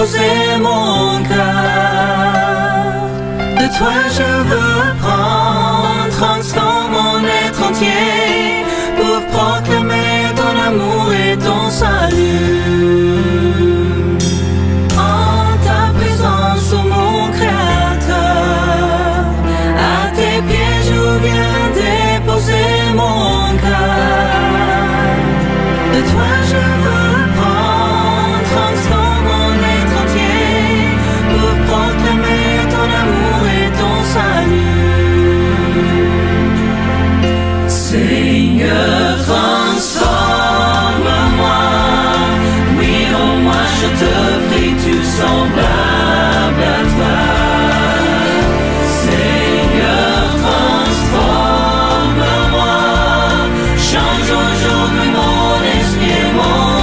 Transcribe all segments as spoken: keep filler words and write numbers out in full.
déposer mon cœur. De toi je veux prendre, transforme mon être entier pour proclamer ton amour et ton salut. En ta présence, ô mon Créateur, à tes pieds je viens déposer mon cœur. De toi je veux prendre, transforme mon être entier pour proclamer ton amour et ton salut. Seigneur, transforme-moi, oui, en moi je te prie, tu semblable à toi. Seigneur, transforme-moi, change aujourd'hui mon esprit et mon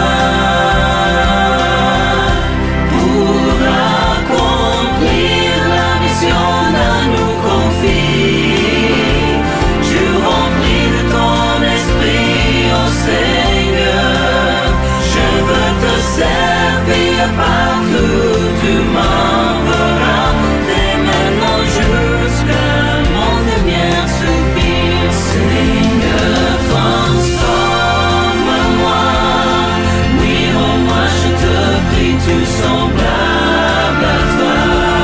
cœur pour accomplir la mission à nous confier. Je remplis de ton esprit, ô Seigneur, je veux te servir partout, tu m'enverras dès maintenant jusqu'à mon dernier soupir. Seigneur, transforme-moi, oui, en moi je te prie, tu semblable à toi.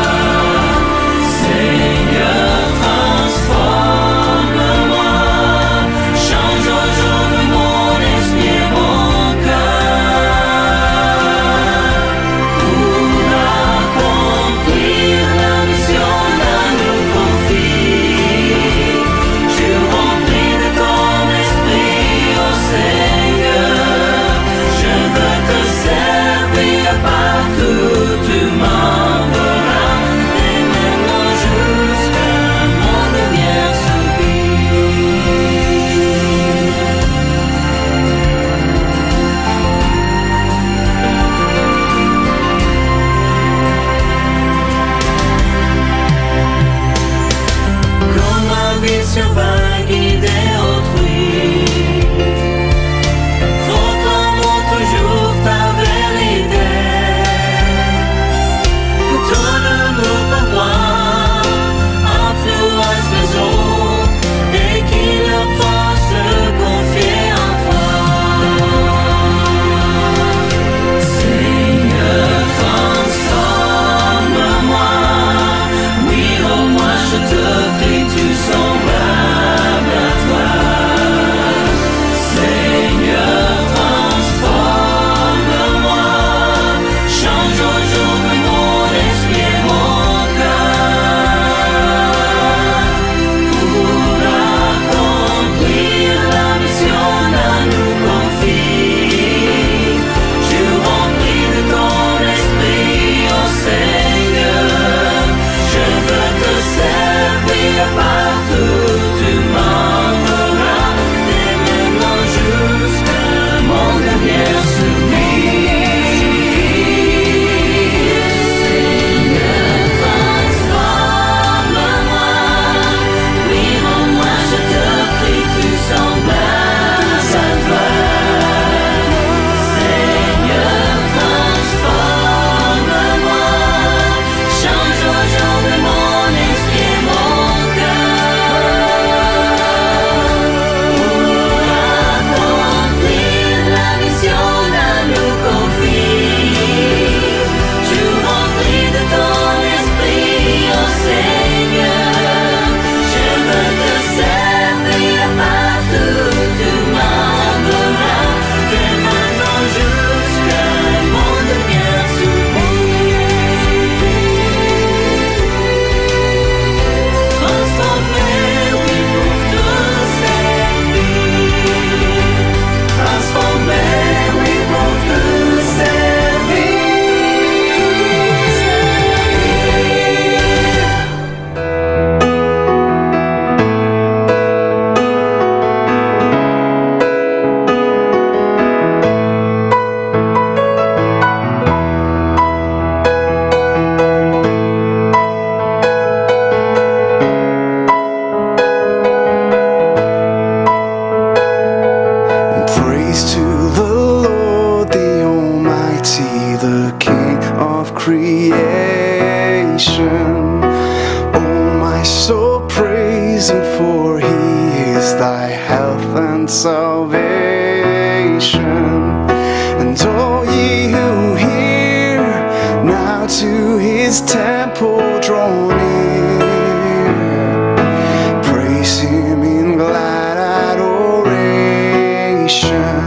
Seigneur, transforme-moi, change aujourd'hui mon esprit et mon cœur pour accomplir la mission à nous confier. Je remplis de ton esprit, ô Seigneur, je veux te servir partout, tu m'enverras dès maintenant jusqu'à mon dernier comme ma vie sur va guider autrui, proclamons toujours ta vérité. Que ton amour pour moi influence les autres et qu'ils pensent se confier en toi. Seigneur, transforme-moi, oui, en moi je te prie, tu semblable à toi. Seigneur, transforme-moi, change aujourd'hui mon esprit et mon cœur pour accomplir la mission à nous confier. Je remplis de ton esprit, ô Seigneur, je veux te servir partout, tu m'enverras dès maintenant jusqu'à mon dernier soupir. Seigneur, transforme-moi, oui, en moi je te prie, tu semblable à toi. Seigneur, transforme-moi, change aujourd'hui mon esprit et mon cœur pour accomplir la mission à nous confier. Tu remplis de ton esprit, ô Seigneur, je veux te servir partout, tu m'enverras dès maintenant jusqu'à mon dernier soupir. Transformé, oui, pour te servir. Transformé, oui, pour te Praise to the Lord, the Almighty, the King of salvation. And all ye who hear, now to his temple draw near. Praise him in glad adoration.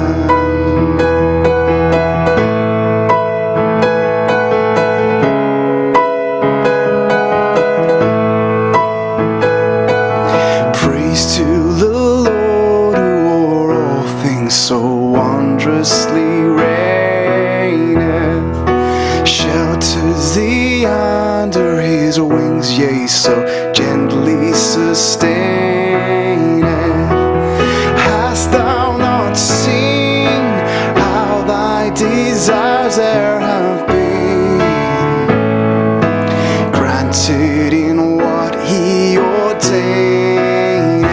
Praise to the Lord who o'er all things so wondrously reigneth, shelters thee under his wings, yea, so gently sustaineth. Hast thou not seen how thy desires there have been granted in what he ordaineth?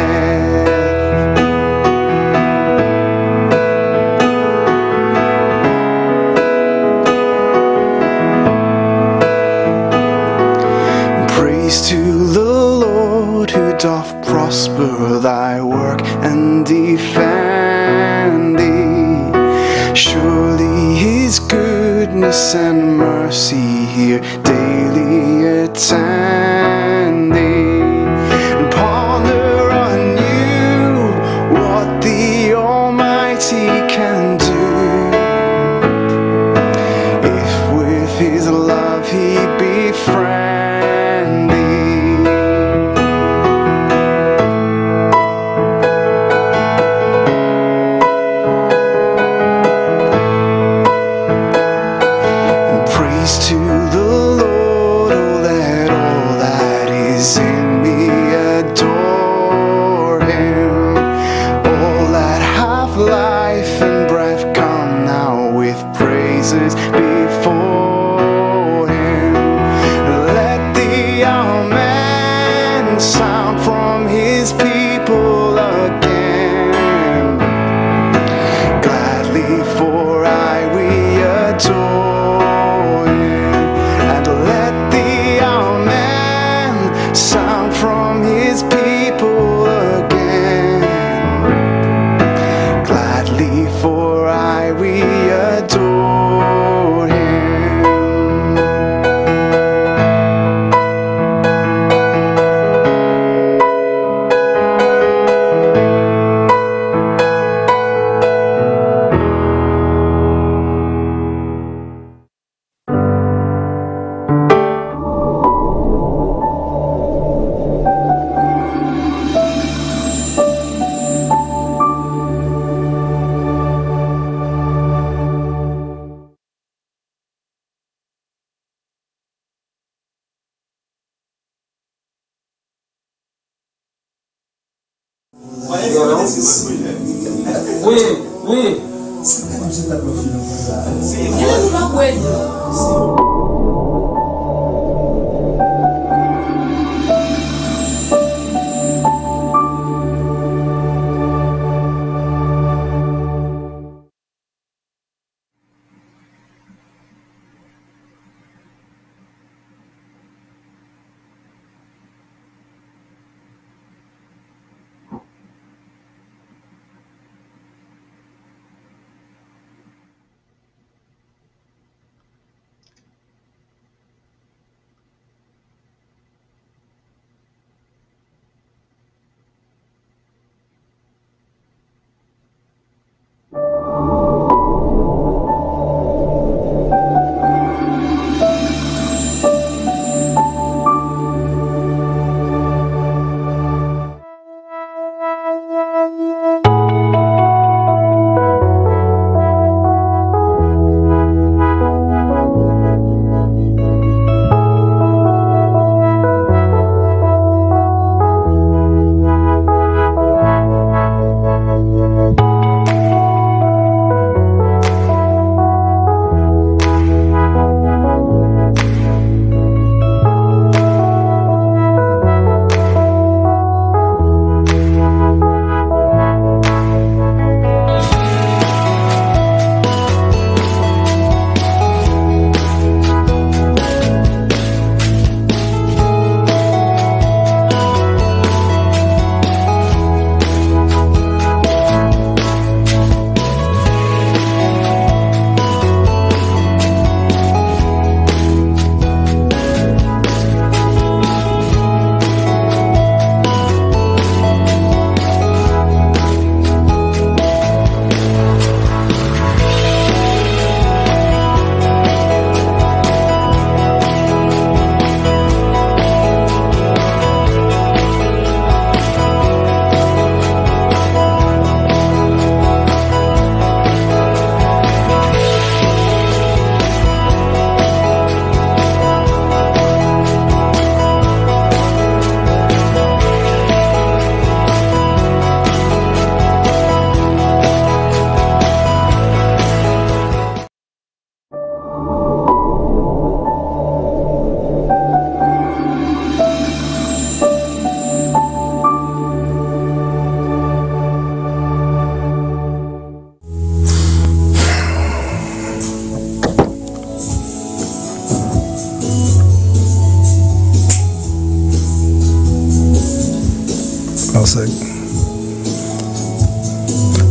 Praise to the Lord who doth prosper thy work and defend thee. Surely his goodness and mercy here daily attend thee. And ponder anew what the Almighty can do, if with his love he befriend thee. Praise to the Lord, oh let all that is in me adore him. All that have life and breath come now with praises before him. Let the amen sound from his people again. Gladly for I we adore him. And let the amen sound from his people again. Gladly for I we adore him. Oui, oui.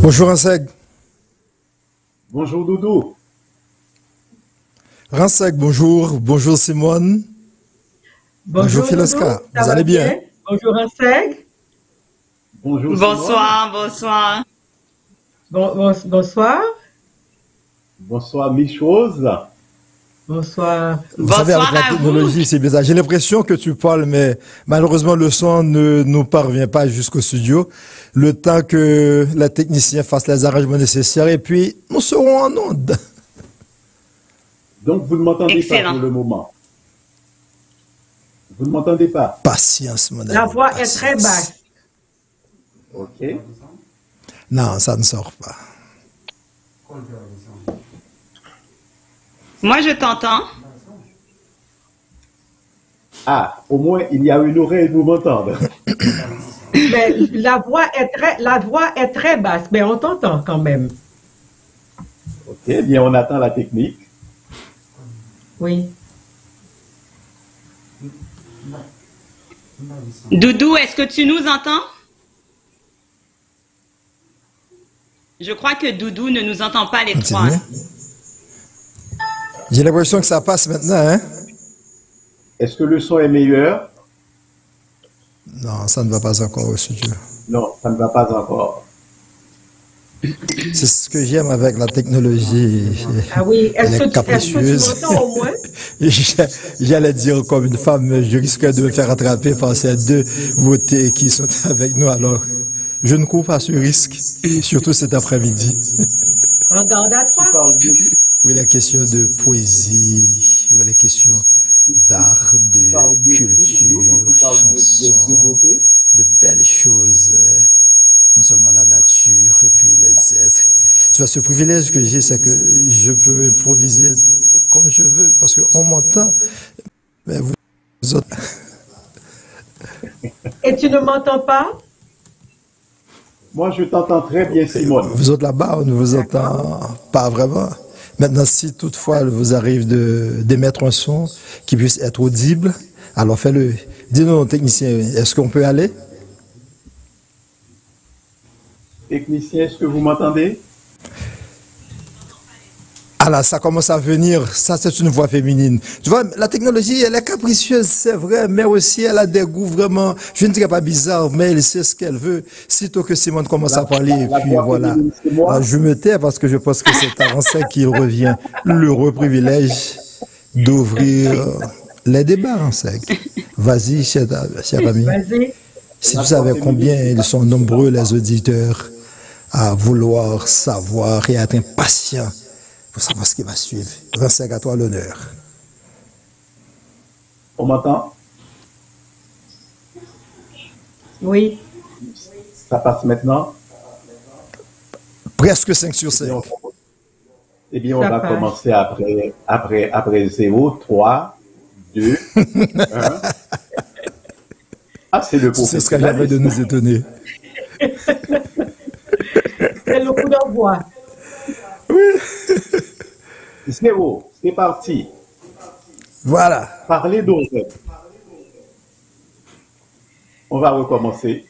Bonjour Ranseg. Bonjour Doudou. Ranseg, bonjour. Bonjour Simone. Bonjour, Bonjour Filoska. Doudou, ça Vous va allez bien? bien? Bonjour Anseg. Bonjour Bonsoir, bonsoir. Bon, bon- bonsoir. Simone. Bonsoir Michose. Bonsoir. Vous savez, avec Bonsoir la à vous. technologie, c'est bizarre. J'ai l'impression que tu parles, mais malheureusement, le son ne nous parvient pas jusqu'au studio. Le temps que la technicien fasse les arrangements nécessaires et puis nous serons en onde. Donc vous ne m'entendez pas Excellent. pour le moment. Vous ne m'entendez pas. Patience, mon ami. La voix est très patience. basse. Ok. Non, ça ne sort pas. Moi, je t'entends. Ah, au moins il y a une oreille pour m'entendre. Mais la voix est très, la voix est très basse, mais on t'entend quand même. Ok, bien on attend la technique. Oui. Doudou, est-ce que tu nous entends? Je crois que Doudou ne nous entend pas les trois. Continuez. J'ai l'impression que ça passe maintenant, hein? Est-ce que le son est meilleur? Non, ça ne va pas encore au studio. Non, ça ne va pas encore. C'est ce que j'aime avec la technologie. Ah oui. Elle Est-ce est que, tu- est-ce que tu capricieuse. m'entends au moins? J'a- J'allais dire comme une femme, je risque de me faire attraper par ces deux beautés qui sont avec nous. Alors, je ne cours pas ce risque, surtout cet après-midi. Prends garde à Tu toi. parles de, Où il est question de poésie, où il est question d'art, tu parles de de culture, tu parles de, de, de chansons, beauté. de belles choses. euh, Non seulement la nature et puis les êtres. Tu vois, ce privilège que j'ai, c'est que je peux improviser comme je veux parce qu'on m'entend. Mais vous vous autres, Et tu ne m'entends pas? Moi je t'entends très bien Simone. vous autres là-bas, on ne vous entend pas vraiment. Maintenant, si toutefois il vous arrive de d'émettre un son qui puisse être audible, alors fais-le. Dis-nous, technicien, est-ce qu'on peut aller? Technicien, est-ce que vous m'entendez? Ah là, ça commence à venir. Ça, c'est une voix féminine. Tu vois, la technologie, elle est capricieuse, c'est vrai, mais aussi elle a des goûts vraiment, je ne dirais pas bizarres, mais elle sait ce qu'elle veut. Sitôt que Simone commence à parler, et La puis voix voilà. féminine, c'est moi. Ah, je me tais parce que je pense que c'est à Ransec qu'il revient l'heureux privilège d'ouvrir euh, les débats, Ransec. Vas-y, cher, cher ami. Vas-y. Si tu savais combien ils sont nombreux, les auditeurs, à vouloir savoir et à être impatients pour savoir ce qui va suivre. Ransec, à toi l'honneur. On m'entend? Oui. Ça passe maintenant? Presque cinq sur cinq. Bien, on- Eh bien, on Ça va passe. commencer après, après, après zéro, trois, deux, un. Ah, c'est le Ce serait jamais de nous étonner. C'est le coup d'envoi. Zéro, c'est parti. Voilà. Parler d'Oreb. On va recommencer.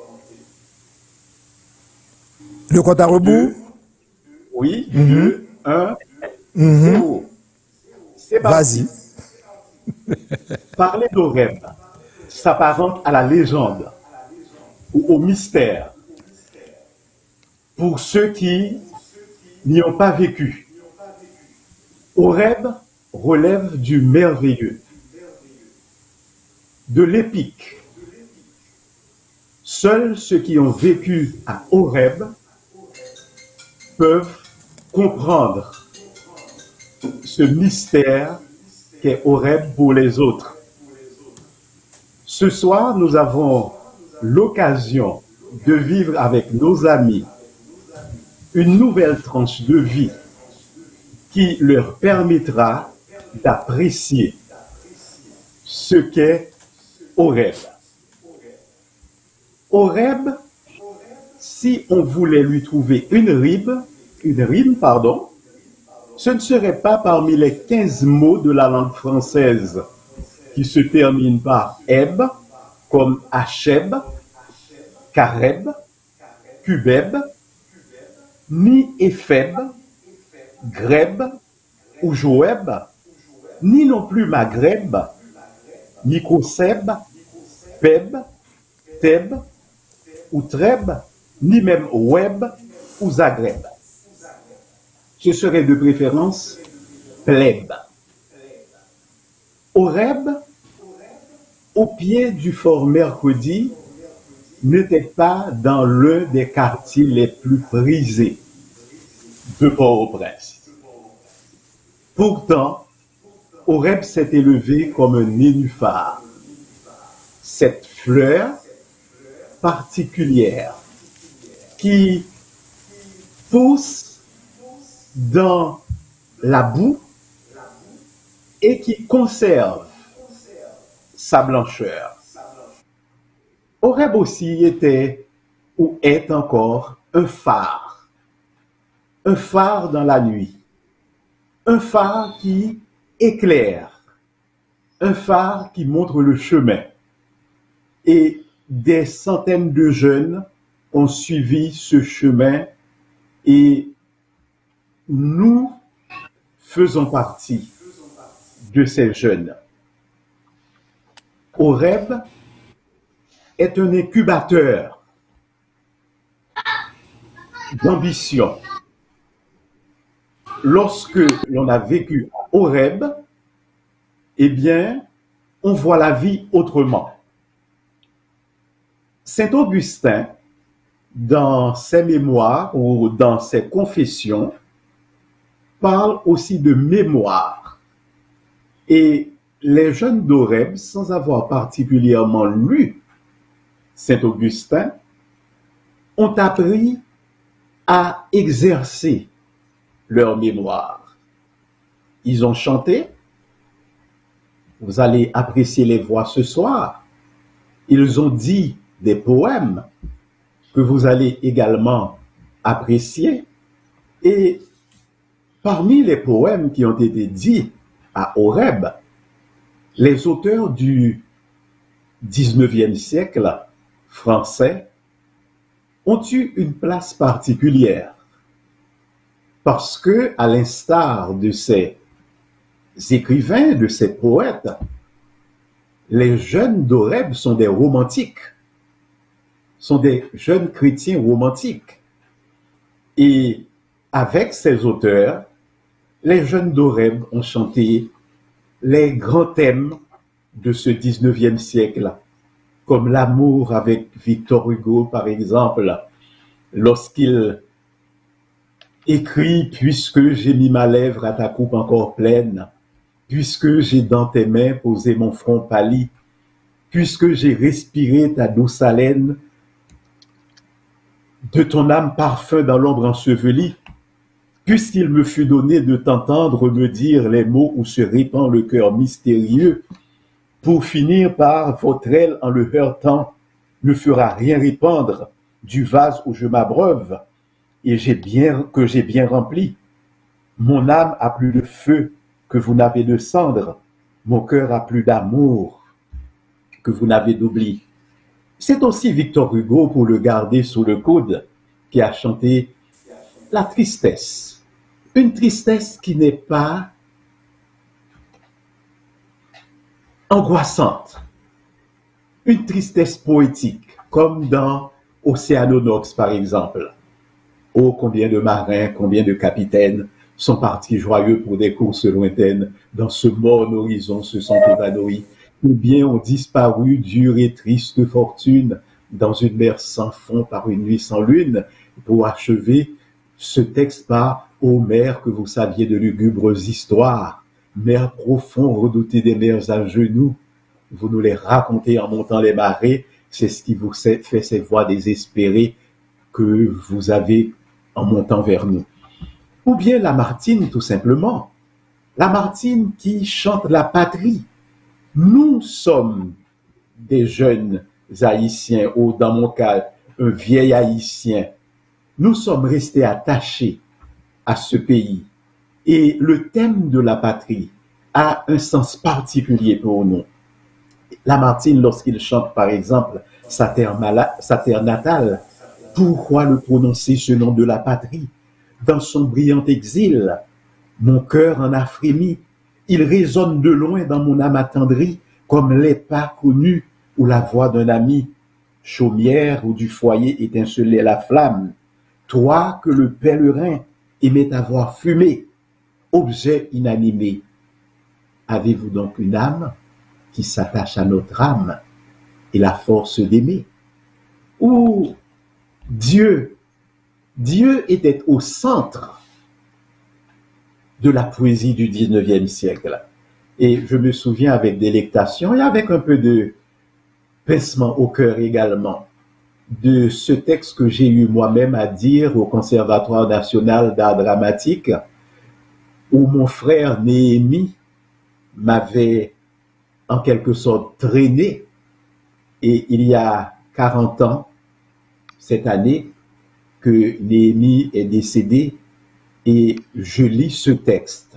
Le compte à rebours. Oui, deux, un, Mhm. zéro. C'est parti. Vas-y. Parler d'Oreb s'apparente à la légende ou au mystère pour ceux qui n'y ont pas vécu. Horeb relève du merveilleux, de l'épique. Seuls ceux qui ont vécu à Horeb peuvent comprendre ce mystère qu'est Horeb pour les autres. Ce soir, nous avons l'occasion de vivre avec nos amis une nouvelle tranche de vie qui leur permettra d'apprécier ce qu'est Horeb. Horeb, si on voulait lui trouver une rime, une rime, pardon, ce ne serait pas parmi les quinze mots de la langue française qui se terminent par eb, comme Hacheb, Kareb, Kubeb, ni Épheb, Greb ou Joëb, ni non plus Maghreb, ni Koseb, Peb, Thèbes ou Trèbes, ni même Web ou Zagreb. Ce serait de préférence Plèbe. Horeb, au pied du fort Mercredi, n'était pas dans l'un des quartiers les plus prisés de Port-au-Prince. Pourtant, Horeb s'est élevé comme un nénuphar. Cette fleur particulière qui pousse dans la boue et qui conserve sa blancheur. Horeb aussi était ou est encore un phare, un phare dans la nuit, un phare qui éclaire, un phare qui montre le chemin. Et des centaines de jeunes ont suivi ce chemin et nous faisons partie de ces jeunes. Horeb est un incubateur d'ambition. Lorsque l'on a vécu à Horeb, eh bien, on voit la vie autrement. Saint Augustin, dans ses mémoires ou dans ses confessions, parle aussi de mémoire. Et les jeunes d'Horeb, sans avoir particulièrement lu Saint Augustin, ont appris à exercer leur mémoire. Ils ont chanté. Vous allez apprécier les voix ce soir. Ils ont dit des poèmes que vous allez également apprécier. Et parmi les poèmes qui ont été dits à Horeb, les auteurs du dix-neuvième siècle français ont eu une place particulière parce que, à l'instar de ces écrivains, de ces poètes, les jeunes d'Horeb sont des romantiques, sont des jeunes chrétiens romantiques. Et avec ces auteurs, les jeunes d'Horeb ont chanté les grands thèmes de ce dix-neuvième siècle, comme l'amour avec Victor Hugo, par exemple, lorsqu'il écrit « Puisque j'ai mis ma lèvre à ta coupe encore pleine, puisque j'ai dans tes mains posé mon front pâli, puisque j'ai respiré ta douce haleine, de ton âme parfum dans l'ombre ensevelie, puisqu'il me fut donné de t'entendre me dire les mots où se répand le cœur mystérieux, pour finir par votre aile en le heurtant, ne fera rien répandre du vase où je m'abreuve, et j'ai bien, que j'ai bien rempli. Mon âme a plus de feu que vous n'avez de cendre, mon cœur a plus d'amour que vous n'avez d'oubli. C'est aussi Victor Hugo, pour le garder sous le coude, qui a chanté la tristesse. Une tristesse qui n'est pas angoissante. Une tristesse poétique, comme dans Océanonox, par exemple. Oh, combien de marins, combien de capitaines sont partis joyeux pour des courses lointaines. Dans ce morne horizon se sont évanouis. Combien ont disparu dure et triste fortune dans une mer sans fond par une nuit sans lune. Pour achever ce texte par ô mer que vous saviez de lugubres histoires, mer profond redouté des mers à genoux, vous nous les racontez en montant les marées, c'est ce qui vous fait ces voix désespérées que vous avez en montant vers nous. Ou bien Lamartine, tout simplement. Lamartine qui chante la patrie. Nous sommes des jeunes haïtiens, ou dans mon cas, un vieil haïtien. Nous sommes restés attachés à ce pays. Et le thème de la patrie a un sens particulier pour nous. Lamartine, lorsqu'il chante, par exemple, sa terre, mala- sa terre natale, pourquoi le prononcer ce nom de la patrie? dans son brillant exil, mon cœur en a frémi. Il résonne de loin dans mon âme attendrie, comme les pas connus ou la voix d'un ami. Chaumière où du foyer étincelait la flamme, toi que le pèlerin aimait avoir fumé, objet inanimé. Avez-vous donc une âme qui s'attache à notre âme et la force d'aimer? Ou Dieu, Dieu était au centre de la poésie du dix-neuvième siècle. Et je me souviens avec délectation et avec un peu de pincement au cœur également de ce texte que j'ai eu moi-même à dire au Conservatoire national d'art dramatique, où mon frère Néhémie m'avait en quelque sorte traîné, et il y a quarante ans, cette année, que Néhémie est décédé, et je lis ce texte,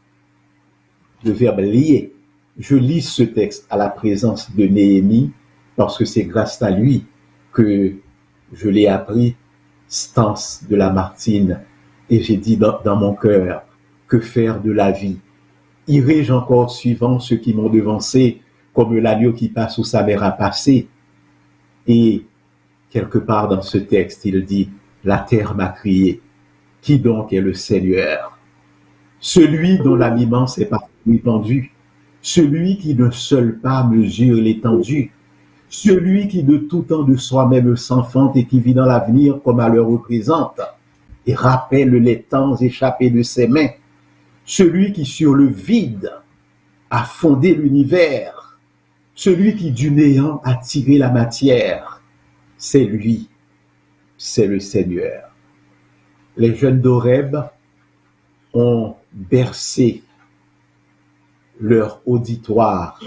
le verbe lier, je lis ce texte à la présence de Néhémie, parce que c'est grâce à lui que je l'ai appris, Stance de Lamartine, et j'ai dit dans, dans mon cœur, que faire de la vie? Irai-je encore suivant ceux qui m'ont devancé, comme l'agneau qui passe où sa mère a passé? Et quelque part dans ce texte, il dit, la terre m'a crié, qui donc est le Seigneur? Celui dont l'âme immense est partout étendue, celui qui d'un seul pas mesure l'étendue, celui qui de tout temps de soi-même s'enfante et qui vit dans l'avenir comme à l'heure représente, et rappelle les temps échappés de ses mains, celui qui sur le vide a fondé l'univers, celui qui du néant a tiré la matière, c'est lui, c'est le Seigneur. Les jeunes d'Horeb ont bercé leur auditoire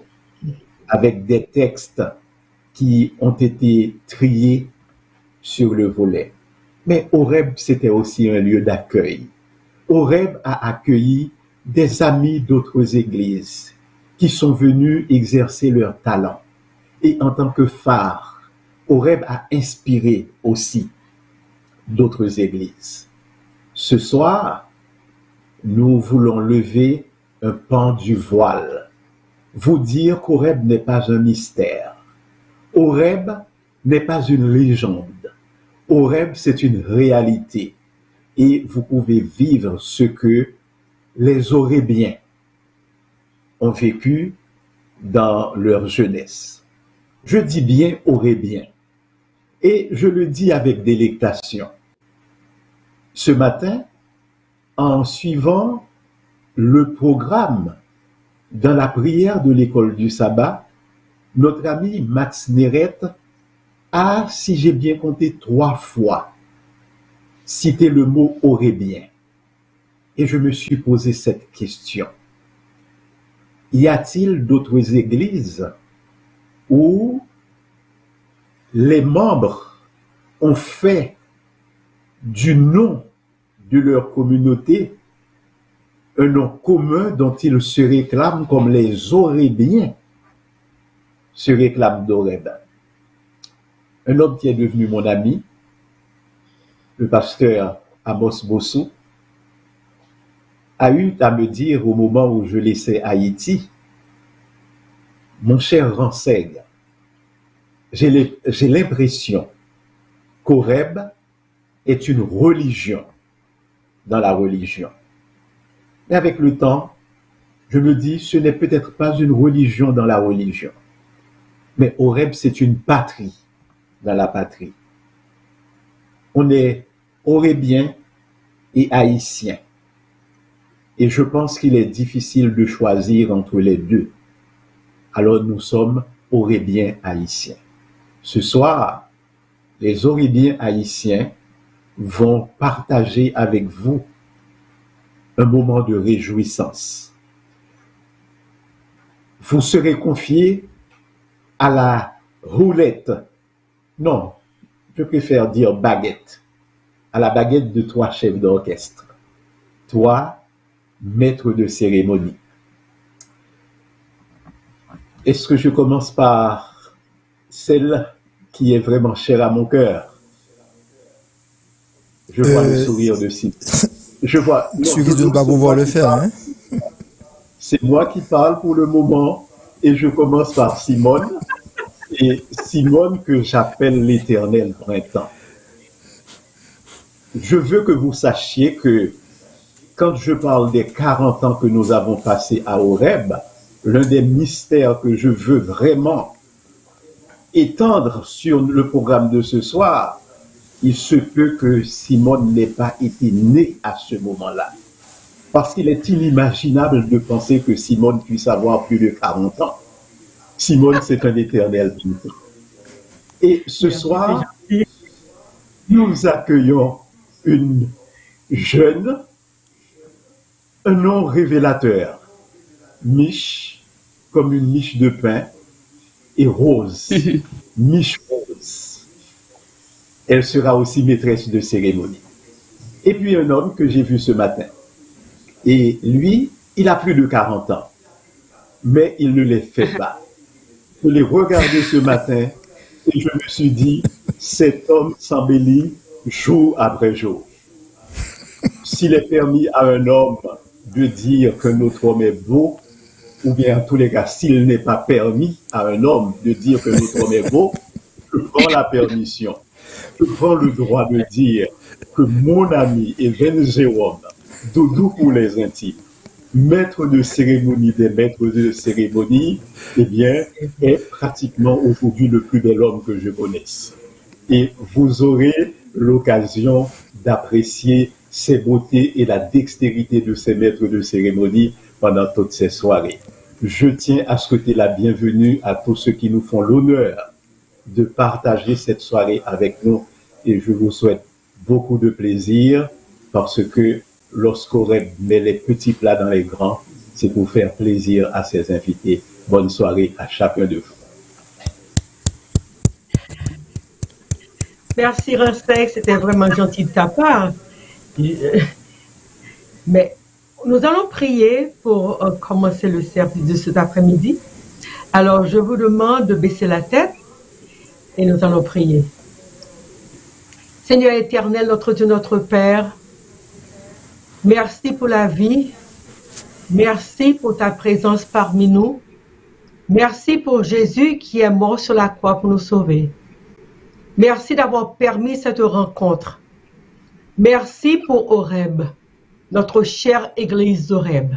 avec des textes qui ont été triés sur le volet. Mais Horeb, c'était aussi un lieu d'accueil. Horeb a accueilli des amis d'autres églises qui sont venus exercer leur talent. Et en tant que phare, Horeb a inspiré aussi d'autres églises. Ce soir, nous voulons lever un pan du voile, vous dire qu'Horeb n'est pas un mystère. Horeb n'est pas une légende. Horeb, c'est une réalité. Et vous pouvez vivre ce que les Horébiens ont vécu dans leur jeunesse. Je dis bien Horébiens. Et je le dis avec délectation. Ce matin, en suivant le programme dans la prière de l'école du sabbat, notre ami Max Néret a, si j'ai bien compté, trois fois cité le mot Horébien. Et je me suis posé cette question. Y a-t-il d'autres églises où les membres ont fait du nom de leur communauté un nom commun dont ils se réclament comme les Horébiens se réclament d'Horeb? Un homme qui est devenu mon ami, le pasteur Amos Bossou, a eu à me dire au moment où je laissais Haïti, mon cher Ranseg, j'ai l'impression qu'Horeb est une religion dans la religion. Mais avec le temps, je me dis, ce n'est peut-être pas une religion dans la religion, mais Horeb, c'est une patrie dans la patrie. On est Horébien et Haïtien. Et je pense qu'il est difficile de choisir entre les deux. Alors nous sommes Horébiens haïtiens. Ce soir, les Horébiens haïtiens vont partager avec vous un moment de réjouissance. Vous serez confiés à la roulette. Non, je préfère dire baguette. À la baguette de trois chefs d'orchestre. Toi, maître de cérémonie. Est-ce que je commence par celle qui est vraiment chère à mon cœur? Je vois le Euh, sourire de Simone. Je vois. Non, tu risques de ne Doudou, pas c'est pouvoir moi le qui faire, parle. hein? C'est moi qui parle pour le moment et je commence par Simone. Et Simone que j'appelle l'éternel printemps. Je veux que vous sachiez que quand je parle des quarante ans que nous avons passés à Horeb, l'un des mystères que je veux vraiment étendre sur le programme de ce soir, il se peut que Simone n'ait pas été née à ce moment-là. Parce qu'il est inimaginable de penser que Simone puisse avoir plus de quarante ans. Simone, c'est un éternel printemps. Et ce Merci, soir, c'est gentil. nous accueillons une jeune, un nom révélateur, Mich, comme une miche de pain, et Rose, Mich Rose. Elle sera aussi maîtresse de cérémonie. Et puis un homme que j'ai vu ce matin. Et lui, il a plus de quarante ans, mais il ne les fait pas. Je l'ai regardé ce matin et je me suis dit, cet homme s'embellit jour après jour. S'il est permis à un homme de dire que notre homme est beau, ou bien en tous les cas, s'il n'est pas permis à un homme de dire que notre homme est beau, je prends la permission, je prends le droit de dire que mon ami Even Jérôme, Doudou pour les intimes, maître de cérémonie des maîtres de cérémonie, eh bien, est pratiquement aujourd'hui le plus bel homme que je connaisse. Et vous aurez l'occasion d'apprécier ses beautés et la dextérité de ces maîtres de cérémonie pendant toutes ces soirées. Je tiens à souhaiter la bienvenue à tous ceux qui nous font l'honneur de partager cette soirée avec nous et je vous souhaite beaucoup de plaisir parce que lorsqu'on met les petits plats dans les grands, c'est pour faire plaisir à ses invités. Bonne soirée à chacun de vous. Merci Rinsec, c'était vraiment gentil de ta part. Mais nous allons prier pour euh, commencer le service de cet après-midi. Alors je vous demande de baisser la tête et nous allons prier. Seigneur éternel, notre Dieu, notre Père, merci pour la vie. Merci pour ta présence parmi nous. Merci pour Jésus qui est mort sur la croix pour nous sauver. Merci d'avoir permis cette rencontre. Merci pour Horeb, notre chère église d'Horeb.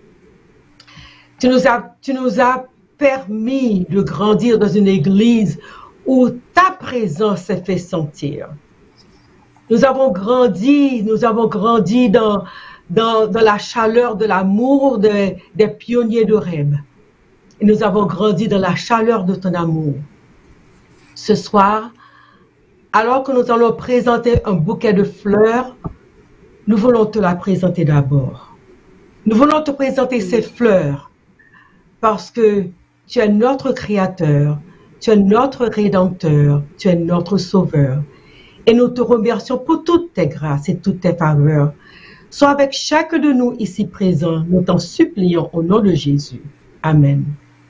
Tu nous as, tu nous as permis de grandir dans une église où ta présence s'est fait sentir. Nous avons grandi, nous avons grandi dans, dans, dans la chaleur de l'amour de, des pionniers d'Horeb. Et nous avons grandi dans la chaleur de ton amour. Ce soir, alors que nous allons présenter un bouquet de fleurs, nous voulons te la présenter d'abord. Nous voulons te présenter ces fleurs parce que tu es notre Créateur, tu es notre Rédempteur, tu es notre Sauveur. Et nous te remercions pour toutes tes grâces et toutes tes faveurs. Sois avec chacun de nous ici présents, nous t'en supplions au nom de Jésus. Amen.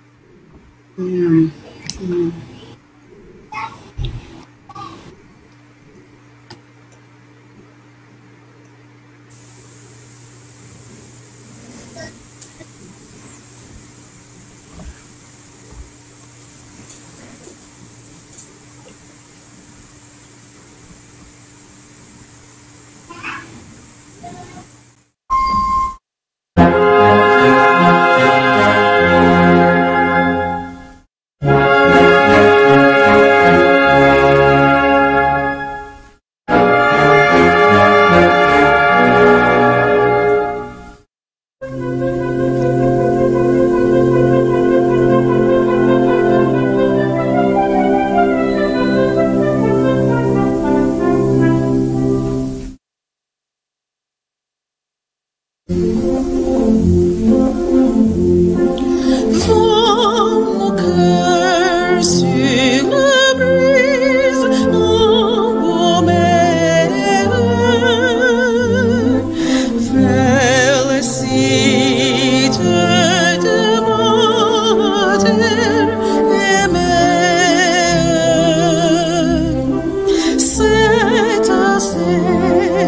Amen. Amen. C'est assez.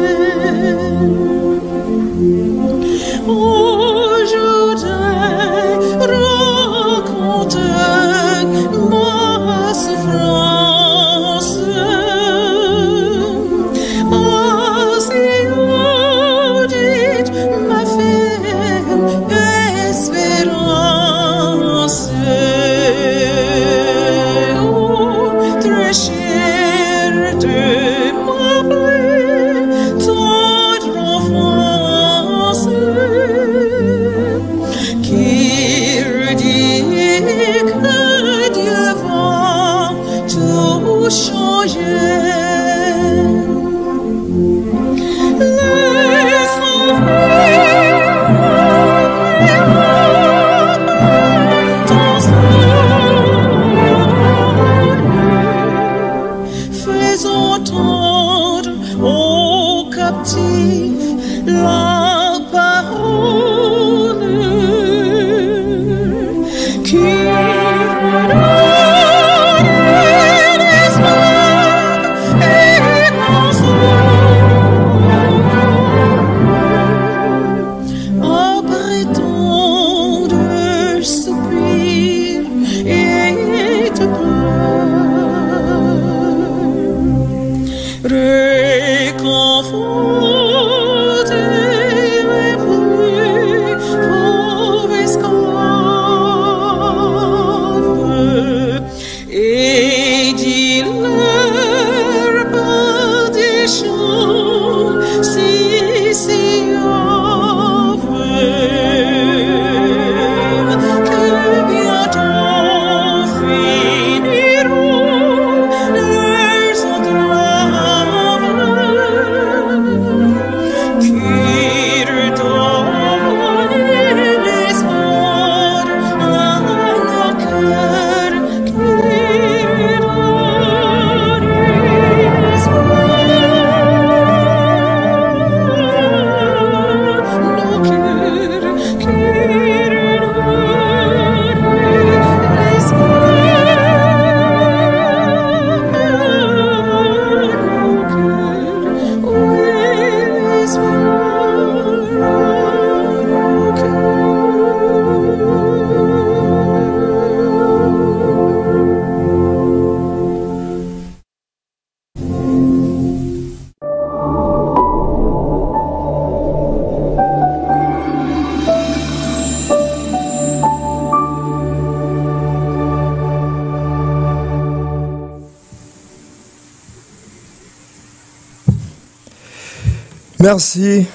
Merci.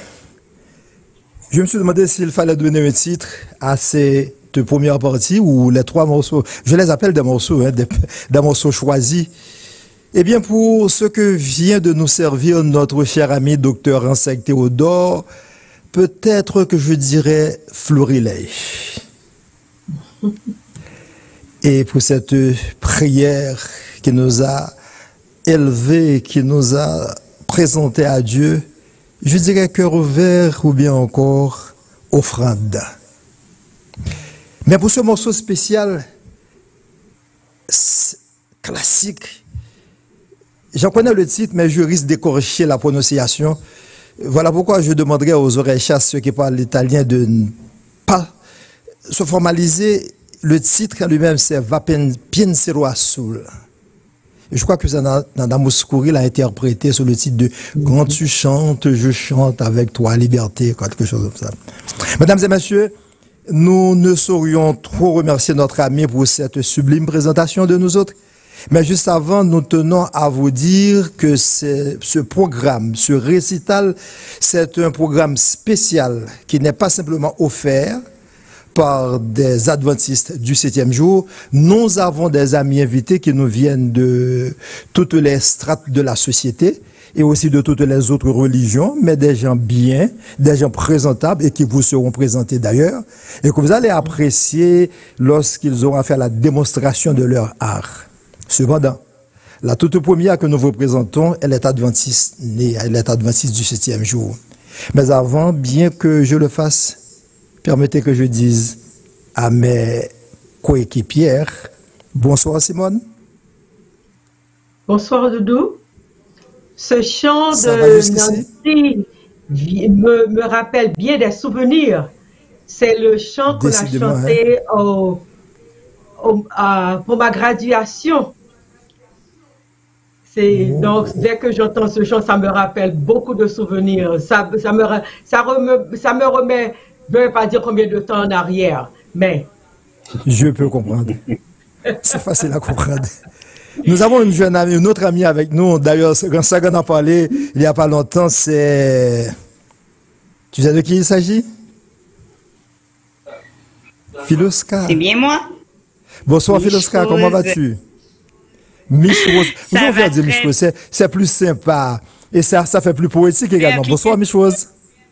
Je me suis demandé s'il fallait donner un titre à cette première partie ou les trois morceaux. Je les appelle des morceaux, hein, des, des morceaux choisis. Eh bien, pour ce que vient de nous servir notre cher ami docteur Ansek Théodore, peut-être que je dirais Florilège. Et pour cette prière qui nous a élevés, qui nous a présentés à Dieu, je dirais cœur ouvert ou bien encore offrande. Mais pour ce morceau spécial, classique, j'en connais le titre, mais je risque d'écorcher la prononciation. Voilà pourquoi je demanderai aux oreilles chasses, ceux qui parlent l'italien, de ne pas se formaliser. Le titre en lui-même, c'est Va Pensero a Sul. Je crois que Nana Mouskouri l'a interprété sur le titre de Quand tu chantes, je chante avec toi, liberté, quelque chose comme ça. Mesdames et messieurs, nous ne saurions trop remercier notre ami pour cette sublime présentation de nous autres. Mais juste avant, nous tenons à vous dire que ce programme, ce récital, c'est un programme spécial qui n'est pas simplement offert par des adventistes du septième jour. Nous avons des amis invités qui nous viennent de toutes les strates de la société et aussi de toutes les autres religions, mais des gens bien, des gens présentables et qui vous seront présentés d'ailleurs et que vous allez apprécier lorsqu'ils auront fait la démonstration de leur art. Cependant, la toute première que nous vous présentons, elle est adventiste, née, elle est adventiste du septième jour. Mais avant, bien que je le fasse, permettez que je dise à mes coéquipières, bonsoir Simone. Bonsoir Doudou. Ce chant Ça va de jusqu'ici? Nancy vi- me, me rappelle bien des souvenirs. C'est le chant qu'on a Décidément, hein? chanté au, au- à- pour ma graduation. C'est, donc, dès que j'entends ce chant, ça me rappelle beaucoup de souvenirs. Ça, ça, me, ra- ça, reme- ça me remet, je ne vais pas dire combien de temps en arrière, mais Je peux comprendre. C'est facile à comprendre. Nous avons une jeune amie, une autre amie avec nous. D'ailleurs, quand ça qu'on a parlé il n'y a pas longtemps, c'est... Tu sais de qui il s'agit? Philoska. C'est bien moi? Bonsoir Michose. Philoska, comment vas-tu? Michose. Ça Vous va pouvez dire très- Michose, c'est c'est plus sympa. Et ça, ça fait plus poétique également. appliqué. Bonsoir Michose.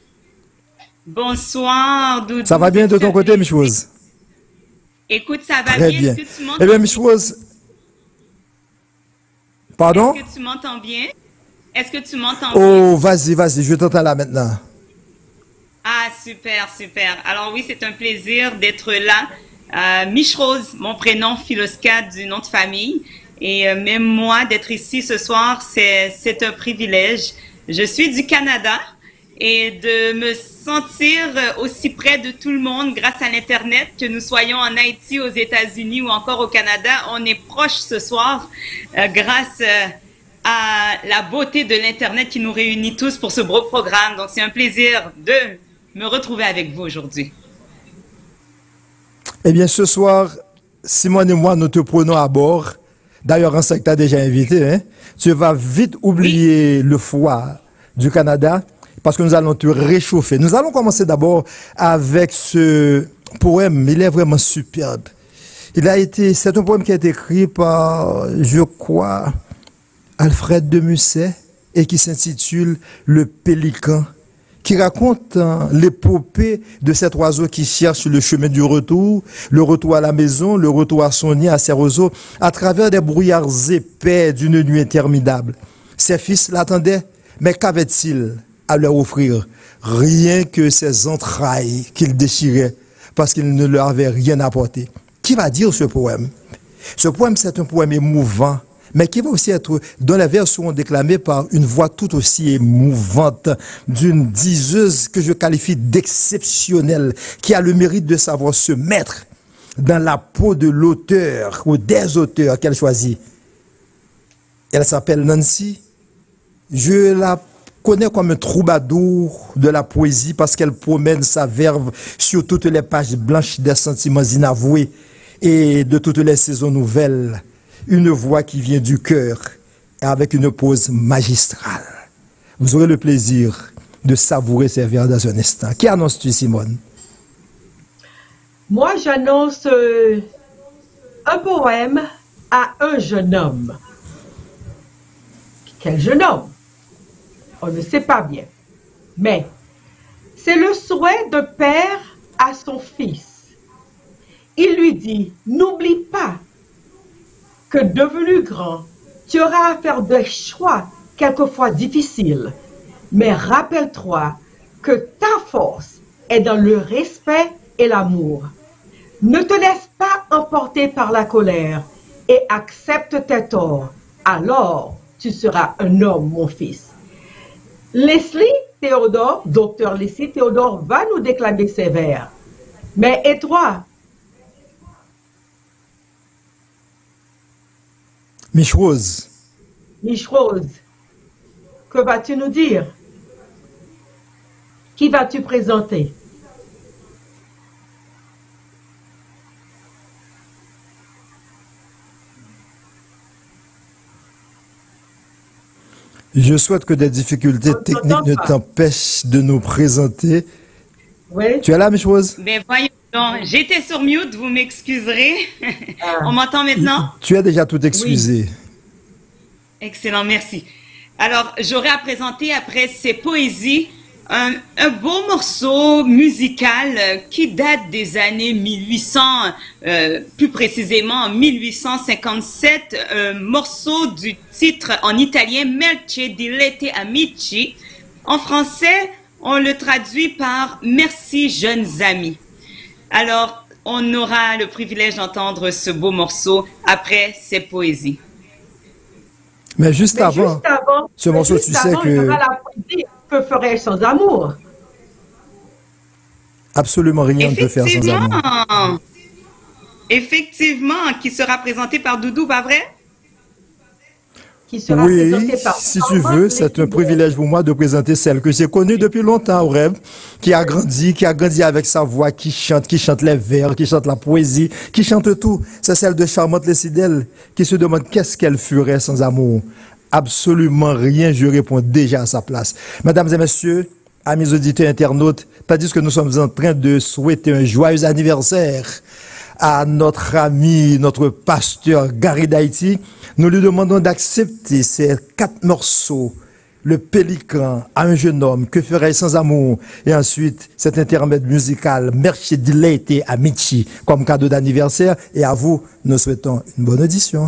Bonsoir, Doudou. Ça va bien de ton côté Michose? Écoute, ça va Très bien. bien. Est-ce que tu m'entends Eh bien Michose... Pardon? Est-ce que tu m'entends bien? Est-ce que tu m'entends bien? Oh, vas-y, vas-y, je t'entends là maintenant. Ah, super, super. Alors oui, c'est un plaisir d'être là. Euh, Michose, mon prénom, Philoska du nom de famille. Et euh, même moi, d'être ici ce soir, c'est, c'est un privilège. Je suis du Canada et de me sentir aussi près de tout le monde grâce à l'Internet, que nous soyons en Haïti, aux États-Unis ou encore au Canada, on est proche ce soir euh, grâce euh, à la beauté de l'Internet qui nous réunit tous pour ce beau programme. Donc c'est un plaisir de me retrouver avec vous aujourd'hui. Eh bien, ce soir, Simone et moi, nous te prenons à bord. D'ailleurs, un que tu as déjà invité, hein. Tu vas vite oublier le froid du Canada parce que nous allons te réchauffer. Nous allons commencer d'abord avec ce poème. Il est vraiment superbe. Il a été, c'est un poème qui a été écrit par, je crois, Alfred de Musset et qui s'intitule Le Pélican, qui raconte hein, l'épopée de cet oiseau qui cherche le chemin du retour, le retour à la maison, le retour à son nid, à ses roseaux, à travers des brouillards épais d'une nuit interminable. Ses fils l'attendaient, mais qu'avait-il à leur offrir? Rien que ses entrailles qu'il déchirait, parce qu'il ne leur avait rien apporté. Qui va dire ce poème? Ce poème, c'est un poème émouvant, mais qui va aussi être, dont les vers seront déclamés par une voix tout aussi émouvante d'une diseuse que je qualifie d'exceptionnelle, qui a le mérite de savoir se mettre dans la peau de l'auteur ou des auteurs qu'elle choisit. Elle s'appelle Nancy. Je la connais comme un troubadour de la poésie parce qu'elle promène sa verve sur toutes les pages blanches des sentiments inavoués et de toutes les saisons nouvelles. Une voix qui vient du cœur avec une pose magistrale. Vous aurez le plaisir de savourer ces vers dans un instant. Qui annonces-tu, Simone? moi j'annonce euh, un poème à un jeune homme. Quel jeune homme? On ne sait pas bien. Mais c'est le souhait d'un père à son fils. Il lui dit, n'oublie pas que devenu grand, tu auras à faire des choix quelquefois difficiles. Mais rappelle-toi que ta force est dans le respect et l'amour. Ne te laisse pas emporter par la colère et accepte tes torts. Alors, tu seras un homme, mon fils. Leslie Théodore, docteur Leslie Théodore, va nous déclamer ses vers. Mais et toi? Mich Rose. Mich Rose, que vas-tu nous dire? Qui vas-tu présenter? Je souhaite que des difficultés On ne techniques t'entend ne pas. t'empêchent de nous présenter. Oui? Tu es là, Mich Rose? Ben voyons donc, j'étais sur mute, vous m'excuserez. Ah. On m'entend maintenant? Tu as déjà tout excusé. Excellent, merci. Alors, j'aurai à présenter après ces poésies un, un beau morceau musical euh, qui date des années mille huit cents, euh, plus précisément en mille huit cent cinquante-sept, un morceau du titre en italien Merci di lette amici. En français, on le traduit par Merci jeunes amis. Alors, on aura le privilège d'entendre ce beau morceau après ces poésies. Mais juste Mais avant, juste avant, ce mais morceau, juste tu sais avant, il y que aura la poésie. Que ferais-je sans amour? absolument rien ne peut faire sans amour. Effectivement. Effectivement, qui sera présenté par Doudou, pas vrai? Qui sera Oui, présenté par si tu veux, c'est un privilège pour moi de présenter celle que j'ai connue depuis longtemps au rêve, qui a grandi, qui a grandi avec sa voix, qui chante, qui chante les vers, qui chante la poésie, qui chante tout. C'est celle de Charmante Lessidel, qui se demande qu'est-ce qu'elle ferait sans amour. Absolument rien, je réponds déjà à sa place. Mesdames et messieurs, amis auditeurs internautes, tandis que nous sommes en train de souhaiter un joyeux anniversaire à notre ami, notre pasteur Gary d'Haïti, nous lui demandons d'accepter ces quatre morceaux, le Pélican, à un jeune homme, que ferait sans amour, et ensuite cet intermède musical, Merci Dileite à Michi, comme cadeau d'anniversaire, et à vous, nous souhaitons une bonne audition.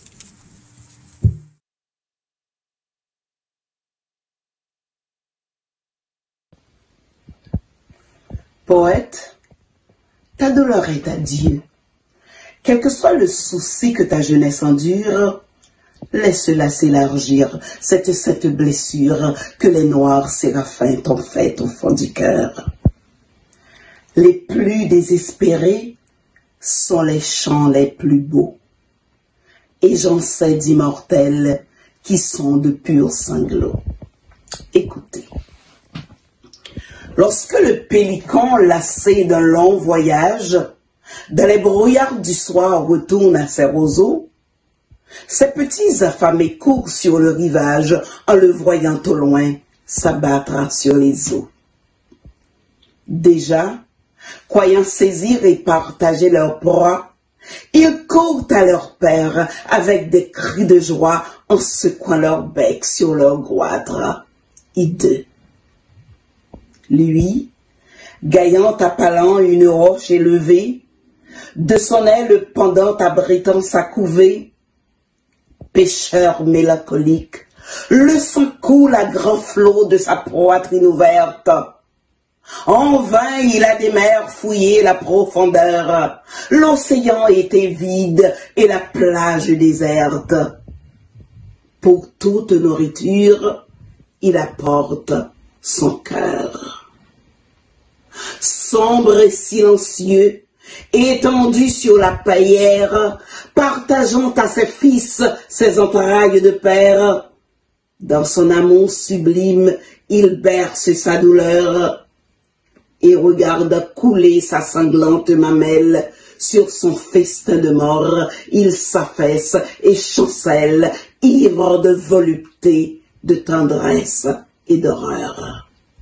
Poète, ta douleur est à Dieu. Quel que soit le souci que ta jeunesse endure, laisse-la s'élargir, cette, cette blessure que les noirs séraphins t'ont faite au fond du cœur. Les plus désespérés sont les chants les plus beaux, et j'en sais d'immortels qui sont de purs sanglots. Écoutez. Lorsque le pélican, lassé d'un long voyage, dans les brouillards du soir retourne à ses roseaux, ses petits affamés courent sur le rivage en le voyant au loin s'abattre sur les eaux. Déjà, croyant saisir et partager leur proie, ils courent à leur père avec des cris de joie en secouant leur bec sur leur goitre, hideux. Lui, gaillant appalant une roche élevée, de son aile pendant abritant sa couvée, pêcheur mélancolique, le sang coule à grands flots de sa poitrine ouverte. En vain il a des mers fouillé la profondeur, l'océan était vide et la plage déserte. Pour toute nourriture, il apporte son cœur. Sombre et silencieux, étendu sur la paillère, partageant à ses fils ses entrailles de père, dans son amour sublime, il berce sa douleur et regarde couler sa sanglante mamelle. Sur son festin de mort, il s'affaisse et chancelle, ivre de volupté, de tendresse et d'horreur.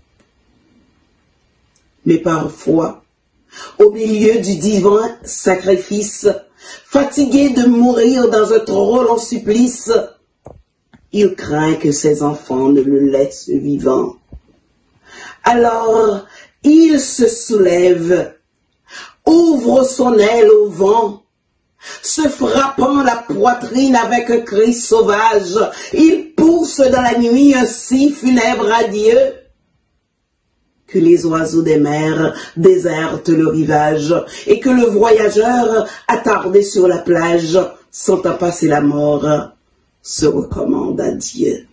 Mais parfois, au milieu du divin sacrifice, fatigué de mourir dans un trop long supplice, il craint que ses enfants ne le laissent vivant. Alors, il se soulève, ouvre son aile au vent, se frappant la poitrine avec un cri sauvage, il pousse dans la nuit un si funèbre adieu que les oiseaux des mers désertent le rivage et que le voyageur, attardé sur la plage, sentant passer la mort, se recommande à Dieu.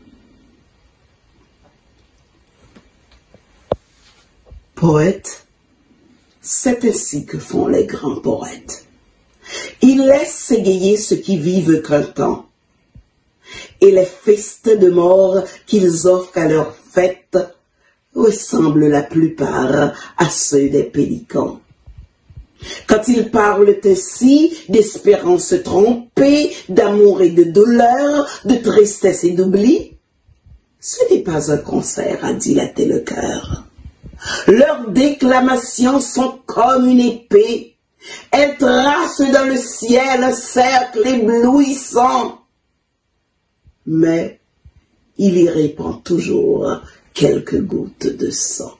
Poète, c'est ainsi que font les grands poètes. Ils laissent s'égayer ceux qui vivent qu'un temps, et les festins de mort qu'ils offrent à leur fête ressemblent la plupart à ceux des pélicans. Quand ils parlent ainsi d'espérance trompée, d'amour et de douleur, de tristesse et d'oubli, ce n'est pas un concert à dilater le cœur. Leurs déclamations sont comme une épée, elles tracent dans le ciel un cercle éblouissant, mais il y répand toujours quelques gouttes de sang.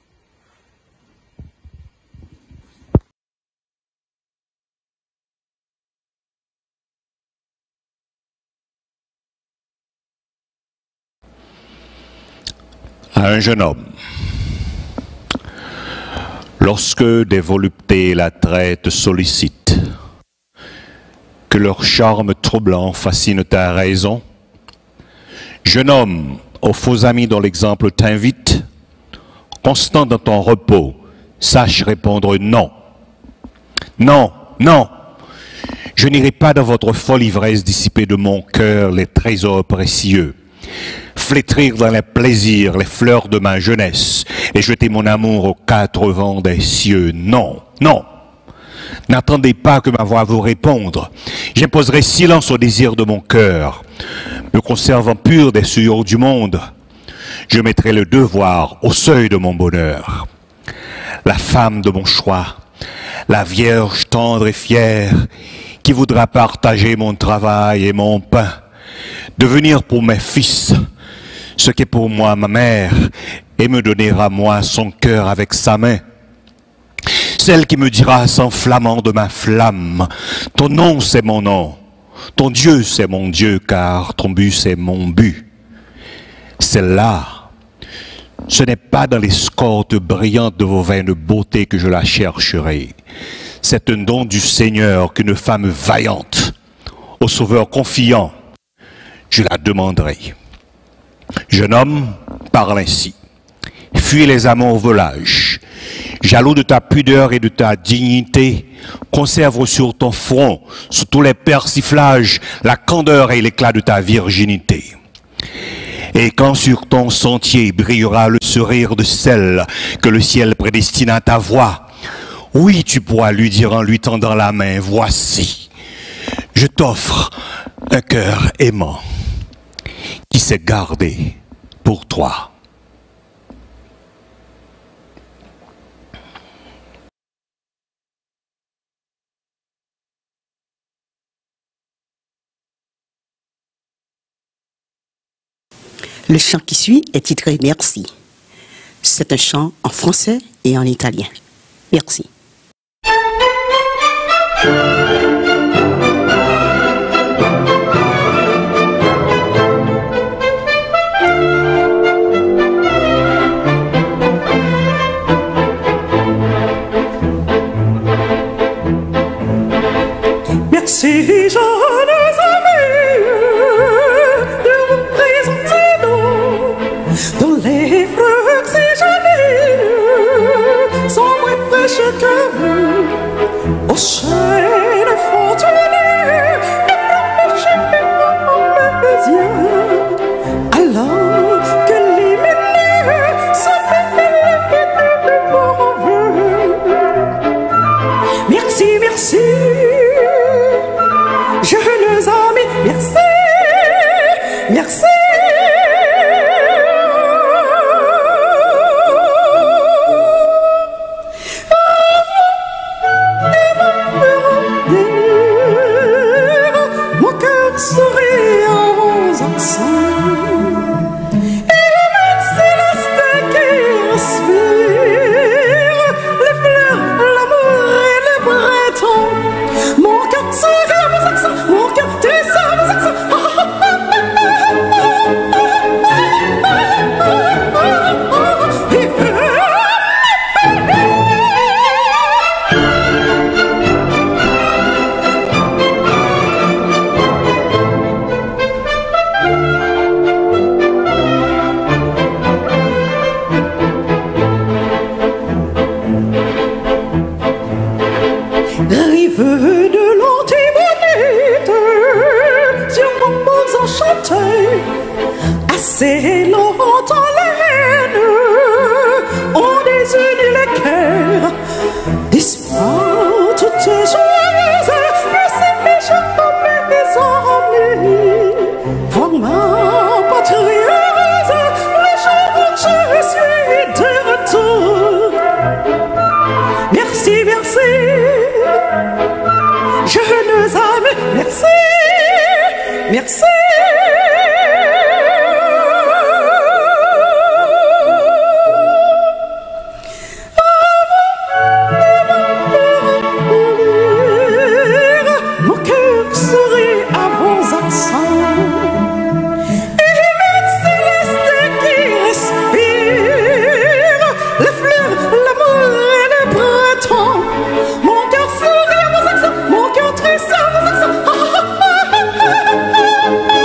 À un jeune homme. Lorsque des voluptés la traite sollicitent, que leur charme troublant fascine ta raison, Jeune homme, aux faux amis dont l'exemple t'invite, constant dans ton repos, sache répondre non. Non, non, je n'irai pas dans votre folle ivresse dissiper de mon cœur les trésors précieux, flétrir dans les plaisirs les fleurs de ma jeunesse et jeter mon amour aux quatre vents des cieux. Non, non. N'attendez pas que ma voix vous réponde. J'imposerai silence au désir de mon cœur. Me conservant pur des souillures du monde, je mettrai le devoir au seuil de mon bonheur. La femme de mon choix, la vierge tendre et fière, qui voudra partager mon travail et mon pain, devenir pour mes fils ce qu'est pour moi ma mère, et me donner à moi son cœur avec sa main. Celle qui me dira s'enflammant de ma flamme, ton nom c'est mon nom, ton Dieu c'est mon Dieu, car ton but c'est mon but. Celle-là, ce n'est pas dans l'escorte brillante de vos veines de beauté que je la chercherai. C'est un don du Seigneur qu'une femme vaillante, au Sauveur confiant, je la demanderai. Jeune homme, parle ainsi. Fuis les amours volages. Jaloux de ta pudeur et de ta dignité, conserve sur ton front, sous tous les persiflages, la candeur et l'éclat de ta virginité. Et quand sur ton sentier brillera le sourire de celle que le ciel prédestine à ta voix, oui, tu pourras lui dire en lui tendant la main, voici, je t'offre un cœur aimant qui s'est gardé pour toi. Le chant qui suit est titré « Merci ». C'est un chant en français et en italien. Merci. Merci, jeunes amis, de vous présenter nous, dont les fruits oxygénés sont moins fraîches que vous. Aux chaînes fortunées, et mes yeux, alors que l'hyménée se met pour vous. Merci, merci. Jeunes amis, merci, merci. Mon cœur sourit à vos accents, et le même céleste qui respire les fleurs, l'amour et le printemps. Mon cœur sourit à vos accents, mon cœur descend à vos accents. Rive de l'Antibonite, sur vos mots enchantés, assez longtemps l'aine, on désunit les cœurs, d'espoir toutes joyeuses, que ces méchants mes amis, voir ma patrie heureuse, le jour où je suis de retour. Merci, merci. Jeunes amis, merci, merci. Mon cœur sourit à vos accents, et les mains célestes qui respirent les fleurs, l'amour et le printemps. Mon cœur sourit à vos accents, mon cœur triste à vos accents.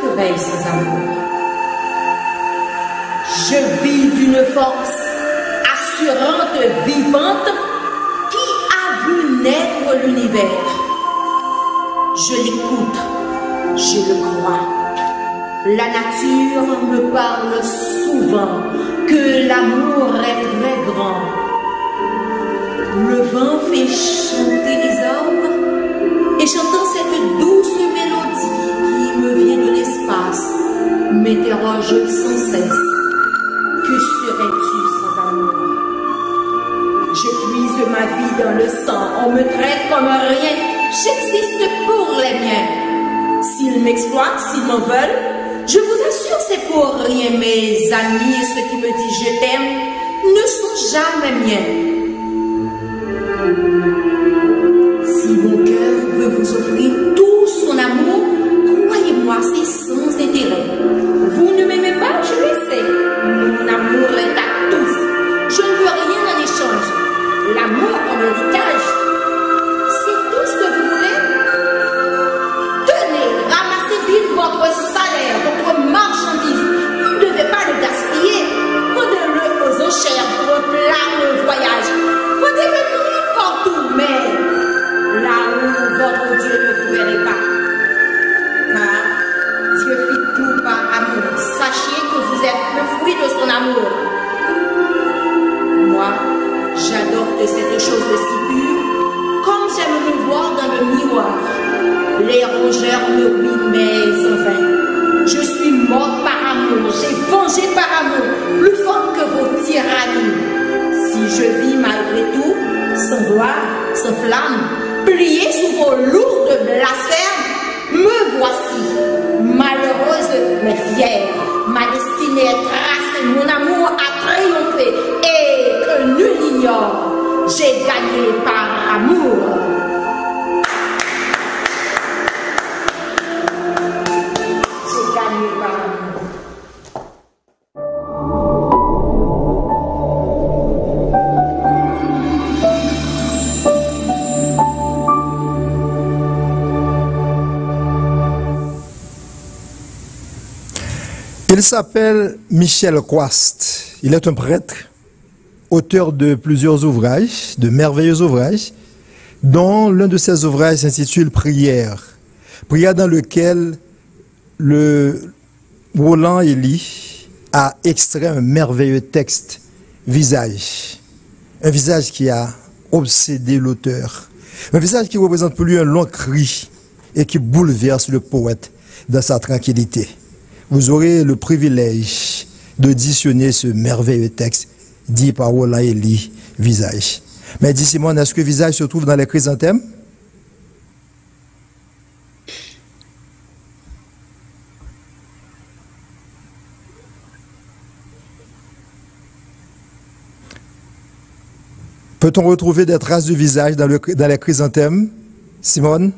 ferais sans amour? Je vis d'une force assurante, vivante, qui a vu naître l'univers. Je l'écoute, je le crois. La nature me parle souvent que l'amour est très grand. Le vent fait chanter les arbres et j'entends cette douce mélodie qui me vient de l'espace, m'interroge sans cesse. Que serais-tu sans amour? Je puise ma vie dans le sang, on me traite comme rien, j'existe pour les miens. S'ils m'exploitent, s'ils m'en veulent, je vous assure c'est pour rien. Mes amis et ceux qui me disent je t'aime ne sont jamais miens. Si mon cœur veut vous offrir tout son amour, croyez-moi, c'est sans intérêt. Vous ne m'aimez pas, je le sais. Mon amour est à tous. Je ne veux rien en échange. L'amour comme héritage, c'est tout ce que vous voulez. Tenez, ramassez vite votre salaire, votre marchandise. Vous ne devez pas le gaspiller. Vendez-le aux enchères pour un plein voyage. Vendez-le n'importe où, mais là où votre Dieu ne vous verrait pas. Car Dieu fit tout par amour. Sachez que vous êtes le fruit de son amour. Moi, j'adopte cette chose si pure, comme j'aime me voir dans le miroir. Les rongeurs me ruinent, mais en vain. Je suis mort par amour, j'ai vengé par amour, plus fort que vos tyrannies. Si je vis malgré tout, sans gloire, sans flamme, plié sous vos lourdes blasphèmes, me voici, malheureuse mais fière. Ma destinée est tracée, mon amour a triomphé et que nul ignore, j'ai gagné par amour. J'ai gagné par amour. Il s'appelle Michel Coast. Il est un prêtre, auteur de plusieurs ouvrages, de merveilleux ouvrages, dont l'un de ses ouvrages s'intitule Prière. Prière dans lequel le Roland Élie a extrait un merveilleux texte, Visage. Un visage qui a obsédé l'auteur. Un visage qui représente pour lui un long cri et qui bouleverse le poète dans sa tranquillité. Vous aurez le privilège d'auditionner ce merveilleux texte dit par Roland Élie, Visage. Mais dis Simone, est-ce que Visage se trouve dans les chrysanthèmes? Peut-on retrouver des traces du visage dans, le, dans les chrysanthèmes, Simone?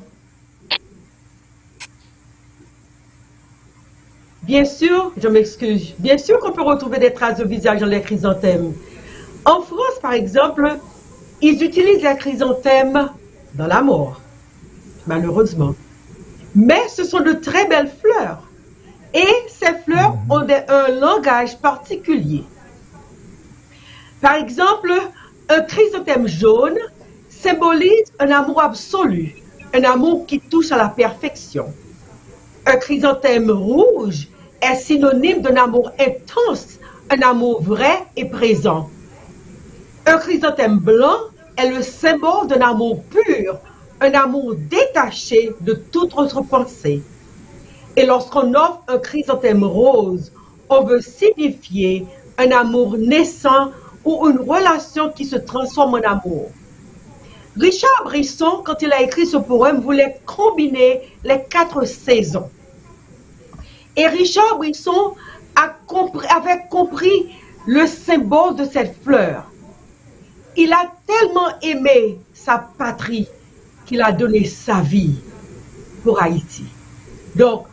Bien sûr, je m'excuse, bien sûr qu'on peut retrouver des traces de visage dans les chrysanthèmes. En France, par exemple, ils utilisent les chrysanthèmes dans la mort, malheureusement. Mais ce sont de très belles fleurs. Et ces fleurs ont des, un langage particulier. Par exemple, un chrysanthème jaune symbolise un amour absolu, un amour qui touche à la perfection. Un chrysanthème rouge est synonyme d'un amour intense, un amour vrai et présent. Un chrysanthème blanc est le symbole d'un amour pur, un amour détaché de toute autre pensée. Et lorsqu'on offre un chrysanthème rose, on veut signifier un amour naissant ou une relation qui se transforme en amour. Richard Brisson, quand il a écrit ce poème, voulait combiner les quatre saisons. Et Richard Brisson a compris, avait compris le symbole de cette fleur. Il a tellement aimé sa patrie qu'il a donné sa vie pour Haïti. Donc,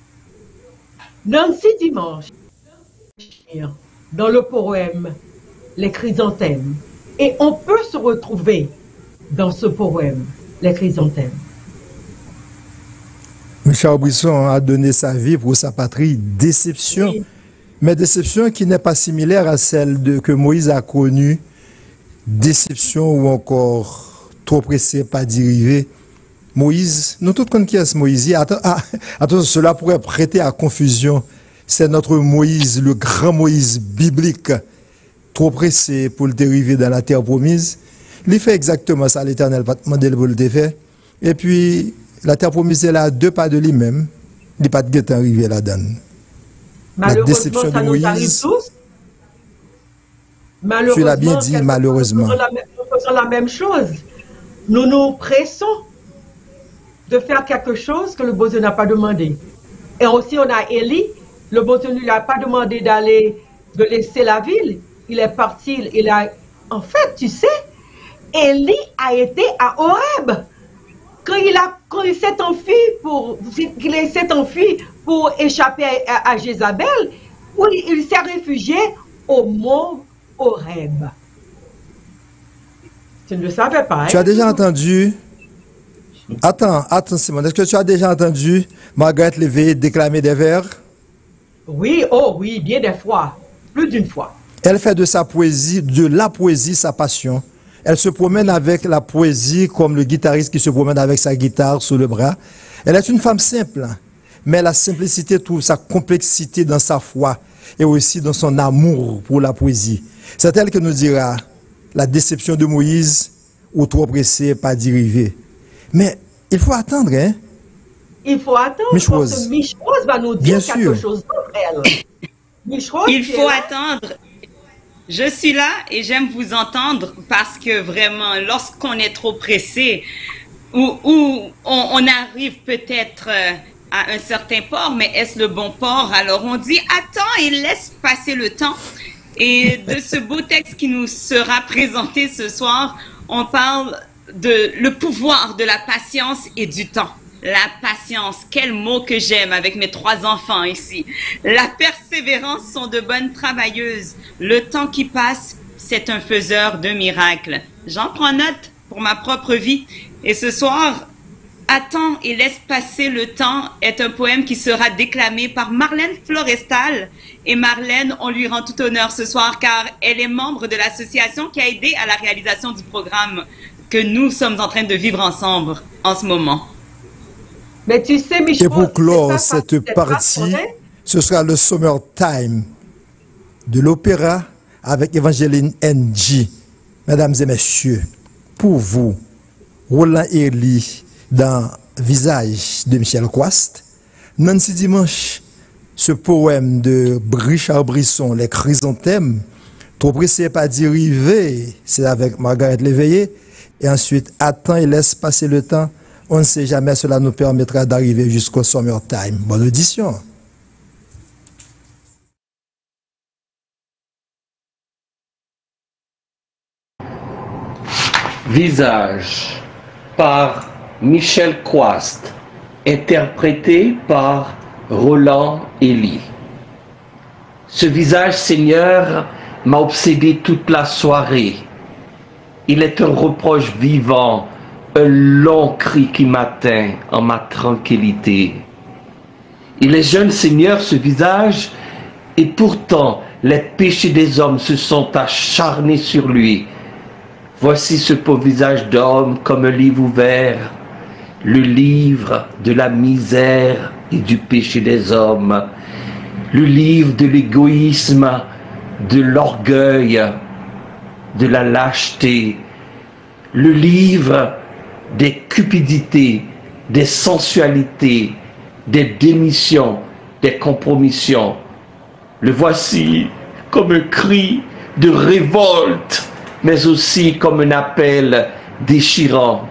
Nancy Dimanche, dans le poème Les chrysanthèmes, et on peut se retrouver dans ce poème, Les chrysanthèmes. Richard Brisson a donné sa vie pour sa patrie. Déception. Oui. Mais déception qui n'est pas similaire à celle de, que Moïse a connue. Déception ou encore trop pressé, pas d'arriver. Moïse, nous tous connaissons qui est Moïse. Attends, ah, attends, cela pourrait prêter à confusion. C'est notre Moïse, le grand Moïse biblique, trop pressé pour le dériver dans la terre promise. Il fait exactement ça, l'Éternel va demander pour le faire. Et puis, la terre promise est là à deux pas de lui-même. Il n'est pas de guet arrivé là-dedans. La déception de Moïse. Tu l'as bien dit, malheureusement. Nous faisons la même chose. Nous nous pressons de faire quelque chose que le beau Dieu n'a pas demandé. Et aussi, on a Élie. Le beau Dieu ne lui a pas demandé d'aller, de laisser la ville. Il est parti. Il a... En fait, tu sais, Élie a été à Horeb. Quand il, a, quand il s'est enfui pour, qu'il s'est enfui pour échapper à, à Jézabel, il, il s'est réfugié au mont Horeb. Tu ne le savais pas, hein? Tu as déjà entendu... Attends, attends Simon, est-ce que tu as déjà entendu Margaret Léveillé déclamer des vers? Oui, oh oui, bien des fois, plus d'une fois. Elle fait de sa poésie, de la poésie sa passion. Elle se promène avec la poésie comme le guitariste qui se promène avec sa guitare sous le bras. Elle est une femme simple, mais la simplicité trouve sa complexité dans sa foi et aussi dans son amour pour la poésie. C'est elle qui nous dira la déception de Moïse ou trop pressé pas d'y arriver. Mais il faut attendre, hein? Il faut attendre Michose. parce que Michose va nous dire Bien quelque sûr. chose d'autre, elle. Michose, Il tu faut es là? attendre. Je suis là et j'aime vous entendre parce que vraiment, lorsqu'on est trop pressé ou, ou on, on arrive peut-être euh, à un certain port, mais est-ce le bon port? Alors on dit attends et laisse passer le temps. Et de ce beau texte qui nous sera présenté ce soir, on parle de le pouvoir de la patience et du temps. La patience, quel mot que j'aime avec mes trois enfants ici. La persévérance sont de bonnes travailleuses. Le temps qui passe, c'est un faiseur de miracles. J'en prends note pour ma propre vie. Et ce soir, Attends et laisse passer le temps est un poème qui sera déclamé par Marlène Florestal. Et Marlène, on lui rend tout honneur ce soir car elle est membre de l'association qui a aidé à la réalisation du programme que nous sommes en train de vivre ensemble en ce moment. Mais tu sais, Michel, et pour clore cette partie, ce sera le Summertime de l'opéra avec Evangeline N G. Mesdames et messieurs, pour vous, Roland Elie dans Visage de Michel Coast, Nancy Dimanche, ce poème de Richard Brisson, Les Chrysanthèmes, trop pressé pas d'y arriver, c'est avec Margaret Léveillé, et ensuite Attends et laisse passer le temps. On ne sait jamais, cela nous permettra d'arriver jusqu'au Summertime. Bonne audition. Visage par Michel Coast, interprété par Roland Elie. Ce visage, Seigneur, m'a obsédé toute la soirée. Il est un reproche vivant, un long cri qui m'atteint en ma tranquillité. Il est jeune, Seigneur, ce visage, et pourtant les péchés des hommes se sont acharnés sur lui. Voici ce pauvre visage d'homme comme un livre ouvert, le livre de la misère et du péché des hommes, le livre de l'égoïsme, de l'orgueil, de la lâcheté, le livre des cupidités, des sensualités, des démissions, des compromissions. Le voici comme un cri de révolte, mais aussi comme un appel déchirant.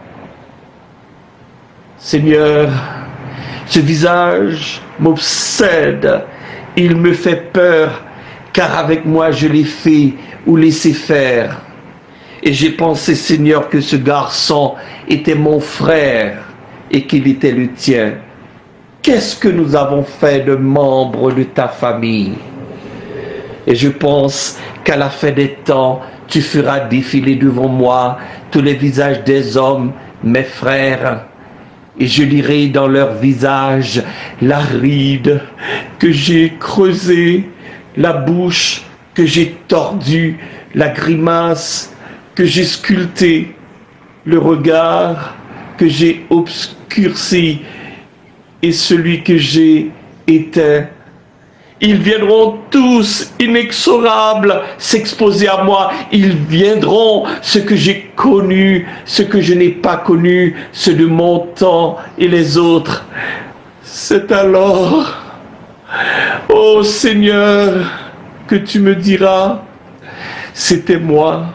Seigneur, ce visage m'obsède, il me fait peur, car avec moi je l'ai fait ou laissé faire. Et j'ai pensé, Seigneur, que ce garçon était mon frère et qu'il était le tien. Qu'est-ce que nous avons fait de membres de ta famille? Et je pense qu'à la fin des temps, tu feras défiler devant moi tous les visages des hommes, mes frères, et je lirai dans leur visage la ride que j'ai creusée, la bouche que j'ai tordue, la grimace que j'ai sculptée, le regard que j'ai obscurci et celui que j'ai éteint. Ils viendront tous inexorables s'exposer à moi. Ils viendront, ce que j'ai connu, ce que je n'ai pas connu, ceux de mon temps et les autres. C'est alors, ô Seigneur, que tu me diras, c'était moi.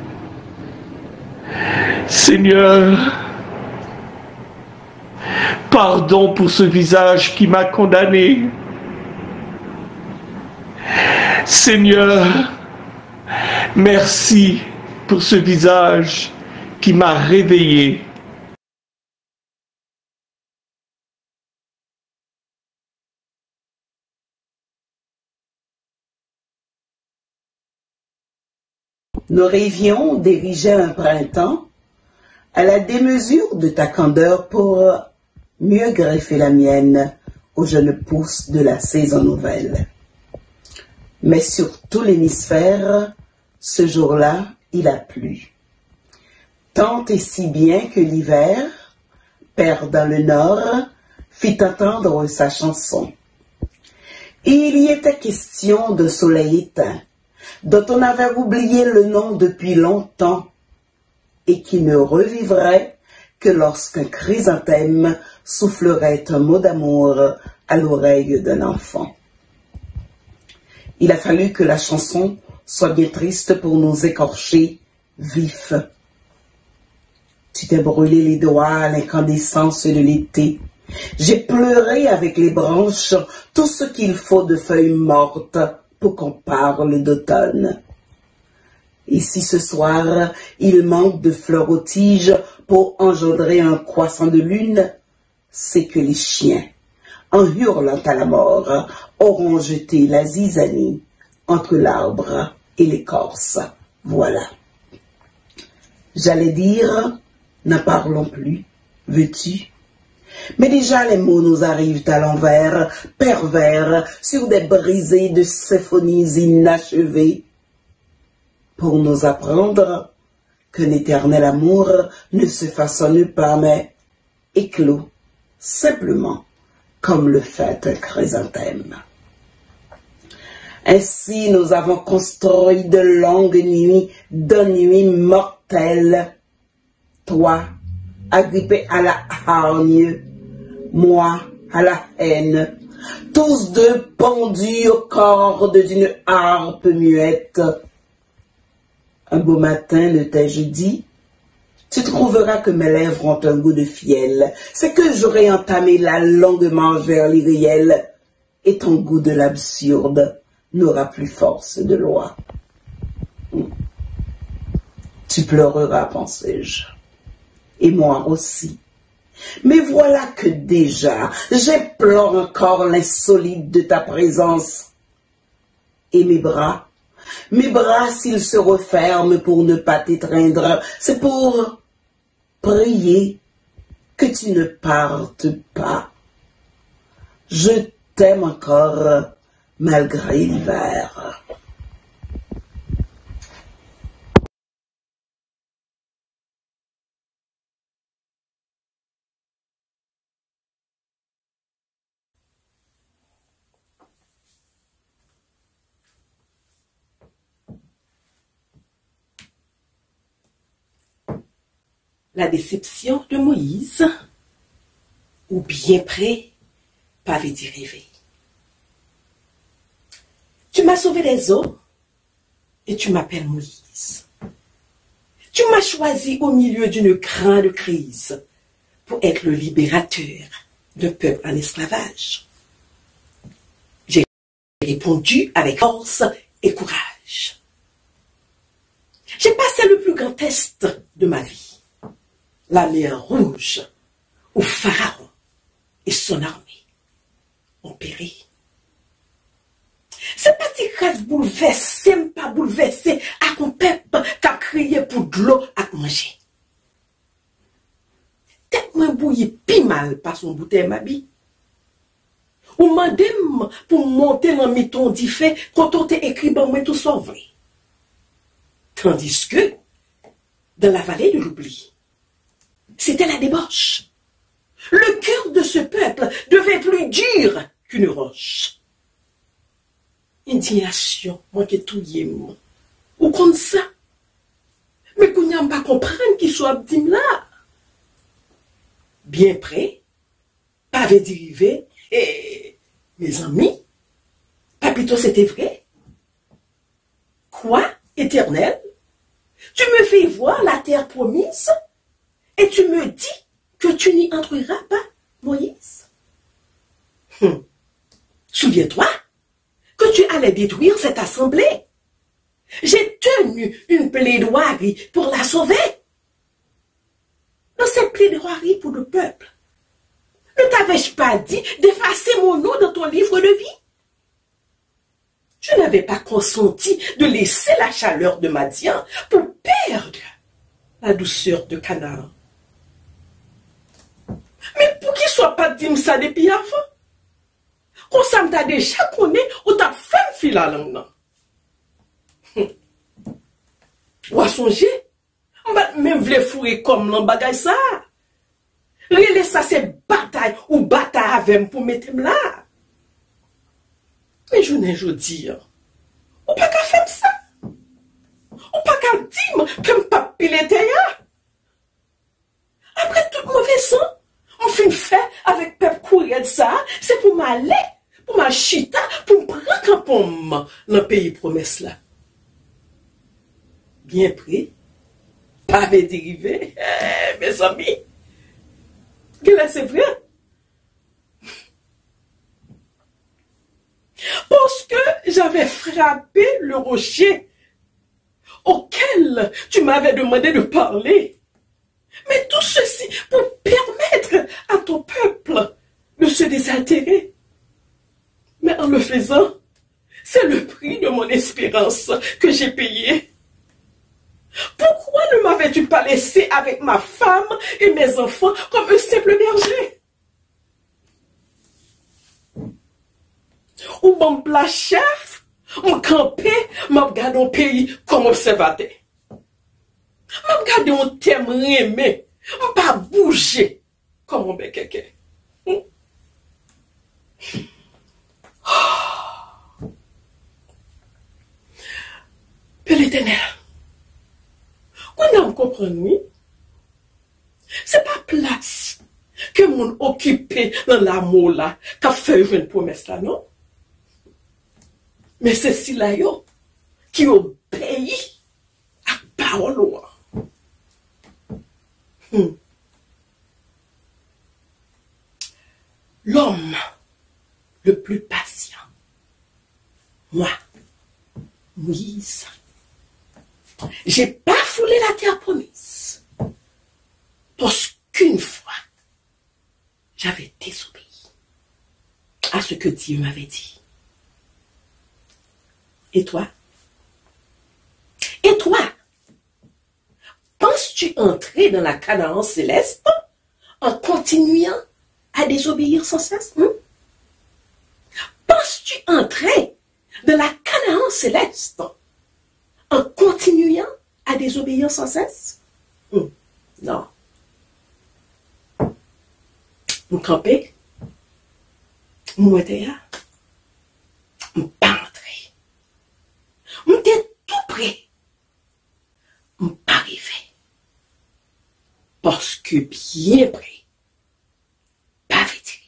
Seigneur, pardon pour ce visage qui m'a condamné. Seigneur, merci pour ce visage qui m'a réveillé. Nous rêvions d'ériger un printemps à la démesure de ta candeur pour mieux greffer la mienne aux jeunes pousses de la saison nouvelle. Mais sur tout l'hémisphère, ce jour-là, il a plu. Tant et si bien que l'hiver, père dans le nord, fit entendre sa chanson. Et il y était question de soleil éteint, dont on avait oublié le nom depuis longtemps, et qui ne revivrait que lorsqu'un chrysanthème soufflerait un mot d'amour à l'oreille d'un enfant. Il a fallu que la chanson soit bien triste pour nous écorcher vifs. Tu t'es brûlé les doigts à l'incandescence de l'été. J'ai pleuré avec les branches tout ce qu'il faut de feuilles mortes pour qu'on parle d'automne. Et si ce soir, il manque de fleurs aux tiges pour engendrer un croissant de lune, c'est que les chiens, en hurlant à la mort, auront jeté la zizanie entre l'arbre et l'écorce. Voilà. J'allais dire, n'en parlons plus, veux-tu? Mais déjà les mots nous arrivent à l'envers, pervers, sur des brisées de symphonies inachevées, pour nous apprendre qu'un éternel amour ne se façonne pas, mais éclot, simplement, comme le fait un chrysanthème. Ainsi nous avons construit de longues nuits, d'ennuis mortels. Toi, agrippé à la hargne, moi à la haine, tous deux pendus aux cordes d'une harpe muette. Un beau matin, ne t'ai-je dit, tu trouveras que mes lèvres ont un goût de fiel. C'est que j'aurai entamé la longue marche vers l'irréel, et ton goût de l'absurde n'aura plus force de loi. Tu pleureras, pensais-je, et moi aussi. Mais voilà que déjà, j'implore encore l'insolite de ta présence. Et mes bras, mes bras, s'ils se referment pour ne pas t'étreindre, c'est pour prier que tu ne partes pas. Je t'aime encore malgré l'hiver. La déception de Moïse, ou bien près, pavé d'y rêver. Tu m'as sauvé des eaux et tu m'appelles Moïse. Tu m'as choisi au milieu d'une grande crise pour être le libérateur d'un peuple en esclavage. J'ai répondu avec force et courage. J'ai passé le plus grand test de ma vie. La mer Rouge, où Pharaon et son armée ont péri. C'est pas tes grâces bouleversées, même pas bouleversées, à ton peuple qui a crié pour de l'eau à manger. tête moi bouillie pi mal par son bouteille m'habille. Ou madame pour monter dans miton dit fait quand on écrit ben moi tout sauvé. Tandis que dans la vallée de l'oubli, c'était la débauche. Le cœur de ce peuple devait plus dur qu'une roche. Indignation, moi qui tout y est, ou comme ça. Mais qu'on n'y a pas comprendre qu'il soit dit là. Bien près, pas dérivé, et mes amis, papito c'était vrai. Quoi, Éternel? Tu me fais voir la terre promise et tu me dis que tu n'y entreras pas, Moïse. Hum. Souviens-toi que tu allais détruire cette assemblée. J'ai tenu une plaidoirie pour la sauver. Dans cette plaidoirie pour le peuple, ne t'avais-je pas dit d'effacer mon nom dans ton livre de vie? Je n'avais pas consenti de laisser la chaleur de Madian pour perdre la douceur de Canaan. Mais pour qu'il ne soit pas dit ça depuis avant, qu'on ça m'a déjà connu ou t'as fait fil la langue. Ou à songer, même vle fourer comme l'en bagay ça. Relais ça c'est bataille ou bataille avec pour mettre là. Mais je n'ai pas dit, ou pas qu'à faire ça. Ou pas qu'à dire que m'pa pile terre. Après tout mauvais sang, on fait fait avec peuple courir de ça, c'est pour m'aller, pour ma chita, pour me prendre un pomme dans le pays promesse là. Bien pris, pas dérivé, eh, mes amis. Que c'est vrai. Parce que j'avais frappé le rocher auquel tu m'avais demandé de parler. Mais tout ceci pour permettre à ton peuple de se désaltérer. Mais en le faisant, c'est le prix de mon espérance que j'ai payé. Pourquoi ne m'avais-tu pas laissé avec ma femme et mes enfants comme un simple berger? Ou bon plat chef, on campé, m'a regardé un pays comme observateur. M'a regardé un thème aimé, m'a pas bougé comme un bec. Père l'Éternel, on a compris, c'est pas place que mon occupé dans l'amour là, qu'a fait une promesse là, non? Mais c'est si là yo qui obéit à parole. Hmm. L'homme le plus patient, moi, Moïse, j'ai pas foulé la terre promise. Parce qu'une fois, j'avais désobéi à ce que Dieu m'avait dit. Et toi? Et toi? Penses-tu entrer dans la Canaan céleste en continuant à désobéir sans cesse? Hein? Penses-tu entrer dans la Canaan céleste en continuant à désobéir sans cesse? Hum, non. Vous campez? Moi, t'es là? Pas entrer. M'étais tout prêt. M'pas arrivé. Parce que bien prêt. Pas vite arrivé.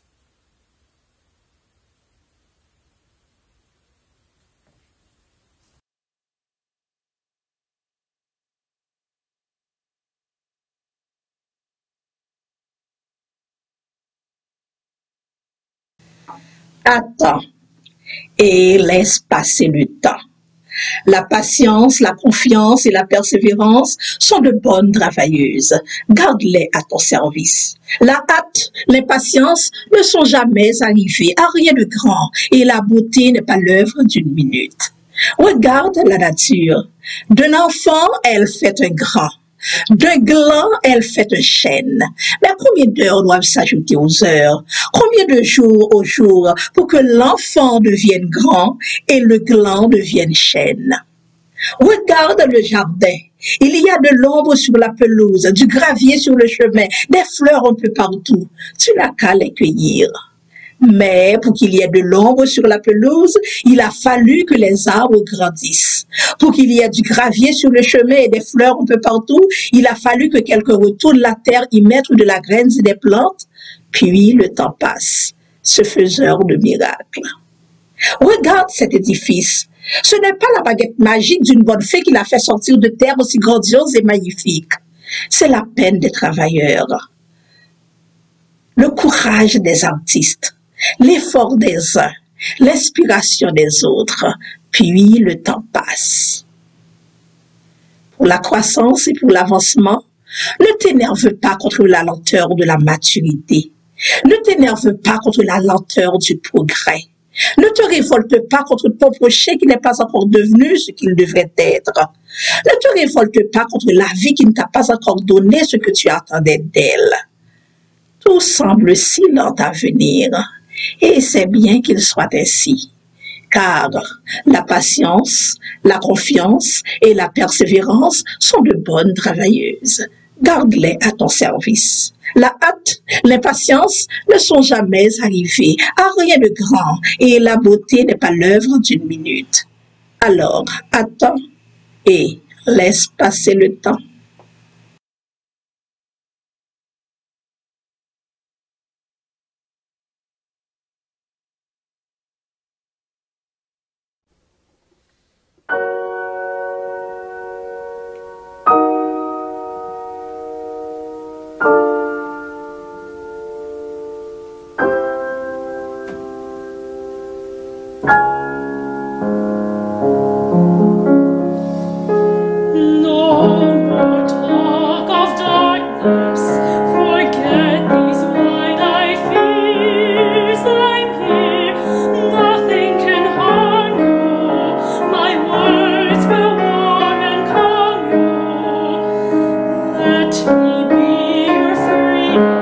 Attends et laisse passer le temps. La patience, la confiance et la persévérance sont de bonnes travailleuses. Garde-les à ton service. La hâte, l'impatience ne sont jamais arrivées à rien de grand et la beauté n'est pas l'œuvre d'une minute. Regarde la nature. D'un enfant, elle fait un grand. D'un gland, elle fait un chêne. Mais combien d'heures doivent s'ajouter aux heures? Combien de jours aux jours pour que l'enfant devienne grand et le gland devienne chêne? Regarde le jardin. Il y a de l'ombre sur la pelouse, du gravier sur le chemin, des fleurs un peu partout. Tu n'as qu'à les cueillir. Mais pour qu'il y ait de l'ombre sur la pelouse, il a fallu que les arbres grandissent. Pour qu'il y ait du gravier sur le chemin et des fleurs un peu partout, il a fallu que quelqu'un retourne la terre, y mettre de la graine et des plantes. Puis le temps passe, ce faiseur de miracles. Regarde cet édifice. Ce n'est pas la baguette magique d'une bonne fée qui l'a fait sortir de terre aussi grandiose et magnifique. C'est la peine des travailleurs, le courage des artistes, l'effort des uns, l'inspiration des autres, puis le temps passe. Pour la croissance et pour l'avancement, ne t'énerve pas contre la lenteur de la maturité. Ne t'énerve pas contre la lenteur du progrès. Ne te révolte pas contre ton prochain qui n'est pas encore devenu ce qu'il devrait être. Ne te révolte pas contre la vie qui ne t'a pas encore donné ce que tu attendais d'elle. Tout semble si lent à venir, et c'est bien qu'il soit ainsi, car la patience, la confiance et la persévérance sont de bonnes travailleuses. Garde-les à ton service. La hâte, l'impatience ne sont jamais arrivées à rien de grand, et la beauté n'est pas l'œuvre d'une minute. Alors, attends et laisse passer le temps.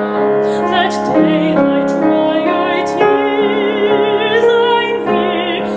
Let daylight dry your tears. I'm here.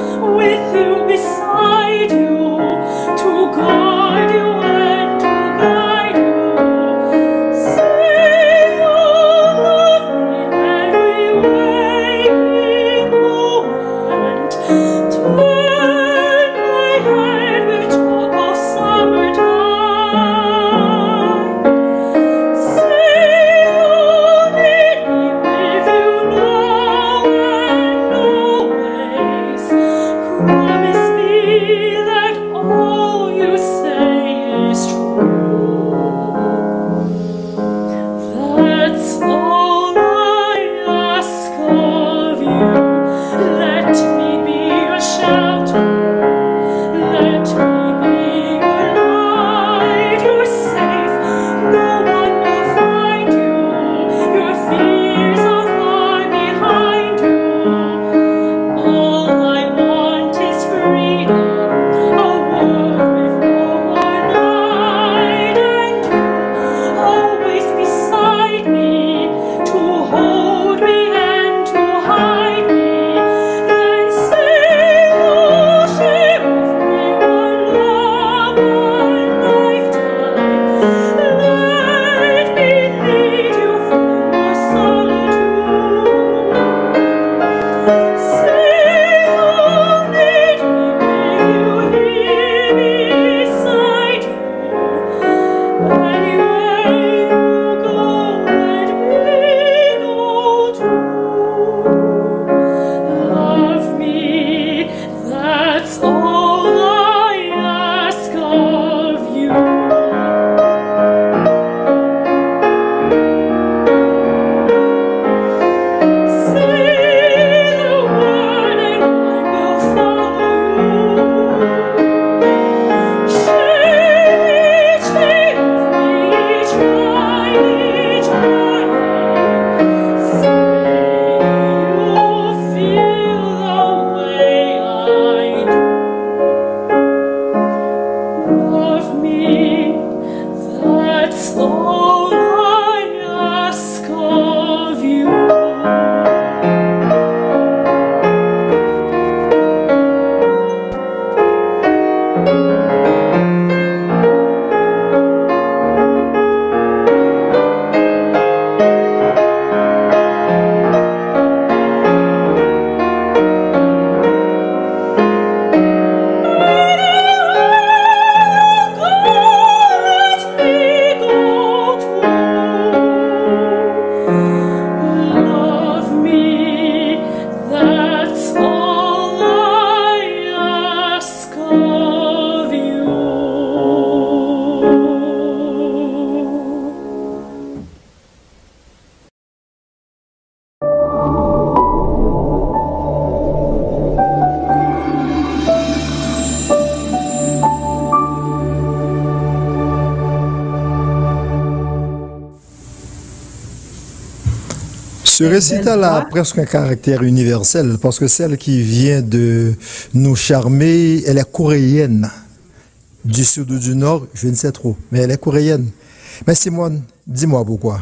Ce récital a presque un caractère universel parce que celle qui vient de nous charmer, elle est coréenne. Du sud ou du nord, je ne sais trop, mais elle est coréenne. Mais Simone, dis-moi pourquoi.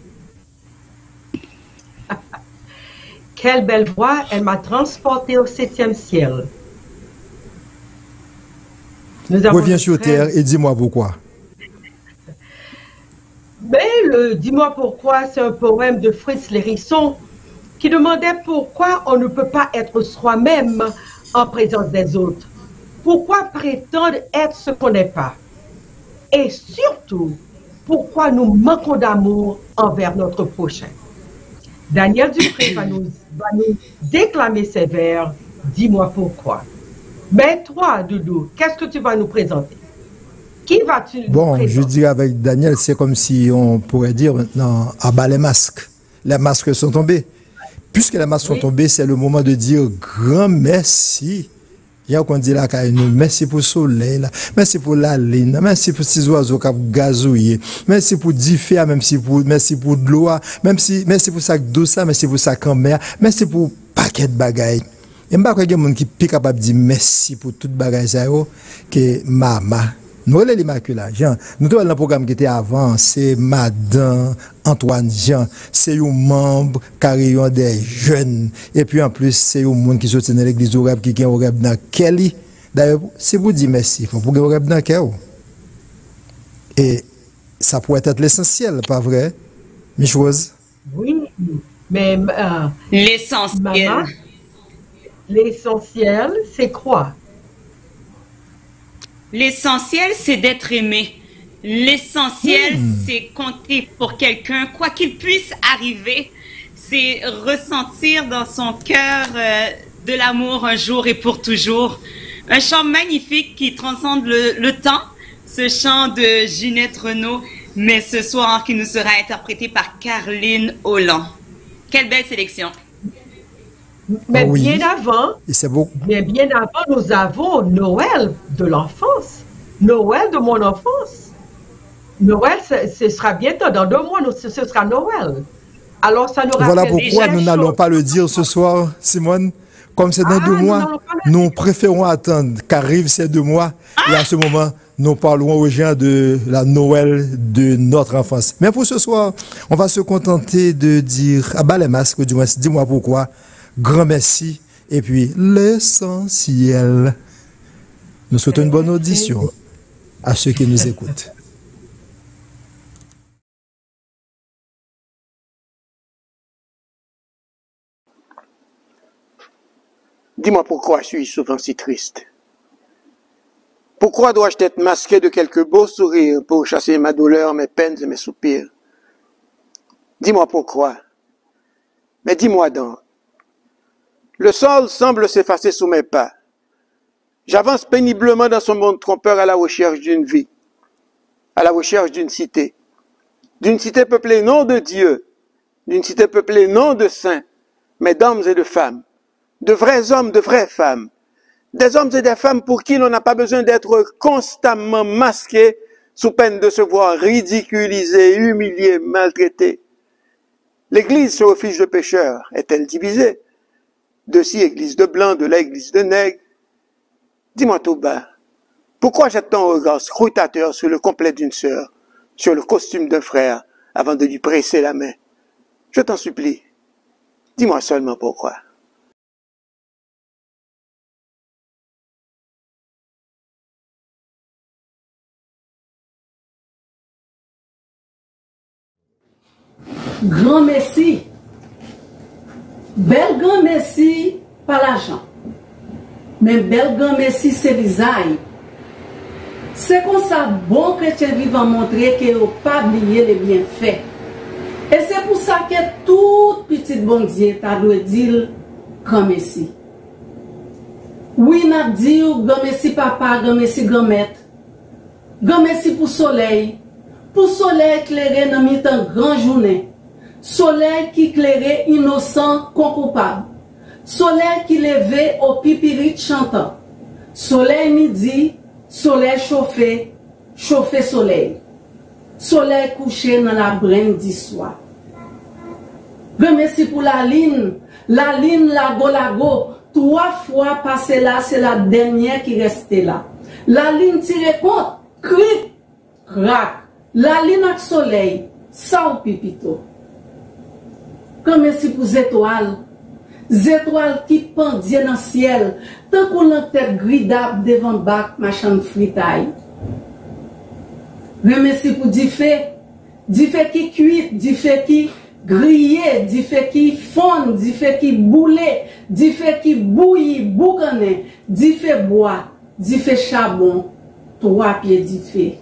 Quelle belle voix, elle m'a transporté au septième ciel. Nous avons Reviens sur terre et dis-moi pourquoi. Mais le Dis-moi pourquoi, c'est un poème de Fritz Lérisson qui demandait pourquoi on ne peut pas être soi-même en présence des autres. Pourquoi prétendre être ce qu'on n'est pas? Et surtout, pourquoi nous manquons d'amour envers notre prochain? Daniel Dupré va nous, va nous déclamer ces vers. Dis-moi pourquoi. Mais toi, Doudou, qu'est-ce que tu vas nous présenter? Qui vas-tu nous Bon, présenter? je dirais avec Daniel, c'est comme si on pourrait dire maintenant, à bas les masques. Les masques sont tombés. Puisque les masques oui. sont tombés, c'est le moment de dire grand merci. Il y a qu'on dit là, merci pour le soleil, là. Merci pour la ligne, merci pour ces oiseaux qui ont gazouillé, merci pour diffé, même si pour, merci pour de l'eau, même si, merci pour sac d'eau, merci pour sac en mer, merci pour paquet de bagailles. Et m'pas qu'il y a des gens qui sont capables de dire merci pour toute bagaille ça, que maman. Nous, les l'Immaculée, Jean, nous avons un programme qui était avant, c'est Madame Antoine Jean, c'est un membre carillon des jeunes, et puis en plus, c'est un monde qui soutient l'église au rêve, qui est au rêve dans Kelly. D'ailleurs, c'est vous dire merci, il faut pour au rêve dans Kelly. Et ça pourrait être l'essentiel, pas vrai, mes choses? Oui, mais euh, l'essentiel. L'essentiel, c'est quoi? L'essentiel, c'est d'être aimé. L'essentiel, mmh. c'est compter pour quelqu'un, quoi qu'il puisse arriver. C'est ressentir dans son cœur euh, de l'amour un jour et pour toujours. Un chant magnifique qui transcende le, le temps, ce chant de Ginette Renaud, mais ce soir qui nous sera interprété par Caroline Holland. Quelle belle sélection. Mais oh oui. bien avant, c'est beau. Mais bien avant, nous avons Noël de l'enfance. Noël de mon enfance. Noël, ce, ce sera bientôt, dans deux mois, ce, ce sera Noël. Alors, ça nous rappelle Voilà pourquoi nous n'allons pas le dire ce soir, Simone. Comme c'est dans ah, deux mois, nous, nous préférons attendre qu'arrivent ces deux mois. Ah. Et à ce moment, nous parlerons aux gens de la Noël de notre enfance. Mais pour ce soir, on va se contenter de dire, ah bah les masques, du moins, dis-moi pourquoi. Grand merci. Et puis, l'essentiel. Nous souhaitons une bonne audition à ceux qui nous écoutent. Dis-moi pourquoi je suis souvent si triste. Pourquoi dois-je être masqué de quelques beaux sourires pour chasser ma douleur, mes peines et mes soupirs? Dis-moi pourquoi. Mais dis-moi donc. Le sol semble s'effacer sous mes pas. J'avance péniblement dans ce monde trompeur à la recherche d'une vie, à la recherche d'une cité, d'une cité peuplée non de Dieu, d'une cité peuplée non de saints, mais d'hommes et de femmes, de vrais hommes, de vraies femmes, des hommes et des femmes pour qui l'on n'a pas besoin d'être constamment masqués sous peine de se voir ridiculisés, humiliés, maltraités. L'Église, ce refuge de pécheurs, est-elle divisée? De ci, église de blanc, de là, église de nègre. Dis-moi tout bas, pourquoi jette ton regard scrutateur sur le complet d'une sœur, sur le costume d'un frère, avant de lui presser la main? Je t'en supplie, dis-moi seulement pourquoi. Grand merci. Bel grand merci par l'argent. Mais bel grand merci c'est visage. C'est comme ça bon chrétien vivant montrer que vous pas oublier les bienfaits. Et c'est pour ça que tout petit bon Dieu t'a doit dire grand merci. Oui, n'a dit grand merci papa, grand merci grand-mère. Grand merci pour soleil. Pour soleil éclairé dans mi-temps grand journée. Soleil qui éclairait innocent qu'on coupable. Soleil qui levait au pipirit chantant. Soleil midi, soleil chauffé, chauffé soleil. Soleil couché dans la braine du soir. Grand merci pour la ligne. La ligne Lago Lago. Trois fois passé là, c'est la dernière qui restait là. La ligne tire compte. Cric, crac. La ligne avec soleil. Ça ou pipito. Grand merci pour les étoiles. Les étoiles qui pendent dans le ciel. Tant qu'on a tête gridable devant bac, machin fritaille. Grand merci pour du fait. Du fait qui cuit, du fait qui grillé, du fait qui fond, du fait qui boulé, du fait qui bouillit, boucané, du fait bois, du fait charbon, trois pieds du fait.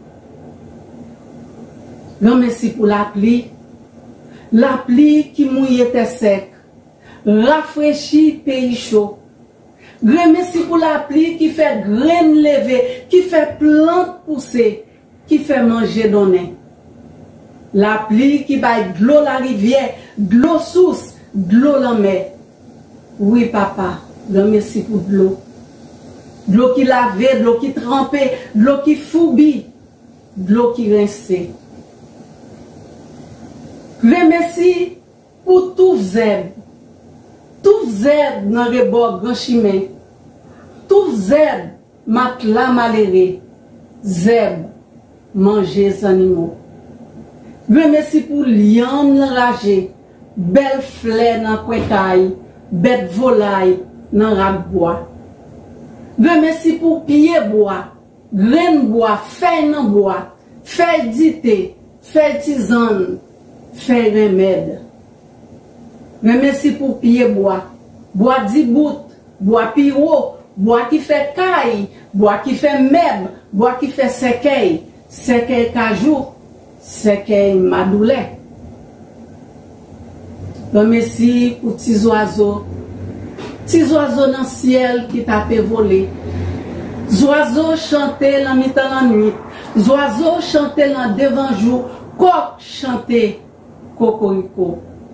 Grand merci pour la pluie. La pluie qui mouille tes sec, rafraîchit pays chaud. Grand merci pour la pluie qui fait graines lever, qui fait plantes pousser, qui fait manger donner. La pluie qui baille de l'eau la rivière, de l'eau source, de l'eau la mer. Oui, papa, grand merci pour de l'eau. De l'eau qui lavait, de l'eau qui trempait, de l'eau qui foubit, de l'eau qui rinçait. Grand merci pour tout zèbre. Tout zèbre dans le bord grand chemin. Tout zèbre matelas malheureux. Zèbre manger les animaux. Merci pour lion enragé, belle fleur dans coin bête volaille dans rap bois. Merci pour pied bois, graine bois, feuille dans bois, feuille d'ité, feuille tisane, feuille remède. Merci pour pied bois, bois d'ibout, bois piro, bois qui fait caille, bois qui fait meb, bois qui fait sequeil, sequeil cajou. C'est que madoulet. Donc merci pour petits oiseaux. Petits oiseaux dans le ciel qui tapent voler. Oiseaux chantaient dans mi-temps la nuit. Oiseaux chantaient dans devant jour. Coq chantait cocorico.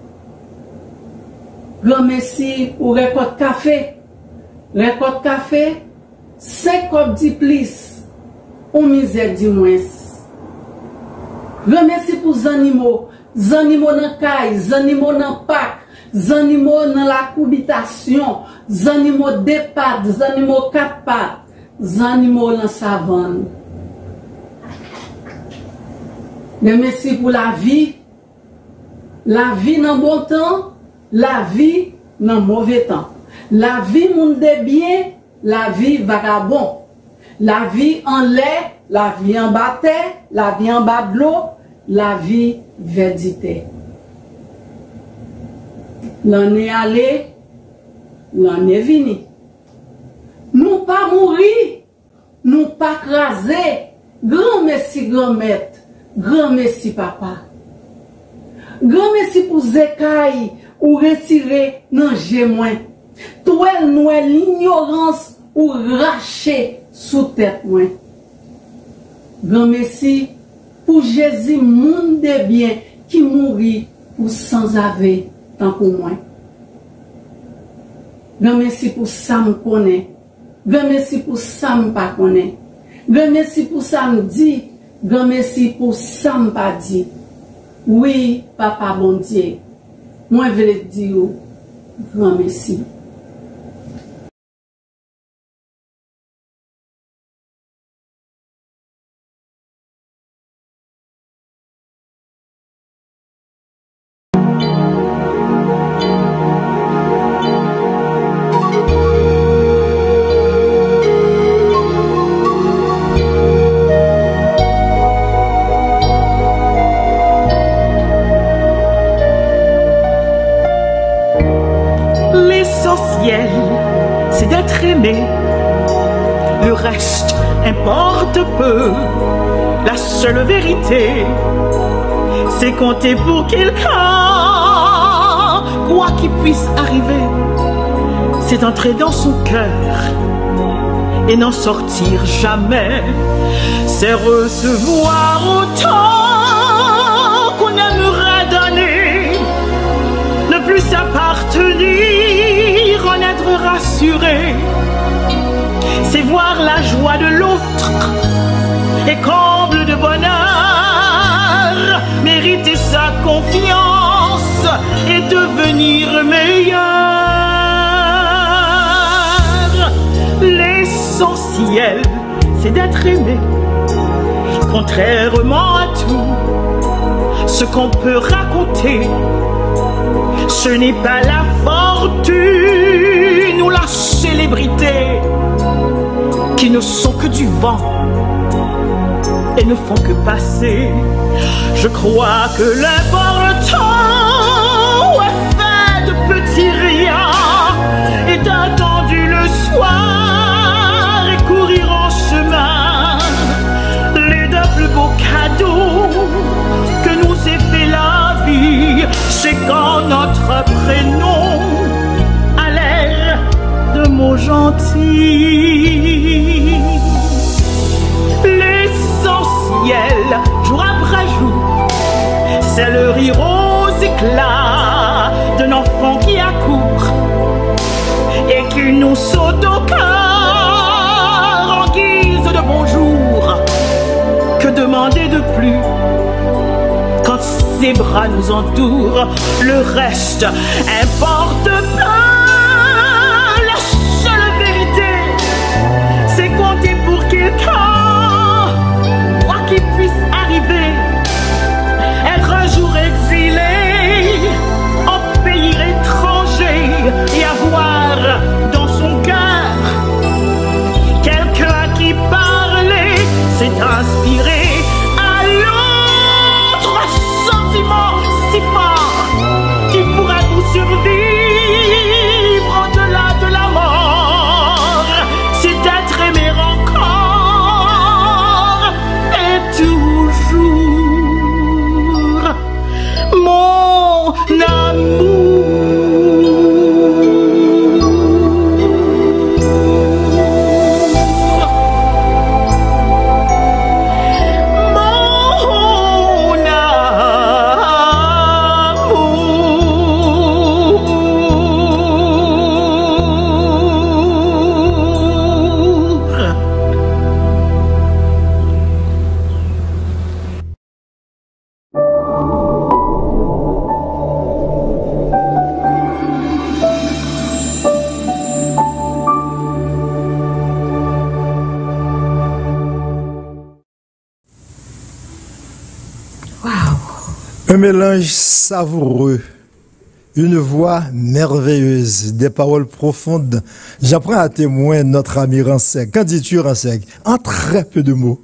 Grand merci pour récolte café. Récolte café, cinq copes de plus. Ou misère du moins. Remercie pour les animaux, les animaux dans la caille, les animaux dans le parc, les animaux dans la cohabitation, les animaux deux pattes, les animaux quatre pattes, les animaux dans la savane. Remercie pour la vie, la vie dans le bon temps, la vie dans le mauvais temps. La vie monde de bien, la vie vagabond. La vie en lait, la vie en bas terre, la vie en bas de l'eau. La vie verdité. L'on est allé, l'on est venu. Nous pas mourir, nous pas craser. Grand merci, grand maître, grand merci, papa. Grand merci pour Zekaï ou retirer non gémoin. Toi, nous l'ignorance ou racher sous tête moi. Grand merci pour Jésus, monde de bien qui mourit pour sans avoir tant pour moi. Grand merci pour ça me connaît. Grand merci pour ça me pas connaît. Grand merci pour ça me dit. Grand merci pour ça me pas dit. Oui, papa bon Dieu. Moi je veux dire grand merci. C'est d'être aimé. Le reste importe peu. La seule vérité, c'est compter pour quelqu'un. Quoi qu'il puisse arriver, c'est entrer dans son cœur et n'en sortir jamais. C'est recevoir autant qu'on aimerait donner, ne plus s'appartenir, en être rassuré. C'est voir la joie de l'autre et comble de bonheur, mériter sa confiance et devenir meilleur. L'essentiel, c'est d'être aimé, contrairement à tout ce qu'on peut raconter. Ce n'est pas la fortune ou la célébrité qui ne sont que du vent et ne font que passer. Je crois que l'important est fait de petits riens et d'attendu le soir et courir en chemin. Les deux plus beaux cadeaux que nous ait fait la vie, c'est quand notre prénom a l'air de mots gentils. L'essentiel, jour après jour, c'est le rire aux éclats d'un enfant qui accourt et qui nous saute au cœur en guise de bonjour. Que demander de plus quand ses bras nous entourent? Le reste importe pas. La seule vérité, c'est compter pour quelqu'un, quoi qu'il puisse arriver. Être un jour exilé en pays étranger et avoir dans son cœur quelqu'un à qui parler, c'est inspiré à l'autre un sentiment si fort qui pourra nous survivre au-delà de la mort. C'est d'être aimé encore et toujours. Mon amour. Un mélange savoureux, une voix merveilleuse, des paroles profondes. J'apprends à témoin notre ami Ransec. Qu'en dis-tu, Ransec? En très peu de mots.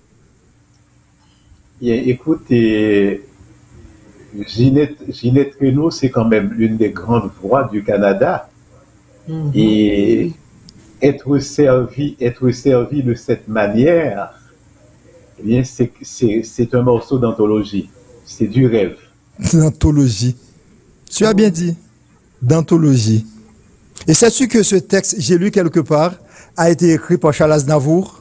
Bien, écoute, et Ginette, Ginette Renaud, c'est quand même l'une des grandes voix du Canada. Mm-hmm. Et être servi, être servi de cette manière, eh bien, c'est, c'est, c'est un morceau d'anthologie. C'est du rêve. D'anthologie. Tu as bien dit. D'anthologie. Et sais-tu que ce texte, j'ai lu quelque part, a été écrit par Charles Aznavour?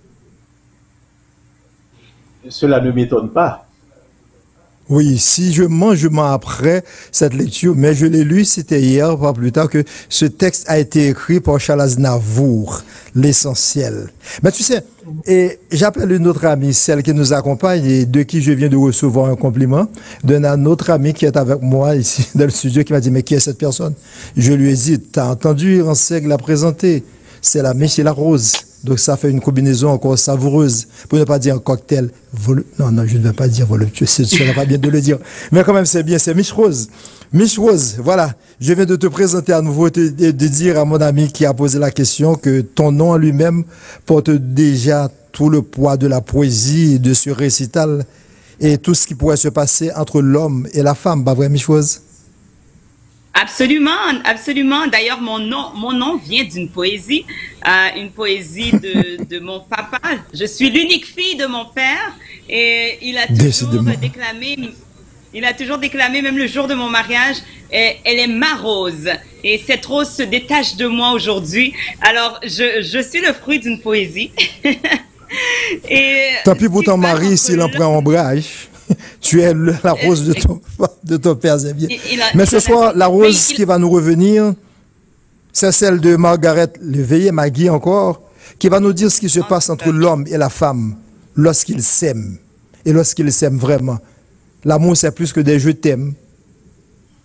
Cela ne m'étonne pas. Oui, si je mens, je mens après cette lecture, mais je l'ai lu, c'était hier, pas plus tard, que ce texte a été écrit par Charles Aznavour, l'essentiel. Mais tu sais, et j'appelle une autre amie, celle qui nous accompagne et de qui je viens de recevoir un compliment, d'un autre ami qui est avec moi ici dans le studio, qui m'a dit, mais qui est cette personne? Je lui ai dit, t'as entendu, Ransec l'a présenté, c'est la Michel Rose. Donc ça fait une combinaison encore savoureuse, pour ne pas dire un cocktail volu... Non, non, je ne vais pas dire voluptueux, ce n'est pas bien de le dire. Mais quand même, c'est bien, c'est Mich Rose. Mich Rose, voilà, je viens de te présenter à nouveau et de, de dire à mon ami qui a posé la question que ton nom en lui-même porte déjà tout le poids de la poésie et de ce récital et tout ce qui pourrait se passer entre l'homme et la femme, pas vrai, Mich Rose? Absolument, absolument. D'ailleurs, mon nom, mon nom vient d'une poésie, euh, une poésie de, de mon papa. Je suis l'unique fille de mon père et il a toujours Décidément. déclamé, il a toujours déclamé, même le jour de mon mariage, et, elle est ma rose. Et cette rose se détache de moi aujourd'hui. Alors, je, je suis le fruit d'une poésie. et Tant pis pour ton mari s'il en prend ombrage. Tu es le, la rose de ton, de ton père, c'est bien. Il, il a, Mais ce soir, la rose il... qui va nous revenir, c'est celle de Margaret Léveillé, Maggie encore, qui va nous dire ce qui se passe entre l'homme et la femme lorsqu'ils s'aiment. Et lorsqu'ils s'aiment vraiment. L'amour, c'est plus que des je t'aime.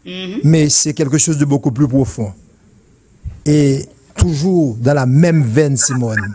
Mhm. mais c'est quelque chose de beaucoup plus profond. Et toujours dans la même veine, Simone.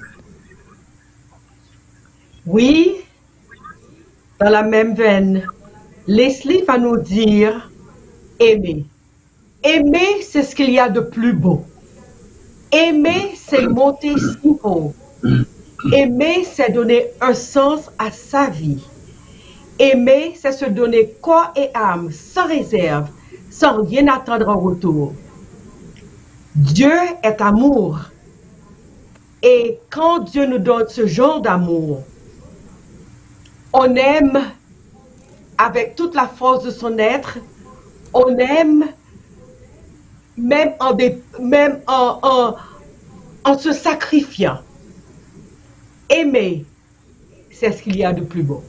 Oui, dans la même veine, Leslie va nous dire aimer. Aimer, c'est ce qu'il y a de plus beau. Aimer, c'est monter si haut. Aimer, c'est donner un sens à sa vie. Aimer, c'est se donner corps et âme, sans réserve, sans rien attendre en retour. Dieu est amour. Et quand Dieu nous donne ce genre d'amour, on aime avec toute la force de son être, on aime même en, dé, même en, en, en se sacrifiant. Aimer, c'est ce qu'il y a de plus beau.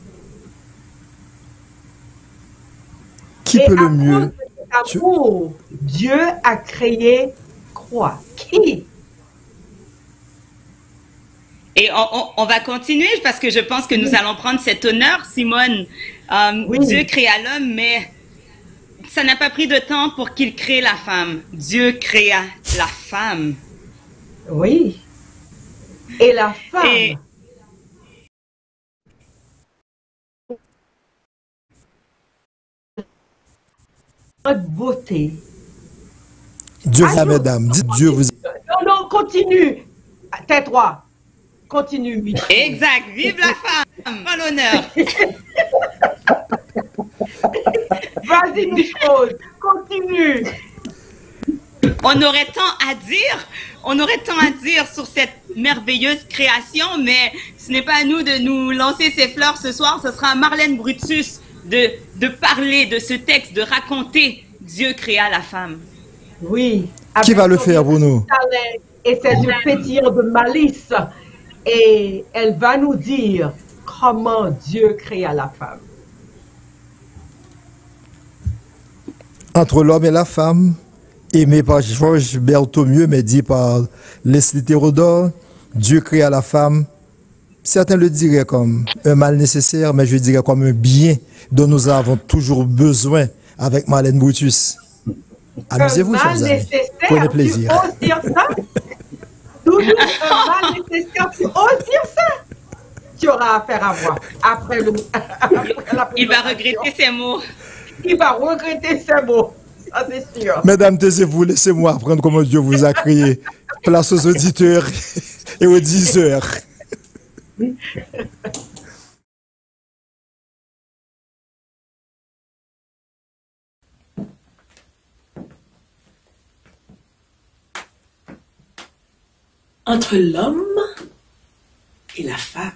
Qui Et peut à le mieux? cause de cet amour, Dieu a créé quoi? Qui? Et on, on, on va continuer parce que je pense que nous allons prendre cet honneur, Simone. Euh, Oui. Dieu créa l'homme, mais ça n'a pas pris de temps pour qu'il crée la femme. Dieu créa la femme. Oui. Et la femme, Et notre beauté. Dieu vous Ah, aime, non. mesdames. Dites Dieu vous aime. Non, non, continue. Tais-toi. Continue, Michel. exact, vive la femme, à l'honneur. Vas-y, Michel. Continue. On aurait tant à dire, on aurait tant à dire sur cette merveilleuse création, mais ce n'est pas à nous de nous lancer ces fleurs ce soir, ce sera à Marlène Brutus de, de parler de ce texte, de raconter Dieu créa la femme. Oui. Qui va le son faire pour nous? talent et ses yeux pétillants de malice. Et elle va nous dire comment Dieu créa la femme. Entre l'homme et la femme, aimé par Georges Berthommieux, mais dit par Leslie Théodore, Dieu créa la femme. Certains le diraient comme un mal nécessaire, mais je dirais comme un bien dont nous avons toujours besoin avec Marlène Brutus. Amusez-vous, Un mal chers amis. nécessaire, Prenez plaisir. tu oses dire ça? Toujours un mal nécessaire, tu oses dire ça? Tu auras affaire à moi après, le, après la Il va présentation. regretter ces mots. Il va regretter ces mots, ça c'est sûr. Mesdames, taisez-vous, laissez-moi apprendre comment Dieu vous a créé. Place aux auditeurs et aux diseurs. Entre l'homme et la femme.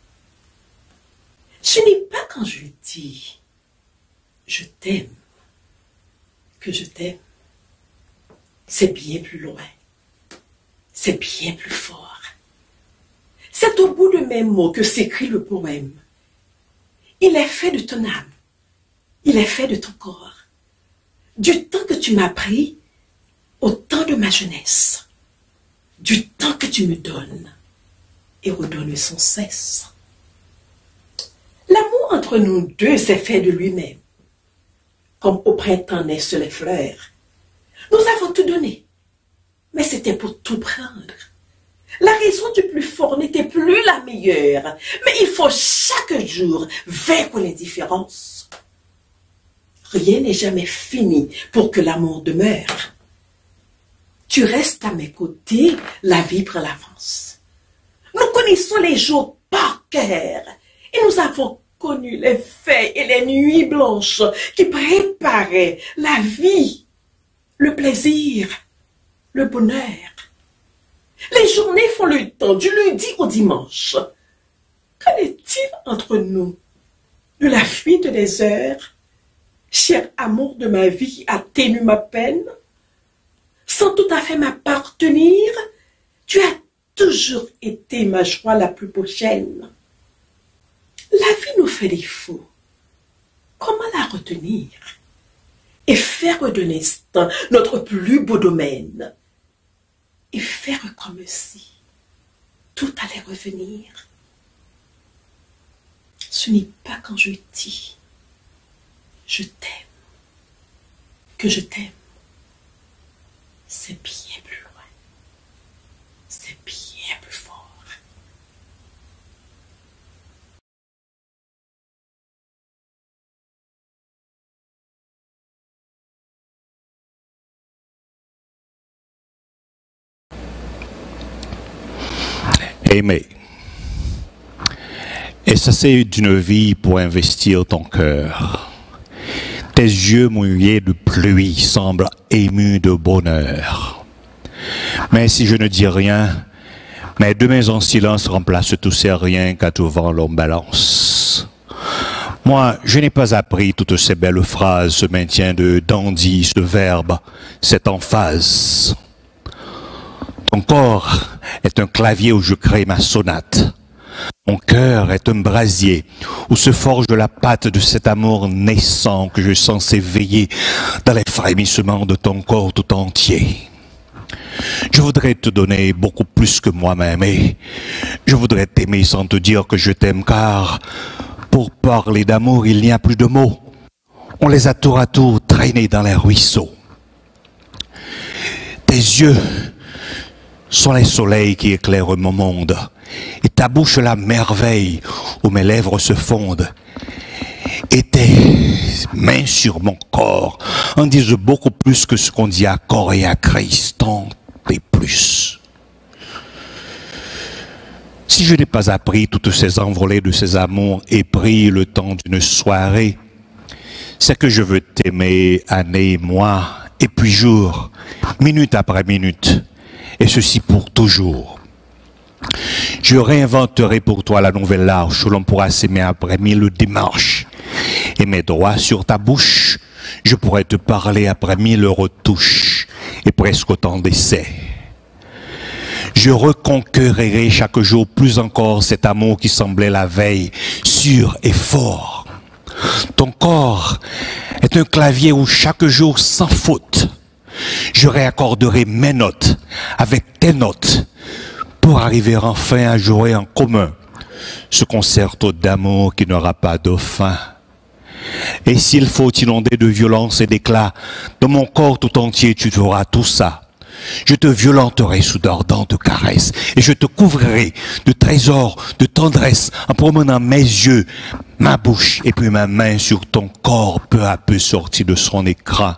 Ce n'est pas quand je dis je t'aime que je t'aime. C'est bien plus loin. C'est bien plus fort. C'est au bout de mes mots que s'écrit le poème. Il est fait de ton âme. Il est fait de ton corps. Du temps que tu m'as pris au temps de ma jeunesse. Du temps que tu me donnes et redonnes sans cesse. L'amour entre nous deux s'est fait de lui-même. Comme au printemps naissent les fleurs. Nous avons tout donné, mais c'était pour tout prendre. La raison du plus fort n'était plus la meilleure, mais il faut chaque jour vaincre l'indifférence. Rien n'est jamais fini pour que l'amour demeure. Tu restes à mes côtés, la vie prend l'avance. Nous connaissons les jours par cœur et nous avons connu les faits et les nuits blanches qui préparaient la vie, le plaisir, le bonheur. Les journées font le temps du lundi au dimanche. Qu'en est-il entre nous? De la fuite des heures, cher amour de ma vie qui atténue ma peine? Sans tout à fait m'appartenir, tu as toujours été ma joie la plus prochaine. La vie nous fait défaut. Comment la retenir et faire de l'instant notre plus beau domaine et faire comme si tout allait revenir? Ce n'est pas quand je dis je t'aime que je t'aime. C'est bien plus loin. C'est bien plus fort. Aimer. Et ça, c'est d'une vie pour investir ton cœur. Tes yeux mouillés de pluie semblent émus de bonheur. Mais si je ne dis rien, mes deux mains en silence remplacent tous ces riens qu'à tout vent l'on balance. Moi, je n'ai pas appris toutes ces belles phrases, ce maintien de dandy, ce verbe, cette emphase. Ton corps est un clavier où je crée ma sonate. Mon cœur est un brasier où se forge la pâte de cet amour naissant que je sens s'éveiller dans les frémissements de ton corps tout entier. Je voudrais te donner beaucoup plus que moi-même et je voudrais t'aimer sans te dire que je t'aime car pour parler d'amour il n'y a plus de mots. On les a tour à tour traînés dans les ruisseaux. Tes yeux sont les soleils qui éclairent mon monde. Et ta bouche la merveille où mes lèvres se fondent. Et tes mains sur mon corps en disent beaucoup plus que ce qu'on dit à corps et à Christ, tant et plus. Si je n'ai pas appris toutes ces envolées de ces amours et pris le temps d'une soirée, c'est que je veux t'aimer année, mois, et puis jour, minute après minute, et ceci pour toujours. Je réinventerai pour toi la nouvelle arche où l'on pourra s'aimer après mille démarches. Et mes doigts sur ta bouche, je pourrai te parler après mille retouches et presque autant d'essais. Je reconquérirai chaque jour plus encore cet amour qui semblait la veille sûr et fort. Ton corps est un clavier où chaque jour sans faute, je réaccorderai mes notes avec tes notes pour arriver enfin à jouer en commun ce concerto d'amour qui n'aura pas de fin. Et s'il faut inonder de violence et d'éclat dans mon corps tout entier, tu feras tout ça. Je te violenterai sous d'ardentes caresses et je te couvrirai de trésors, de tendresse en promenant mes yeux, ma bouche et puis ma main sur ton corps peu à peu sorti de son écran.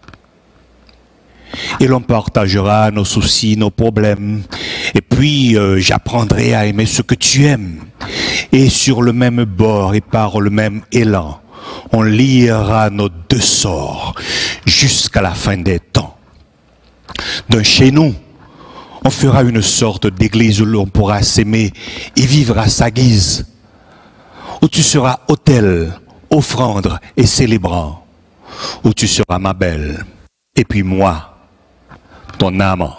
Et l'on partagera nos soucis, nos problèmes. Et puis euh, j'apprendrai à aimer ce que tu aimes. Et sur le même bord et par le même élan, on liera nos deux sorts jusqu'à la fin des temps. D'un chez nous, on fera une sorte d'église où l'on pourra s'aimer et vivre à sa guise. Où tu seras autel, offrande et célébrant. Où tu seras ma belle. Et puis moi, ton amant.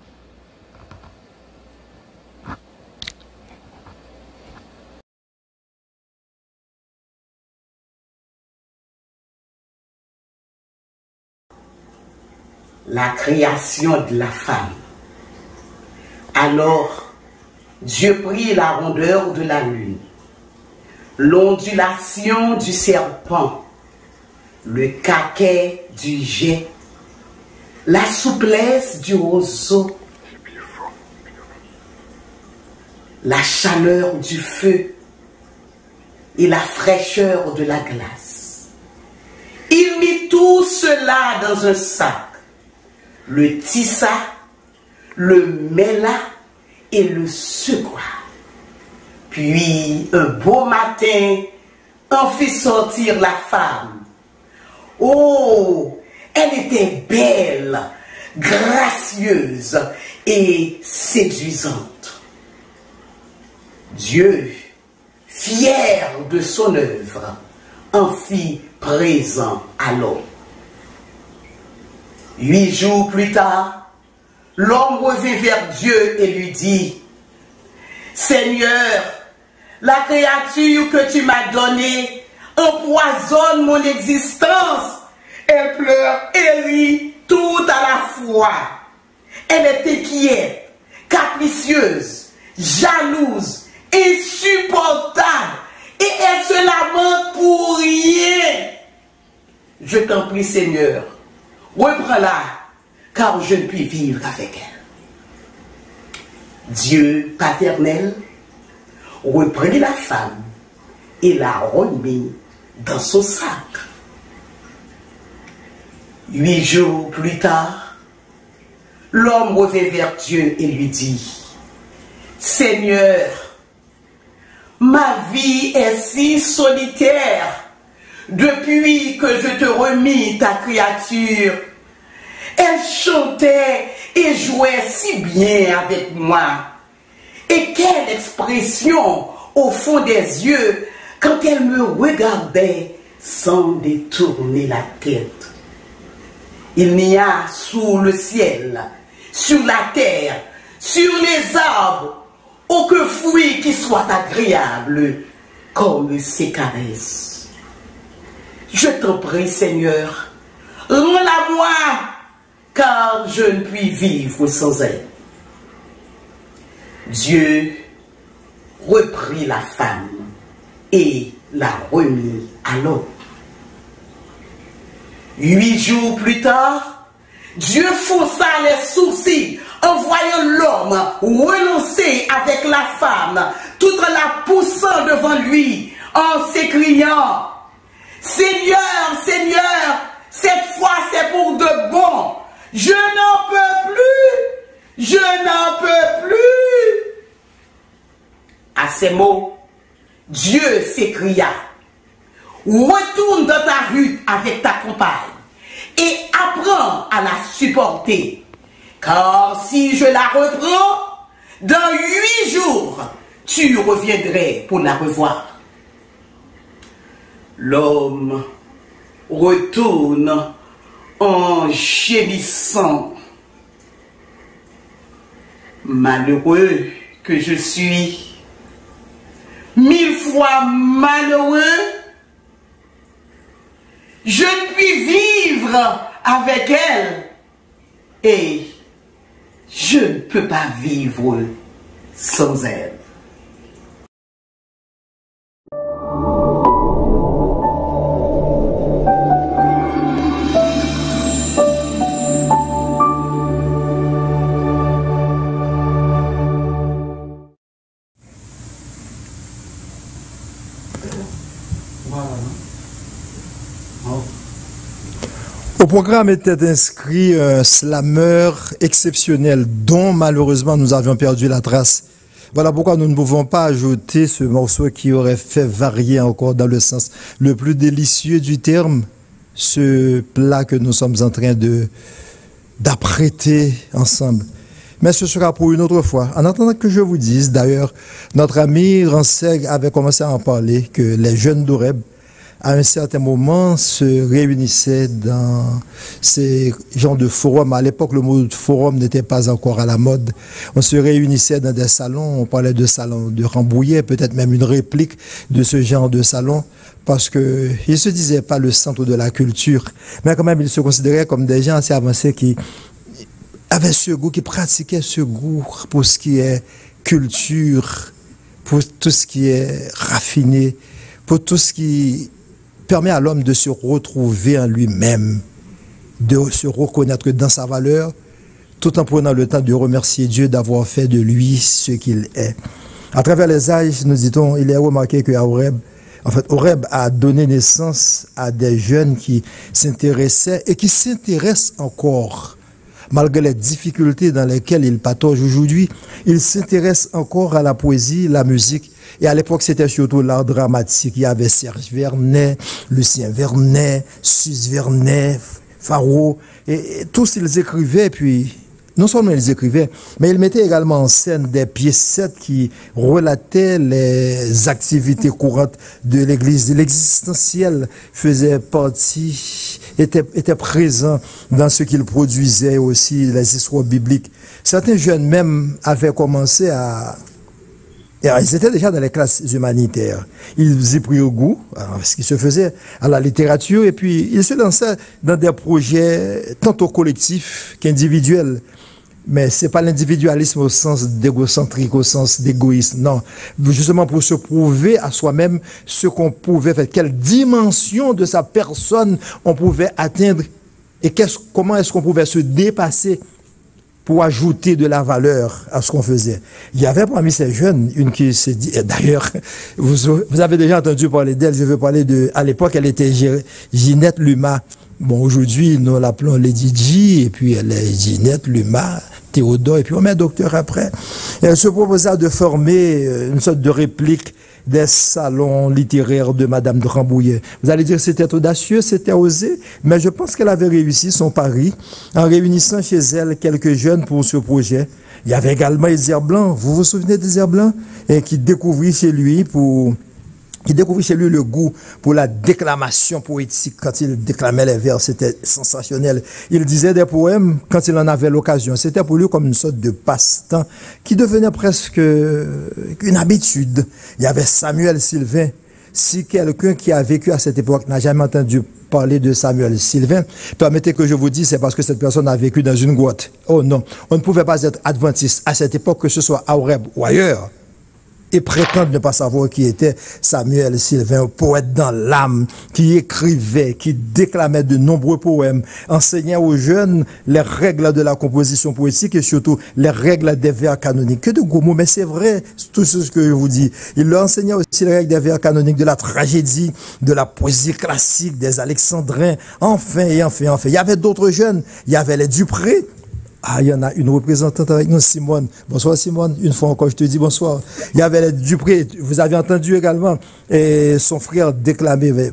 La création de la femme. Alors, Dieu prit la rondeur de la lune, l'ondulation du serpent, le caquet du jet, la souplesse du roseau, la chaleur du feu et la fraîcheur de la glace. Il mit tout cela dans un sac, le tissa, le mêla et le secoua. Puis, un beau matin, en fit sortir la femme. Oh, elle était belle, gracieuse et séduisante. Dieu, fier de son œuvre, en fit présent à l'homme. Huit jours plus tard, l'homme revint vers Dieu et lui dit, « Seigneur, la créature que tu m'as donnée empoisonne mon existence. Elle pleure et rit tout à la fois. Elle est inquiète, capricieuse, jalouse, insupportable et elle se lamente pour rien. Je t'en prie, Seigneur, reprends-la, car je ne puis vivre avec elle. Dieu paternel reprit la femme et la remet dans son sac. Huit jours plus tard, l'homme revint vers Dieu et lui dit, « Seigneur, ma vie est si solitaire depuis que je te remis ta créature. Elle chantait et jouait si bien avec moi. Et quelle expression au fond des yeux quand elle me regardait sans détourner la tête. Il n'y a sous le ciel, sur la terre, sur les arbres, aucun fruit qui soit agréable comme ses caresses. Je t'en prie, Seigneur, rends-la moi, car je ne puis vivre sans elle. » Dieu reprit la femme et la remit à l'homme. Huit jours plus tard, Dieu fronça les sourcils en voyant l'homme renoncer avec la femme, tout en la poussant devant lui, en s'écriant, « Seigneur, Seigneur, cette fois c'est pour de bon, je n'en peux plus, je n'en peux plus. » À ces mots, Dieu s'écria, « Retourne dans ta rue avec ta compagne et apprends à la supporter, car si je la reprends, dans huit jours, tu reviendrais pour la revoir. » L'homme retourne en gémissant. « Malheureux que je suis, mille fois malheureux, je ne puis vivre avec elle et je ne peux pas vivre sans elle. » Au programme était inscrit un slammer exceptionnel dont malheureusement nous avions perdu la trace. Voilà pourquoi nous ne pouvons pas ajouter ce morceau qui aurait fait varier encore dans le sens le plus délicieux du terme, ce plat que nous sommes en train de d'apprêter ensemble. Mais ce sera pour une autre fois. En attendant que je vous dise, d'ailleurs, notre ami Ranseg avait commencé à en parler, que les jeunes d'Oreb, à un certain moment, se réunissaient dans ces genres de forums. À l'époque, le mot forum n'était pas encore à la mode. On se réunissait dans des salons, on parlait de salons de Rambouillet, peut-être même une réplique de ce genre de salon, parce que ils se disaient pas le centre de la culture, mais quand même, ils se considéraient comme des gens assez avancés qui avaient ce goût, qui pratiquaient ce goût pour ce qui est culture, pour tout ce qui est raffiné, pour tout ce qui permet à l'homme de se retrouver en lui-même, de se reconnaître dans sa valeur, tout en prenant le temps de remercier Dieu d'avoir fait de lui ce qu'il est. À travers les âges, nous dit-on, il est remarqué que Oreb, en fait, Oreb a donné naissance à des jeunes qui s'intéressaient et qui s'intéressent encore, malgré les difficultés dans lesquelles ils pataugent aujourd'hui. Ils s'intéressent encore à la poésie, la musique. Et à l'époque, c'était surtout l'art dramatique. Il y avait Serge Vernet, Lucien Vernet, Suze Vernet, Faro. Et, et tous, ils écrivaient, puis, non seulement ils écrivaient, mais ils mettaient également en scène des piécettes qui relataient les activités courantes de l'Église. L'existentiel faisait partie, était, était présent dans ce qu'ils produisaient aussi, les histoires bibliques. Certains jeunes même avaient commencé à... Ils étaient déjà dans les classes humanitaires. Ils y prirent goût à ce qui se faisait à la littérature et puis ils se lançaient dans des projets tantôt collectifs qu'individuels. Mais c'est pas l'individualisme au sens d'égocentrique, au sens d'égoïsme, non. Justement pour se prouver à soi-même ce qu'on pouvait faire, quelle dimension de sa personne on pouvait atteindre. Et qu'est-ce, comment est-ce qu'on pouvait se dépasser pour ajouter de la valeur à ce qu'on faisait. Il y avait parmi ces jeunes une qui s'est dit, d'ailleurs, vous, vous avez déjà entendu parler d'elle, je veux parler de, à l'époque, elle était Ginette Luma. Bon, aujourd'hui, nous l'appelons Lady G, et puis elle est Ginette Luma, Théodore, et puis on met docteur après. Et elle se proposa de former une sorte de réplique des salons littéraires de Madame de Rambouillet. Vous allez dire c'était audacieux, c'était osé, mais je pense qu'elle avait réussi son pari en réunissant chez elle quelques jeunes pour ce projet. Il y avait également Isère Blanc, vous vous souvenez d'Isère Blanc, et qui découvrit chez lui pour qui découvrit chez lui le goût pour la déclamation poétique. Quand il déclamait les vers, c'était sensationnel. Il disait des poèmes quand il en avait l'occasion. C'était pour lui comme une sorte de passe-temps qui devenait presque une habitude. Il y avait Samuel Sylvain. Si quelqu'un qui a vécu à cette époque n'a jamais entendu parler de Samuel Sylvain, permettez que je vous dise, c'est parce que cette personne a vécu dans une grotte. Oh non, on ne pouvait pas être adventiste à cette époque, que ce soit à Horeb ou ailleurs, et prétendre ne pas savoir qui était Samuel Sylvain, poète dans l'âme, qui écrivait, qui déclamait de nombreux poèmes, enseignait aux jeunes les règles de la composition poétique et surtout les règles des vers canoniques. Que de gros mots, mais c'est vrai, tout ce que je vous dis. Il leur enseignait aussi les règles des vers canoniques, de la tragédie, de la poésie classique, des alexandrins, enfin et enfin, enfin. Il y avait d'autres jeunes, il y avait les Dupré. Ah, il y en a une représentante avec nous, Simone. Bonsoir Simone, une fois encore je te dis bonsoir. Il y avait les Dupré, vous avez entendu également, et son frère déclamer,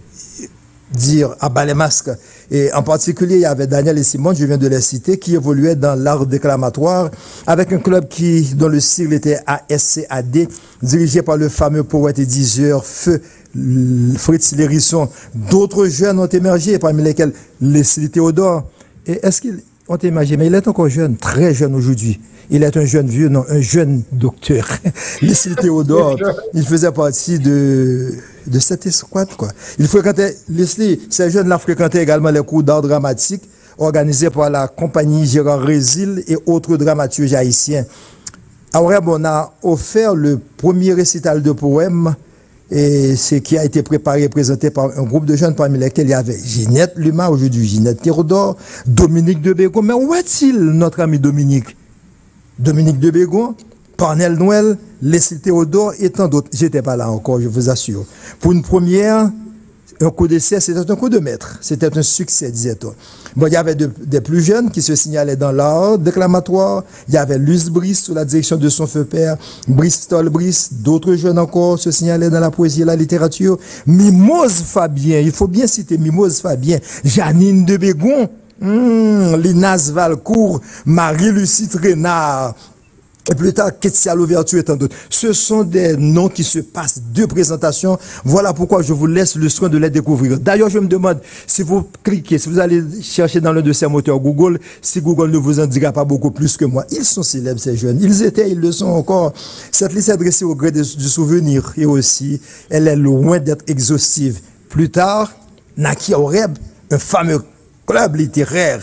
dire à bas les masques. Et en particulier, il y avait Daniel et Simone, je viens de les citer, qui évoluaient dans l'art déclamatoire avec un club qui, dont le sigle était A S C A D, dirigé par le fameux poète et diseur Feu Fritz Lérisson. D'autres jeunes ont émergé, parmi lesquels Leslie Théodore. Et est-ce qu'il on t'imagine, mais il est encore jeune, très jeune aujourd'hui. Il est un jeune vieux, non, un jeune docteur. Leslie Théodore, il faisait partie de, de cette escouade, quoi. Il fréquentait, Leslie, ces jeunes-là fréquentaient également les cours d'art dramatique organisés par la compagnie Gérard Résil et autres dramaturges haïtiens. À Horeb, on a offert le premier récital de poèmes, et c'est qui a été préparé et présenté par un groupe de jeunes parmi lesquels il y avait Ginette Luma, aujourd'hui Ginette Théodore, Dominique de Bégon. Mais où est-il, notre ami Dominique? Dominique de Bégon, Parnell Noël, Leslie Théodore et tant d'autres. J'étais pas là encore, je vous assure. Pour une première, un coup d'essai, c'était un coup de maître. C'était un succès, disait-on. Bon, il y avait de, des plus jeunes qui se signalaient dans l'art déclamatoire. Il y avait Luce Brice sous la direction de son feu père, Bristol Brice. D'autres jeunes encore se signalaient dans la poésie et la littérature. Mimose Fabien, il faut bien citer Mimose Fabien, Janine de Bégon, hum, Linas Valcourt, Marie-Lucie Trénard, et plus tard, Ketsia Louverture et tant d'autres. Ce sont des noms qui se passent de présentation. Voilà pourquoi je vous laisse le soin de les découvrir. D'ailleurs, je me demande, si vous cliquez, si vous allez chercher dans l'un de ces moteurs Google, si Google ne vous en dira pas beaucoup plus que moi. Ils sont célèbres, ces jeunes. Ils étaient, ils le sont encore. Cette liste est dressée au gré du souvenir. Et aussi, elle est loin d'être exhaustive. Plus tard, naquit à Horeb, un fameux club littéraire,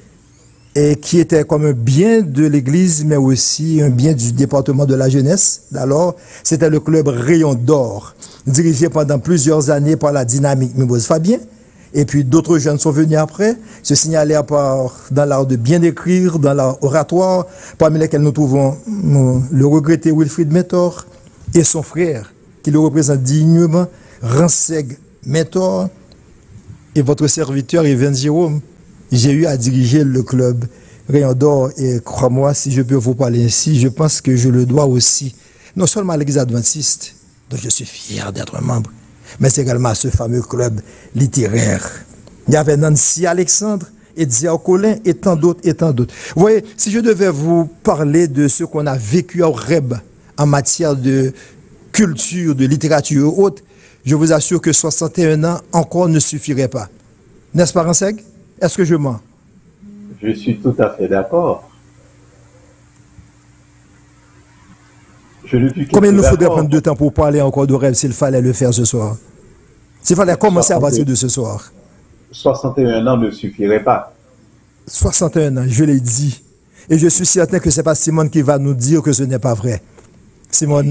et qui était comme un bien de l'Église, mais aussi un bien du département de la jeunesse. Alors, c'était le club Rayon d'Or, dirigé pendant plusieurs années par la dynamique Mimose Fabien. Et puis d'autres jeunes sont venus après, se signalèrent par, dans l'art de bien écrire, dans l'art oratoire, parmi lesquels nous trouvons le regretté Wilfrid Mentor et son frère, qui le représente dignement, Ranseg Mentor, et votre serviteur Yvan Jérôme. J'ai eu à diriger le club Rayon d'Or et crois-moi, si je peux vous parler ainsi, je pense que je le dois aussi, non seulement à l'Église adventiste, dont je suis fier d'être membre, mais également à ce fameux club littéraire. Il y avait Nancy Alexandre, Edzer Colin et tant d'autres et tant d'autres. Vous voyez, si je devais vous parler de ce qu'on a vécu à Horeb en matière de culture, de littérature et autres, je vous assure que soixante et un ans encore ne suffirait pas. N'est-ce pas, Ranseg? Est-ce que je mens? Je suis tout à fait d'accord. Je ne suis que Combien il nous faudrait d'accord. prendre de temps pour parler encore de rêve s'il fallait le faire ce soir? S'il fallait commencer à partir de ce soir? soixante et un ans ne suffirait pas. soixante et un ans, je l'ai dit. Et je suis certain que ce n'est pas Simone qui va nous dire que ce n'est pas vrai. Simone?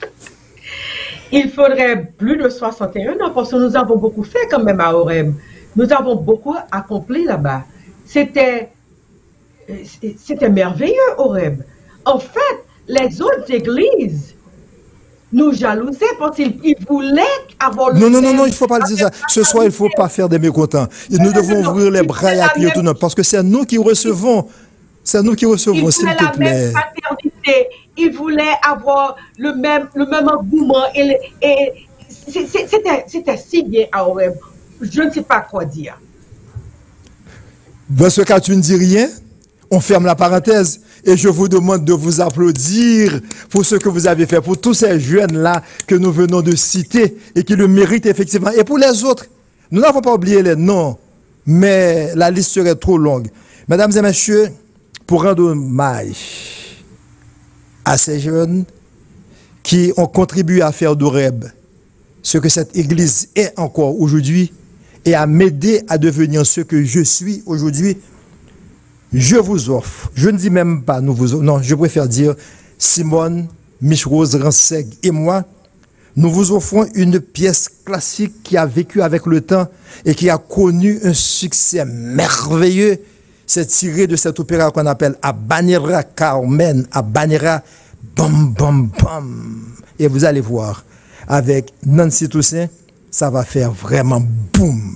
Il faudrait plus de soixante et un ans parce que nous avons beaucoup fait quand même à Horeb. Nous avons beaucoup accompli là-bas. C'était, c'était merveilleux, Horeb. En fait, les autres églises nous jalousaient parce qu'ils voulaient avoir le Non, non, non, même- non, il ne faut pas dire ça. Ce soir, il ne faut pas faire des mécontents. Et nous devons ouvrir les bras et accueillir tout le monde. Parce que c'est nous qui recevons. C'est nous qui Ils recevons, s'il voulaient te la plaît. même paternité. Ils voulaient avoir le même, le même engouement. Et, le- et c'est- c'est- c'était, c'était si bien à Horeb. Je ne sais pas quoi dire. Dans ce cas, tu ne dis rien. On ferme la parenthèse. Et je vous demande de vous applaudir pour ce que vous avez fait, pour tous ces jeunes-là que nous venons de citer et qui le méritent effectivement. Et pour les autres, nous n'avons pas oublié les noms, mais la liste serait trop longue. Mesdames et messieurs, pour rendre hommage à ces jeunes qui ont contribué à faire d'Horeb ce que cette Église est encore aujourd'hui et à m'aider à devenir ce que je suis aujourd'hui, je vous offre, je ne dis même pas nous vous offre, non, je préfère dire Simone, Miche-Rose Ranseg et moi, nous vous offrons une pièce classique qui a vécu avec le temps et qui a connu un succès merveilleux. C'est tiré de cet opéra qu'on appelle Habanera Carmen, Habanera Bam Bam Bam. Et vous allez voir, avec Nancy Toussaint, ça va faire vraiment boum.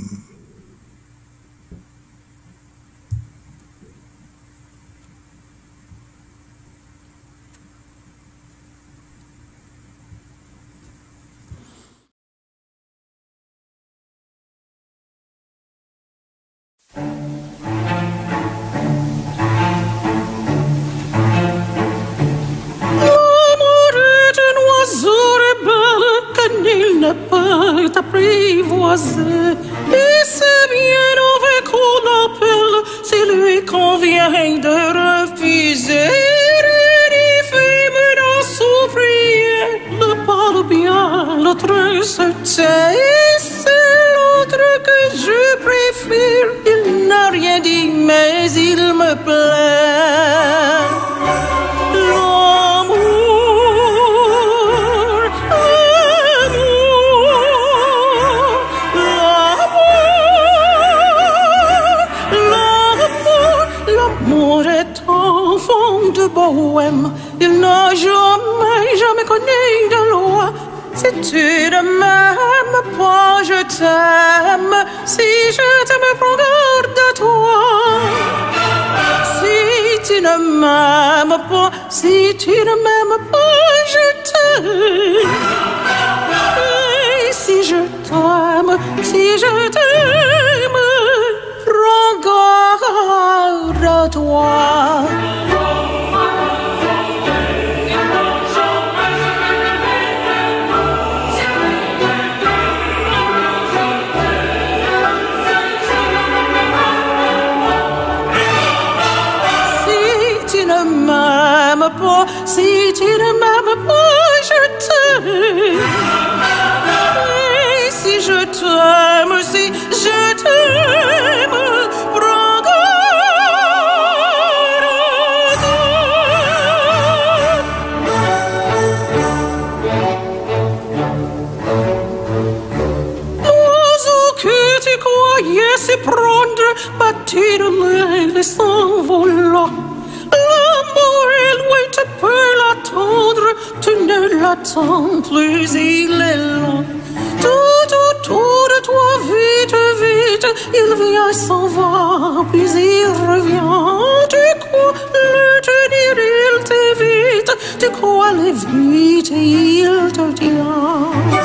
L'amour est un oiseau rebelle que nul ne peut apprivoiser. Et c'est bien mauvais qu'on l'appelle si lui convient de refuser. Une femme dans son prière, le parle bien, l'autre se tait. Et c'est l'autre que je préfère. Il n'a rien dit, mais il me plaît. L'amour, l'amour, l'amour est enfant de bohème. Il n'a jamais, jamais connu de loi. Si tu ne m'aimes pas, je t'aime. Si je t'aime, prends garde de toi. Si tu ne m'aimes pas, si tu ne m'aimes pas, je t'aime. Et si je t'aime, si je t'aime, prends garde à toi. Si tu ne m'aimes pas, si tu ne m'aimes pas, je t'aime. Et si je t'aime, si je t'aime, prends garde à toi. L'oiseau que tu croyais s'éprendre, battu de l'aile et s'envolant. L'amour est loin, tu peux l'attendre, tu ne l'attends plus, il est là. Tout autour de toi, vite, vite, il vient, s'en va, puis il revient. Tu crois le tenir, il t'évite, tu crois aller vite, il te tient.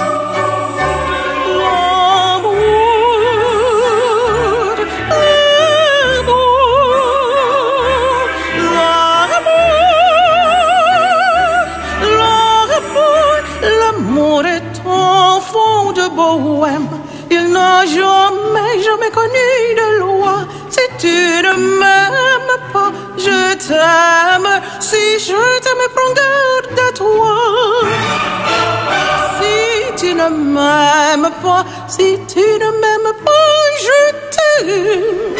L'amour est enfant de bohème. Il n'a jamais, jamais connu de loi. Si tu ne m'aimes pas, je t'aime. Si je t'aime, prends garde à toi. Si tu ne m'aimes pas, si tu ne m'aimes pas, je t'aime.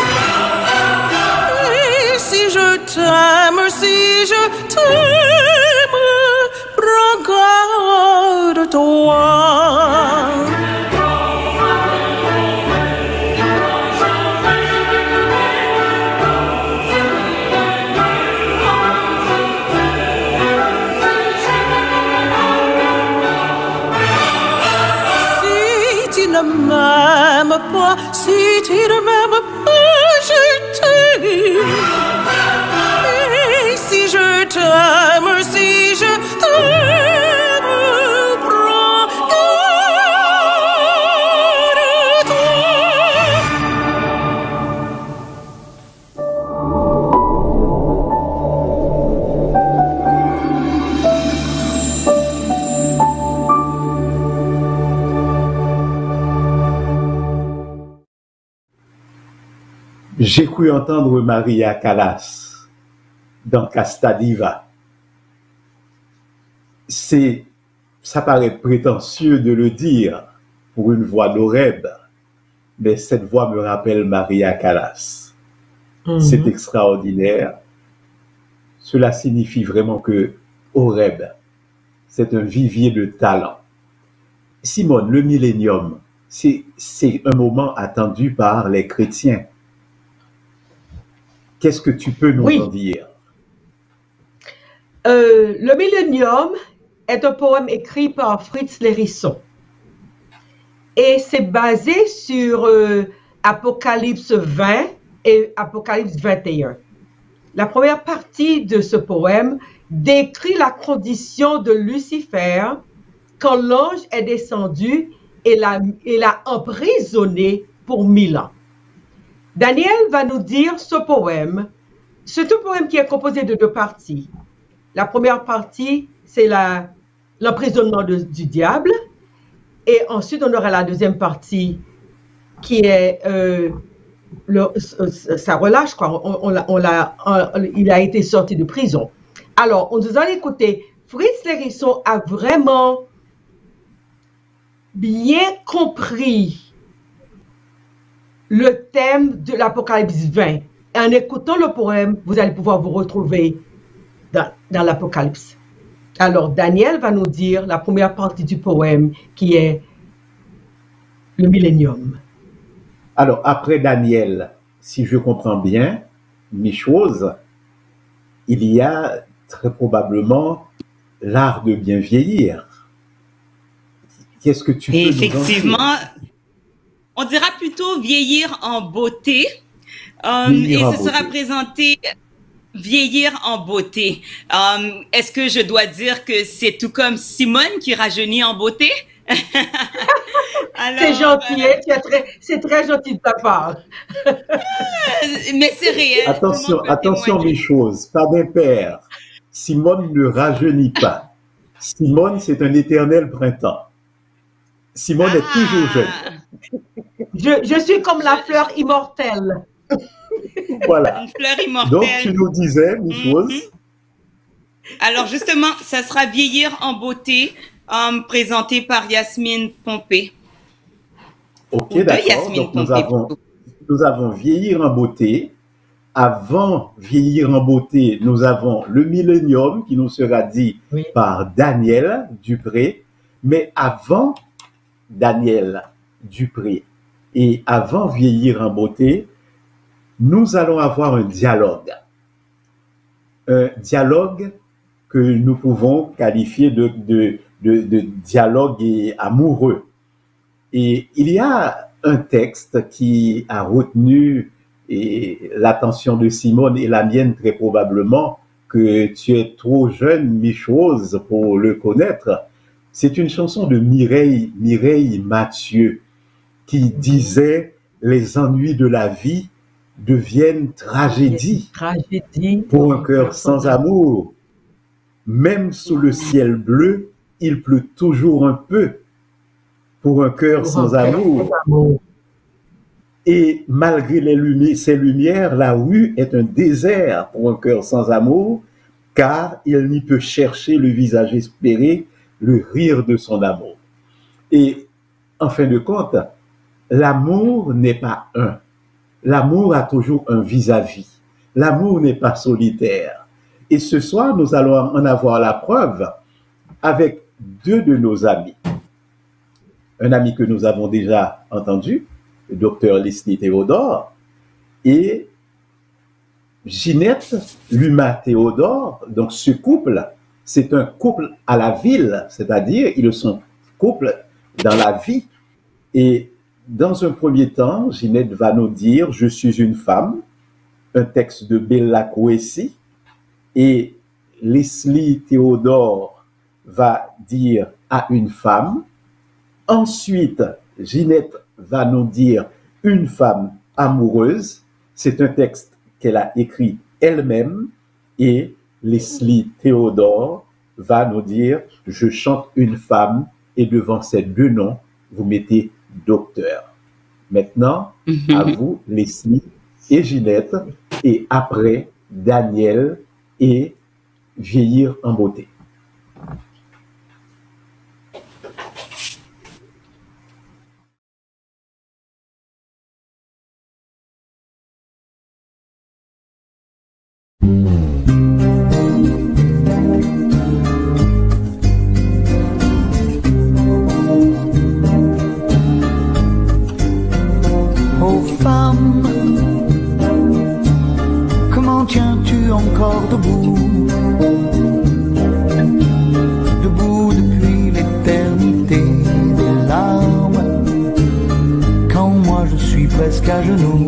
Et si je t'aime, si je t'aime, prends garde à toi. si tu ne m'aimes pas, je t'aime. Et si je t'aime, si je t'aime, prends garde-toi. J'ai cru entendre Maria Callas dans Casta Diva. C'est, ça paraît prétentieux de le dire pour une voix d'Oreb, mais cette voix me rappelle Maria Callas. Mhm. C'est extraordinaire. Cela signifie vraiment que Oreb, c'est un vivier de talent. Simone, le millénium, c'est, c'est un moment attendu par les chrétiens. Qu'est-ce que tu peux nous Oui. en dire? Euh, le Millénium est un poème écrit par Fritz Lérisson. Et c'est basé sur euh, Apocalypse vingt et Apocalypse vingt et un. La première partie de ce poème décrit la condition de Lucifer quand l'ange est descendu et l'a, et l'a emprisonné pour mille ans. Daniel va nous dire ce poème. C'est un poème qui est composé de deux parties. La première partie, c'est la, l'emprisonnement de- du diable. Et ensuite, on aura la deuxième partie qui est euh, le, euh, sa relâche, quoi. On, on l'a- on l'a- on- il a été sorti de prison. Alors, on nous a écouté. Fritz Lérisson a vraiment bien compris le thème de l'Apocalypse vingt. Et en écoutant le poème, vous allez pouvoir vous retrouver dans, dans l'Apocalypse. Alors, Daniel va nous dire la première partie du poème qui est le millénium. Alors, après Daniel, si je comprends bien, mes choses, il y a très probablement l'art de bien vieillir. Qu'est-ce que tu peux Et nous en dire? effectivement, on dira plutôt vieillir en beauté. Euh, Vieillir et en ce sera beauté. présenté vieillir en beauté. Euh, est-ce que je dois dire que c'est tout comme Simone qui rajeunit en beauté? Alors, C'est gentil, euh, hein, tu es très- c'est très gentil de ta part. mais c'est réel. Attention, tout le monde peut attention témoigner. mes choses, pas d'impair. Simone ne rajeunit pas. Simone, c'est un éternel printemps. Simone est toujours jeune. Je, je suis comme la fleur immortelle. Voilà. Une fleur immortelle. Donc, tu nous disais mes choses. Alors justement, ça sera vieillir en beauté, euh, présenté par Yasmine Pompé. Ok, Ou de d'accord. Yasmine Donc, nous Pompé, avons, plutôt. nous avons vieillir en beauté. Avant vieillir en beauté, nous avons le millénium qui nous sera dit par Daniel Dupré. Mais avant Daniel Dupré et avant vieillir en beauté, nous allons avoir un dialogue. Un dialogue que nous pouvons qualifier de, de, de, de dialogue et amoureux. Et il y a un texte qui a retenu et l'attention de Simone et la mienne très probablement, que tu es trop jeune, mi-chose, pour le connaître. C'est une chanson de Mireille, Mireille Mathieu qui disait « Les ennuis de la vie deviennent tragédie Tragédie. pour un cœur sans amour. Même sous le ciel bleu, il pleut toujours un peu pour un cœur Pour sans un cœur amour. sans amour. Et malgré les lumi- ces lumières, la rue est un désert pour un cœur sans amour, car il n'y peut chercher le visage espéré, le rire de son amour. Et en fin de compte, l'amour n'est pas un. L'amour a toujours un vis-à-vis. L'amour n'est pas solitaire. Et ce soir, nous allons en avoir la preuve avec deux de nos amis. Un ami que nous avons déjà entendu, le docteur Leslie Théodore, et Ginette Luma Théodore. Donc ce couple, c'est un couple à la ville, c'est-à-dire ils sont couple dans la vie. Et Dans un premier temps, Ginette va nous dire « Je suis une femme », un texte de Bella Coessy, et Leslie Théodore va dire « À une femme ». Ensuite, Ginette va nous dire « Une femme amoureuse ». C'est un texte qu'elle a écrit elle-même, et Leslie Théodore va nous dire « Je chante une femme » et devant ces deux noms, vous mettez « docteur ». Maintenant, à vous, Leslie et Ginette, et après, Daniel et Vieillir en beauté. Oh femme, comment tiens-tu encore debout? Debout depuis l'éternité des larmes, quand moi je suis presque à genoux.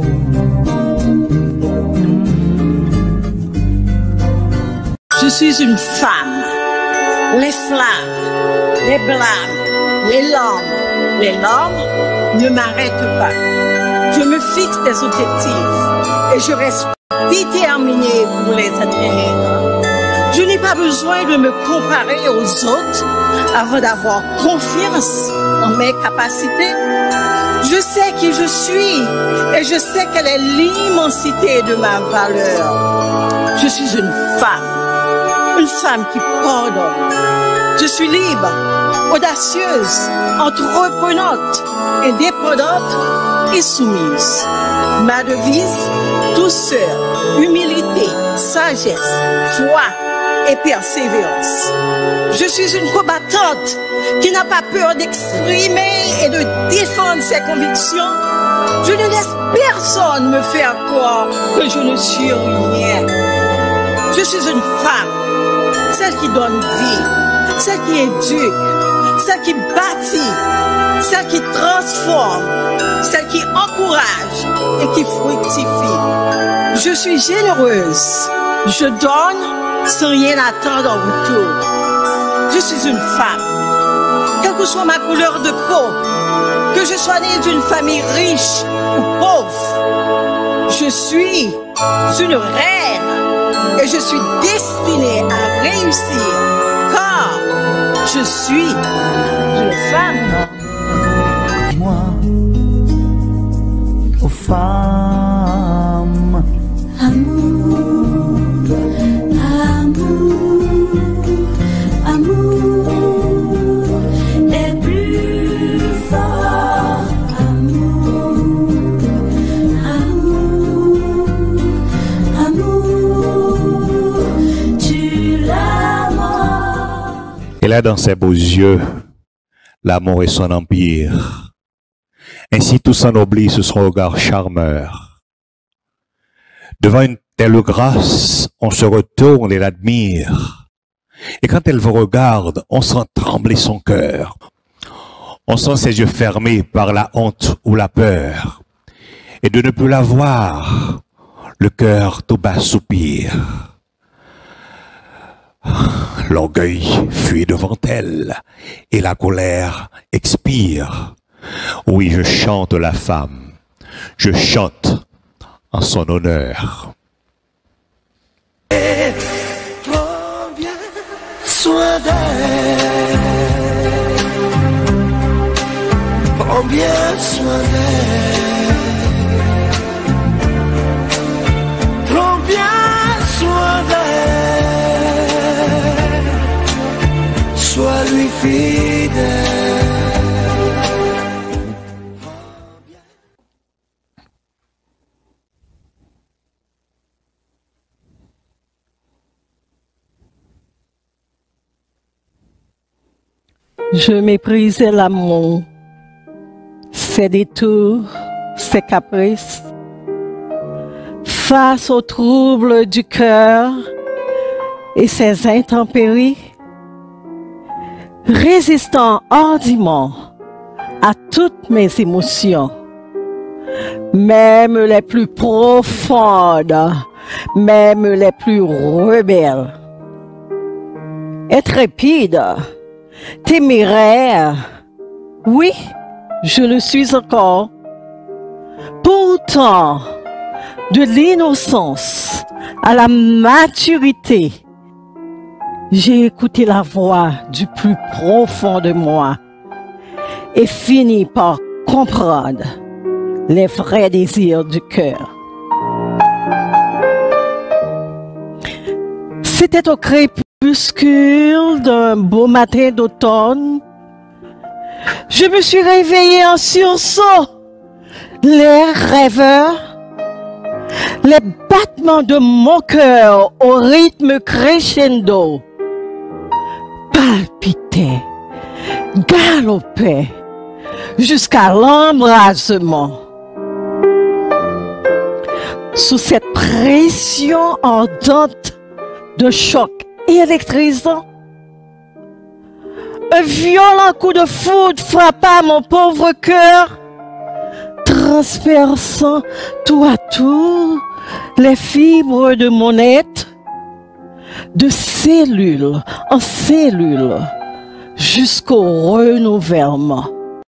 Je suis une femme. Les flammes, les blâmes, les larmes, les larmes ne m'arrêtent pas. Je me fixe des objectifs et je reste déterminée pour les atteindre. Je n'ai pas besoin de me comparer aux autres avant d'avoir confiance en mes capacités. Je sais qui je suis et je sais quelle est l'immensité de ma valeur. Je suis une femme, une femme qui pardonne. Je suis libre, audacieuse, entreprenante, indépendante et soumise. Ma devise, douceur, humilité, sagesse, foi et persévérance. Je suis une combattante qui n'a pas peur d'exprimer et de défendre ses convictions. Je ne laisse personne me faire croire que je ne suis rien. Je suis une femme, celle qui donne vie, celle qui éduque, celle qui bâtit, celle qui transforme, celle qui encourage et qui fructifie. Je suis généreuse, je donne sans rien attendre en retour. Je suis une femme, quelle que soit ma couleur de peau, que je sois née d'une famille riche ou pauvre, je suis une reine et je suis destinée à réussir car je suis une femme. Dis-moi, aux femmes, Amour, amour, amour, les plus forts. Amour, amour, amour, tu l'amour. Elle a dans ses beaux yeux l'amour et son empire. Ainsi tout s'ennoblit sous son regard charmeur. Devant une telle grâce, on se retourne et l'admire. Et quand elle vous regarde, on sent trembler son cœur. On sent ses yeux fermés par la honte ou la peur. Et de ne plus la voir, le cœur tout bas soupire. L'orgueil fuit devant elle et la colère expire. Oui, je chante la femme, je chante en son honneur. prends bien soin d'elle. Prends bien soin d'elle. Prends bien soin d'elle. Sois lui fidèle. Je méprisais l'amour, ses détours, ses caprices. Face aux troubles du cœur et ses intempéries, résistant hardiment à toutes mes émotions, même les plus profondes, même les plus rebelles, intrépide, téméraire. Oui, je le suis encore. Pourtant, de l'innocence à la maturité, j'ai écouté la voix du plus profond de moi et fini par comprendre les vrais désirs du cœur. C'était au crépuscule d'un beau matin d'automne. Je me suis réveillée en sursaut. Les rêveurs, les battements de mon cœur au rythme crescendo palpitaient, galopaient jusqu'à l'embrasement. Sous cette pression ardente de choc électrisant, un violent coup de foudre frappa mon pauvre cœur, transperçant tout à tout les fibres de mon être, de cellule en cellule, jusqu'au renouvellement.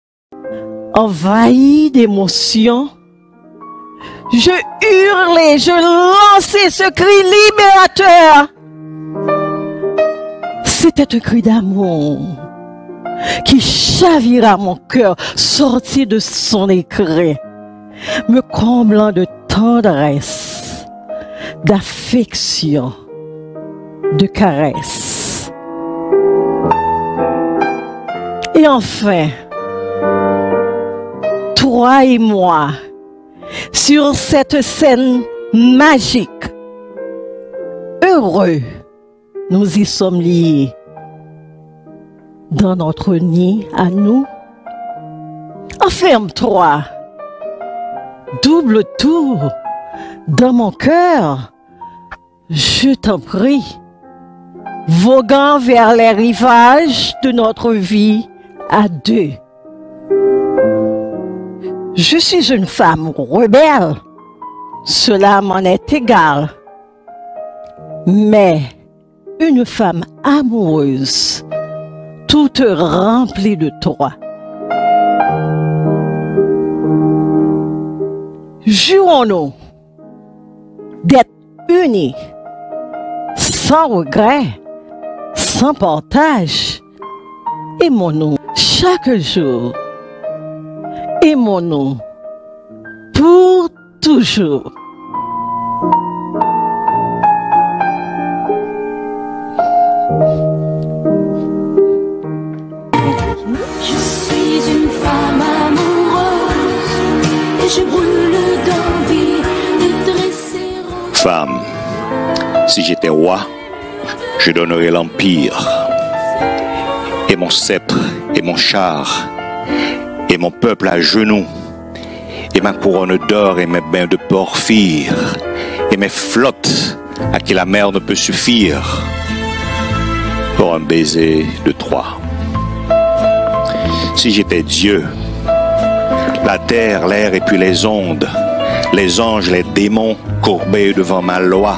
Envahi d'émotions, je hurlais, je lançais ce cri libérateur. C'était un cri d'amour qui chavira mon cœur, sorti de son écrin, me comblant de tendresse, d'affection, de caresse. Et enfin, toi et moi, sur cette scène magique, heureux, nous y sommes liés. Dans notre nid à nous, enferme-toi, double tour dans mon cœur, je t'en prie, voguant vers les rivages de notre vie à deux. Je suis une femme rebelle, cela m'en est égal, mais une femme amoureuse, toute remplie de toi. Jurons-nous d'être unis, sans regret, sans partage. Aimons-nous chaque jour. Aimons-nous pour toujours. Je suis une femme amoureuse et je brûle d'envie de dresser. Femme, si j'étais roi, je donnerais l'empire, et mon sceptre, et mon char, et mon peuple à genoux, et ma couronne d'or, et mes bains de porphyre, et mes flottes à qui la mer ne peut suffire, pour un baiser de Troie. Si j'étais Dieu, la terre, l'air et puis les ondes, les anges, les démons courbés devant ma loi,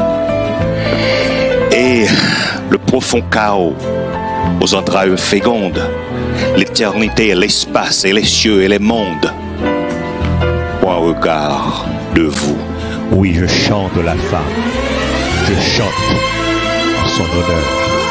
et le profond chaos aux entrailles fécondes, l'éternité, l'espace et les cieux et les mondes, pour un regard de vous. Oui, je chante la femme, je chante en son honneur.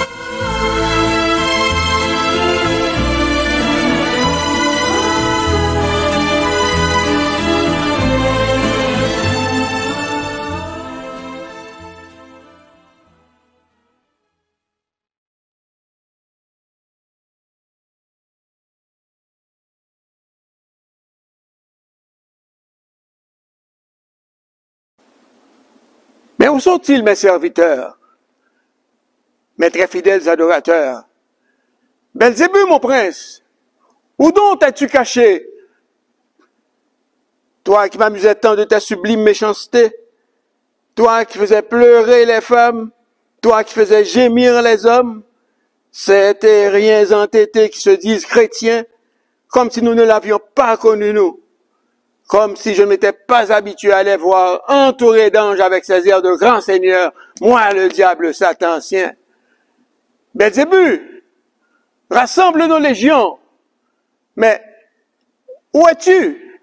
Mais où sont-ils, mes serviteurs, mes très fidèles adorateurs? Belzébuth, mon prince, où donc t'as-tu caché? Toi qui m'amusais tant de ta sublime méchanceté, toi qui faisais pleurer les femmes, toi qui faisais gémir les hommes, ces terriens entêtés qui se disent chrétiens, comme si nous ne l'avions pas connu, nous, comme si je ne m'étais pas habitué à les voir entourés d'anges avec ces airs de grand Seigneur, moi le diable satancien. Belzébuth, rassemble nos légions, mais où es-tu?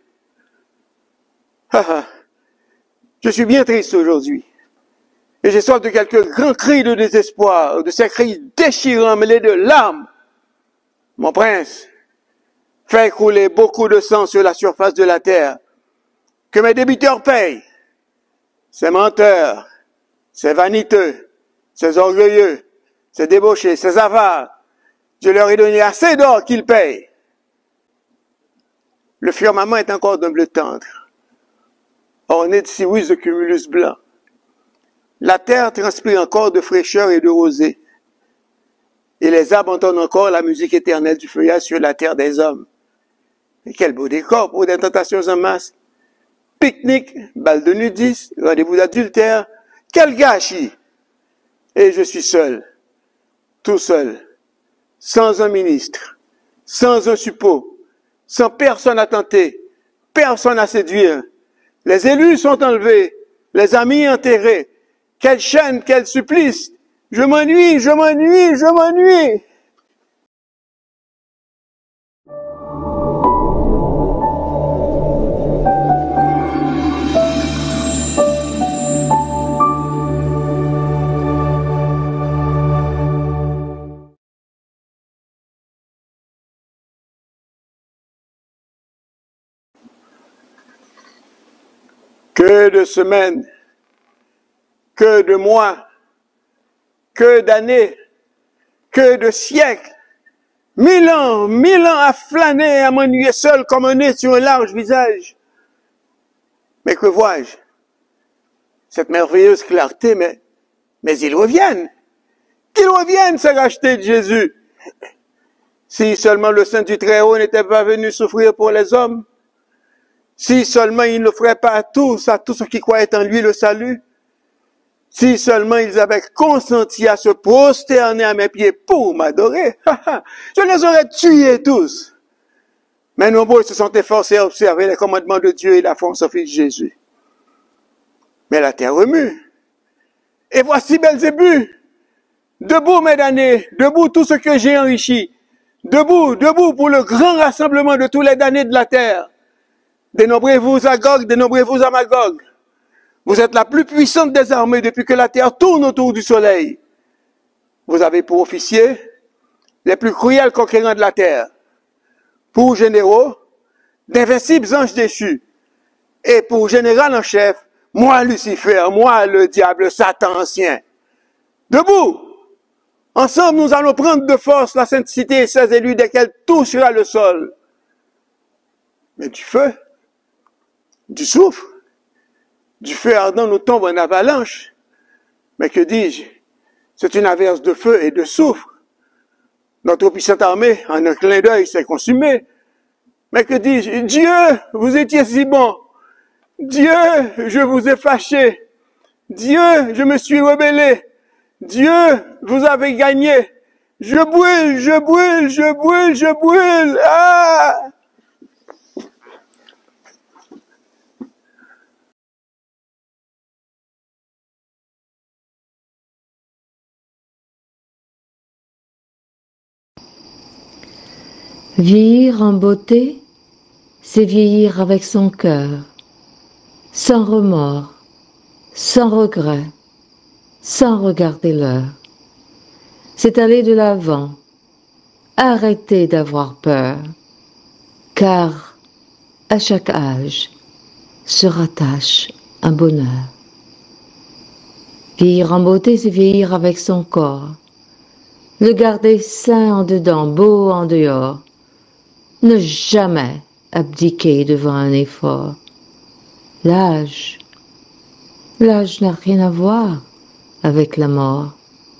Je suis bien triste aujourd'hui. Et j'ai soif de quelques grands cris de désespoir, de ces cris déchirants mêlés de larmes. Mon prince, fais couler beaucoup de sang sur la surface de la terre. Que mes débiteurs payent. Ces menteurs, ces vaniteux, ces orgueilleux, ces débauchés, ces avares. Je leur ai donné assez d'or qu'ils payent. Le firmament est encore d'un bleu tendre, orné de cyrrhus de cumulus blanc. La terre transpire encore de fraîcheur et de rosée. Et les arbres entendent encore la musique éternelle du feuillage sur la terre des hommes. Et quel beau décor pour des tentations en masse. Pique-nique, bal de nudistes, rendez-vous d'adultère. Quel gâchis! Et je suis seul, tout seul, sans un ministre, sans un suppôt, sans personne à tenter, personne à séduire. Les élus sont enlevés, les amis enterrés. Quelle chaîne, quel supplice! Je m'ennuie, je m'ennuie, je m'ennuie! Que de semaines, que de mois, que d'années, que de siècles, mille ans, mille ans à flâner, à m'ennuyer seul comme un nez sur un large visage. Mais que vois-je? Cette merveilleuse clarté, mais, mais ils reviennent. Qu'ils reviennent, ces rachetés de Jésus. Si seulement le Saint du Très-Haut n'était pas venu souffrir pour les hommes, si seulement il n'offrait pas à tous, à tous ceux qui croyaient en lui le salut, si seulement ils avaient consenti à se prosterner à mes pieds pour m'adorer, je les aurais tués tous. Mais nombreux se sont efforcés à observer les commandements de Dieu et la foi en son Fils Jésus. Mais la terre remue. Et voici Belzébuth, debout mes damnés, debout tout ce que j'ai enrichi, debout, debout pour le grand rassemblement de tous les damnés de la terre. Dénombrez-vous à Gog, dénombrez-vous à Magog. Vous êtes la plus puissante des armées depuis que la terre tourne autour du soleil. Vous avez pour officiers les plus cruels conquérants de la terre. Pour généraux, d'invincibles anges déchus. Et pour général en chef, moi Lucifer, moi le diable Satan ancien. Debout! Ensemble, nous allons prendre de force la sainte cité et ses élus dès qu'elle touchera le sol. Mais du feu, du soufre, du feu ardent nous tombe en avalanche. Mais que dis-je? C'est une averse de feu et de soufre. Notre puissante armée, en un clin d'œil, s'est consumée. Mais que dis-je? Dieu, vous étiez si bon. Dieu, je vous ai fâché. Dieu, je me suis rebellé. Dieu, vous avez gagné. Je brûle, je brûle, je brûle, je brûle. Ah! Vieillir en beauté, c'est vieillir avec son cœur, sans remords, sans regret, sans regarder l'heure. C'est aller de l'avant, arrêter d'avoir peur, car à chaque âge se rattache un bonheur. Vieillir en beauté, c'est vieillir avec son corps, le garder sain en dedans, beau en dehors. Ne jamais abdiquer devant un effort. L'âge, l'âge n'a rien à voir avec la mort.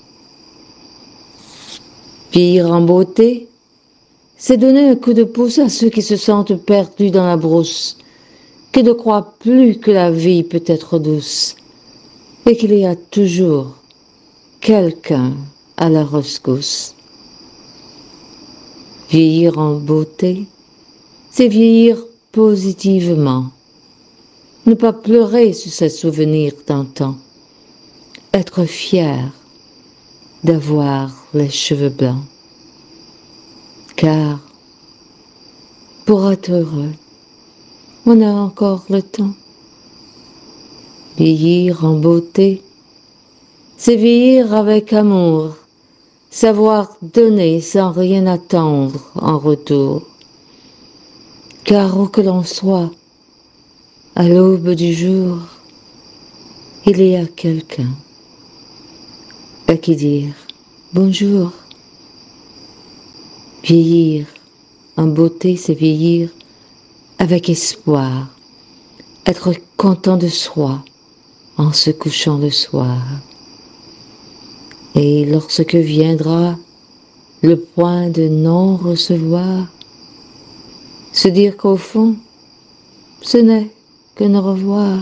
Vieillir en beauté, c'est donner un coup de pouce à ceux qui se sentent perdus dans la brousse, qui ne croient plus que la vie peut être douce, et qu'il y a toujours quelqu'un à la rescousse. Vieillir en beauté, c'est vieillir positivement. Ne pas pleurer sur ces souvenirs d'antan. Être fier d'avoir les cheveux blancs. Car pour être heureux, on a encore le temps. Vieillir en beauté, c'est vieillir avec amour, savoir donner sans rien attendre en retour. Car où que l'on soit, à l'aube du jour, il y a quelqu'un à qui dire bonjour. Vieillir en beauté, c'est vieillir avec espoir, être content de soi en se couchant le soir. Et lorsque viendra le point de non-recevoir, se dire qu'au fond, ce n'est qu'un au revoir.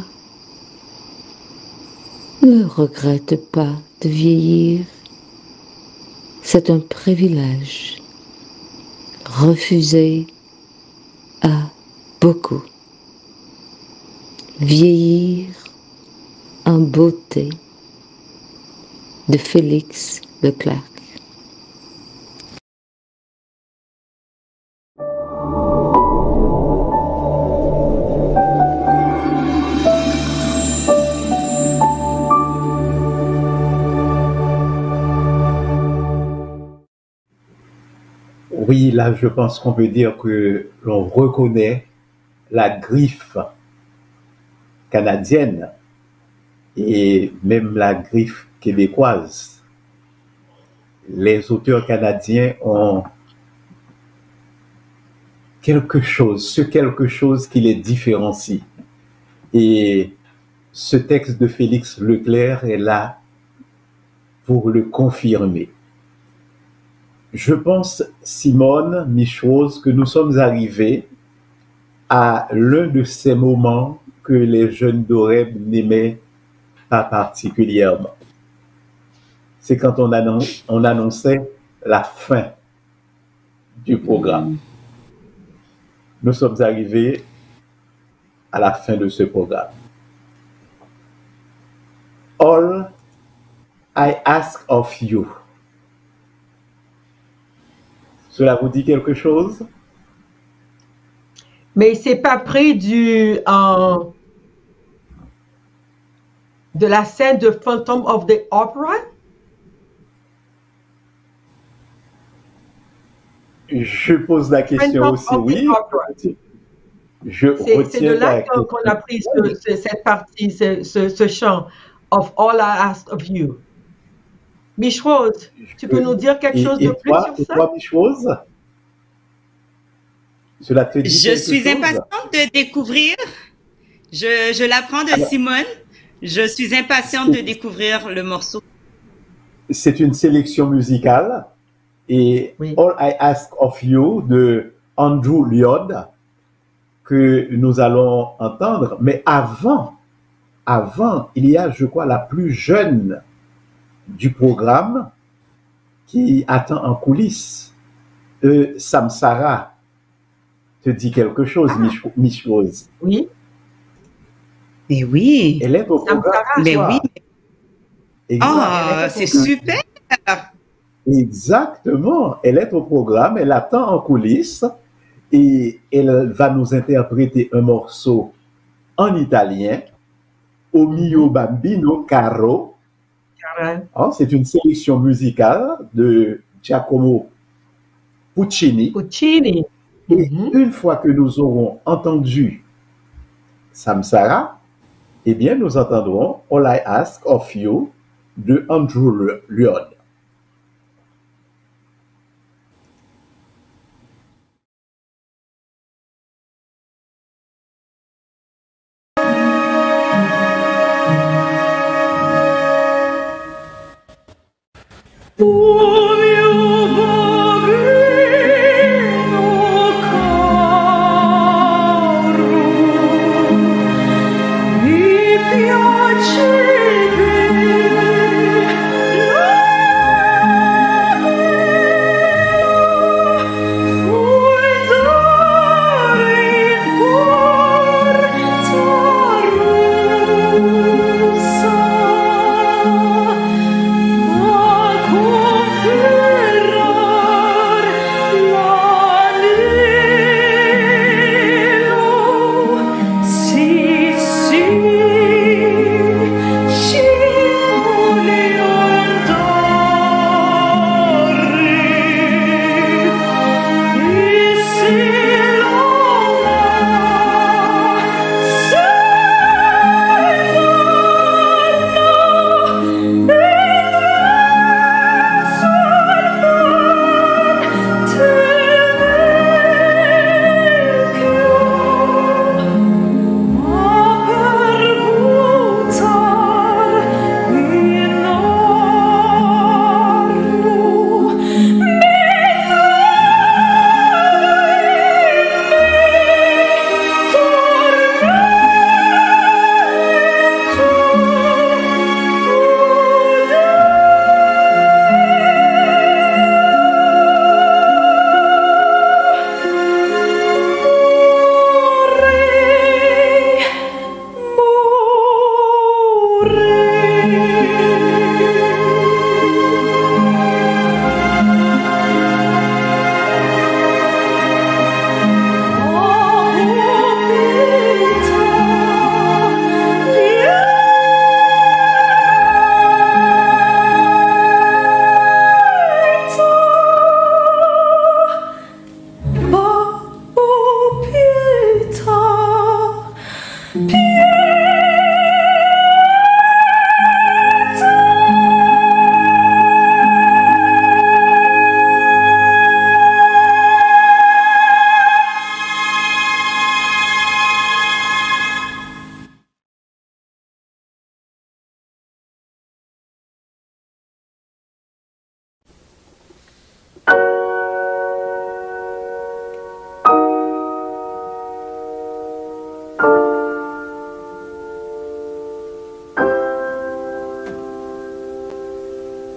Ne regrette pas de vieillir, c'est un privilège refusé à beaucoup. Vieillir en beauté de Félix Leclerc. Oui, là, je pense qu'on peut dire que l'on reconnaît la griffe canadienne et même la griffe québécoise. Les auteurs canadiens ont quelque chose, ce quelque chose qui les différencie. Et ce texte de Félix Leclerc est là pour le confirmer. Je pense, Simone Michose, que nous sommes arrivés à l'un de ces moments que les jeunes d'Oreb n'aimaient pas particulièrement. C'est quand on, annonce, on annonçait la fin du programme. Nous sommes arrivés à la fin de ce programme. All I ask of you. Cela vous dit quelque chose? Mais c'est pas pris du euh, de la scène de Phantom of the Opera? Je pose la question Phantom aussi, of the oui. Opera. Je C'est c'est de retiens là la qu'on question. qu'on a pris ce- ce- cette partie, ce, ce- ce chant of All I Ask of You. Michose, tu peux nous dire quelque Et, chose et de plus toi, sur et ça? toi, Michose? Cela te dit Je quelque suis chose? impatiente de découvrir. Je, je l'apprends de Alors- Simone. Je suis impatiente de découvrir le morceau. C'est une sélection musicale et All I Ask of You de Andrew Lloyd que nous allons entendre. Mais avant, avant, il y a, je crois, la plus jeune du programme qui attend en coulisses. Euh, Samsara te dit quelque chose, Mich- Michose. Oui. Mais oui. Elle est au programme. ce Mais soir. oui. Exact. Oh, c'est super. Exactement. Elle est au programme, elle attend en coulisses et elle va nous interpréter un morceau en italien, O mio bambino caro. Oh, c'est une sélection musicale de Giacomo Puccini. Puccini. Et une fois que nous aurons entendu Samsara, eh bien, nous entendrons All I Ask of You de Andrew Lloyd. Oh mio bambino caro, mi piace vedere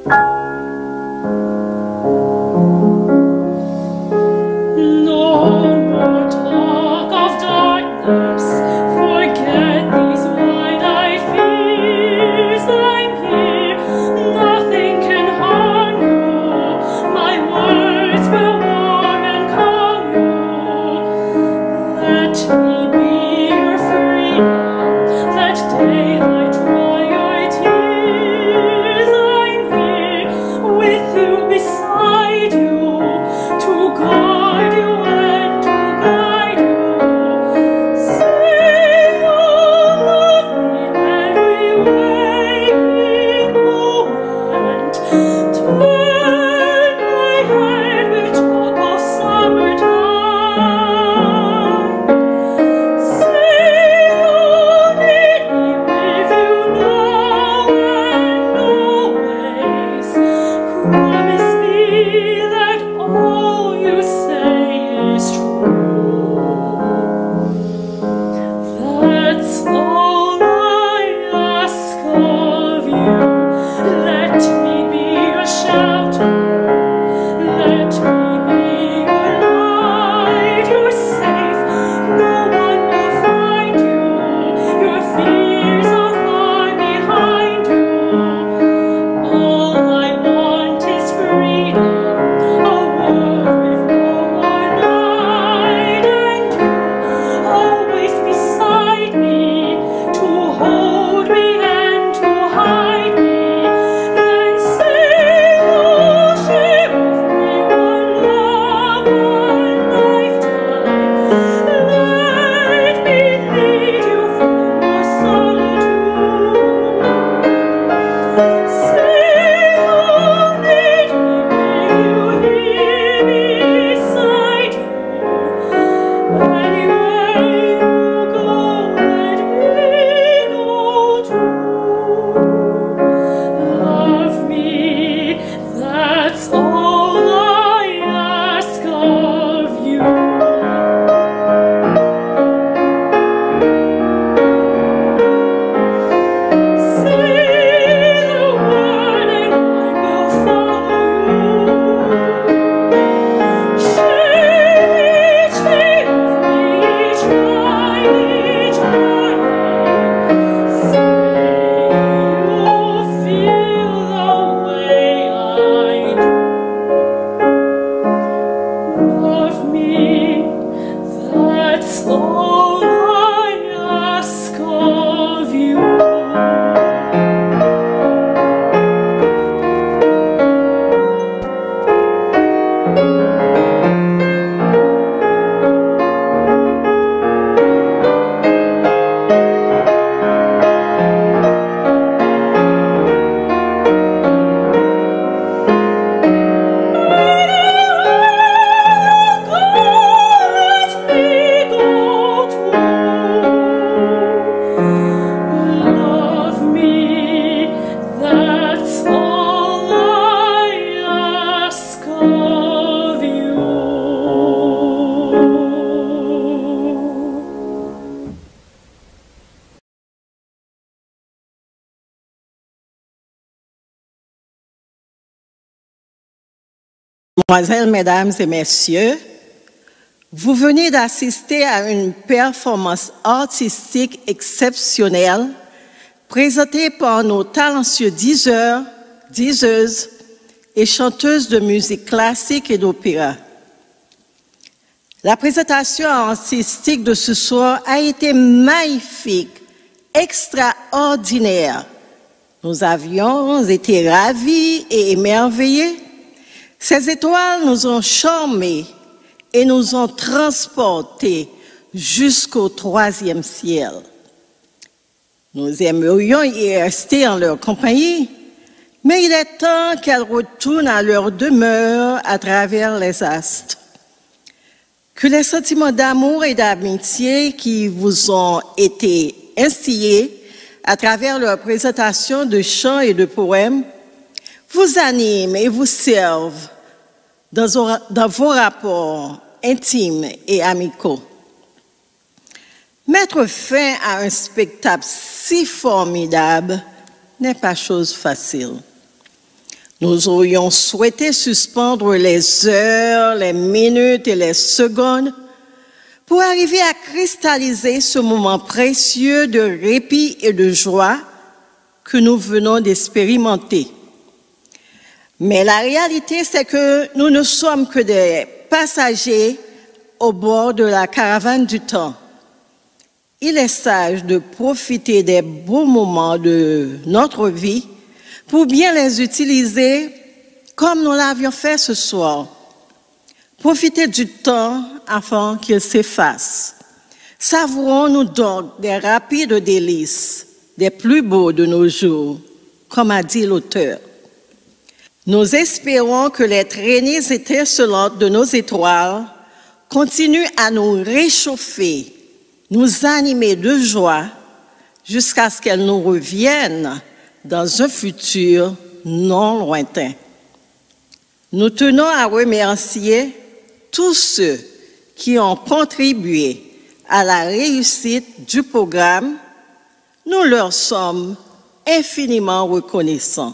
Mesdemoiselles, mesdames et messieurs, vous venez d'assister à une performance artistique exceptionnelle présentée par nos talentueux diseurs, diseuses et chanteuses de musique classique et d'opéra. La présentation artistique de ce soir a été magnifique, extraordinaire. Nous avions été ravis et émerveillés. Ces étoiles nous ont charmés et nous ont transportés jusqu'au troisième ciel. Nous aimerions y rester en leur compagnie, mais il est temps qu'elles retournent à leur demeure à travers les astres. Que les sentiments d'amour et d'amitié qui vous ont été instillés à travers leur présentation de chants et de poèmes vous animent et vous servent dans, dans vos rapports intimes et amicaux. Mettre fin à un spectacle si formidable n'est pas chose facile. Nous aurions souhaité suspendre les heures, les minutes et les secondes pour arriver à cristalliser ce moment précieux de répit et de joie que nous venons d'expérimenter. Mais la réalité, c'est que nous ne sommes que des passagers au bord de la caravane du temps. Il est sage de profiter des beaux moments de notre vie pour bien les utiliser comme nous l'avions fait ce soir. Profitez du temps afin qu'il s'efface. Savourons-nous donc des rapides délices, des plus beaux de nos jours, comme a dit l'auteur. Nous espérons que les traînées étincelantes de nos étoiles continuent à nous réchauffer, nous animer de joie jusqu'à ce qu'elles nous reviennent dans un futur non lointain. Nous tenons à remercier tous ceux qui ont contribué à la réussite du programme. Nous leur sommes infiniment reconnaissants.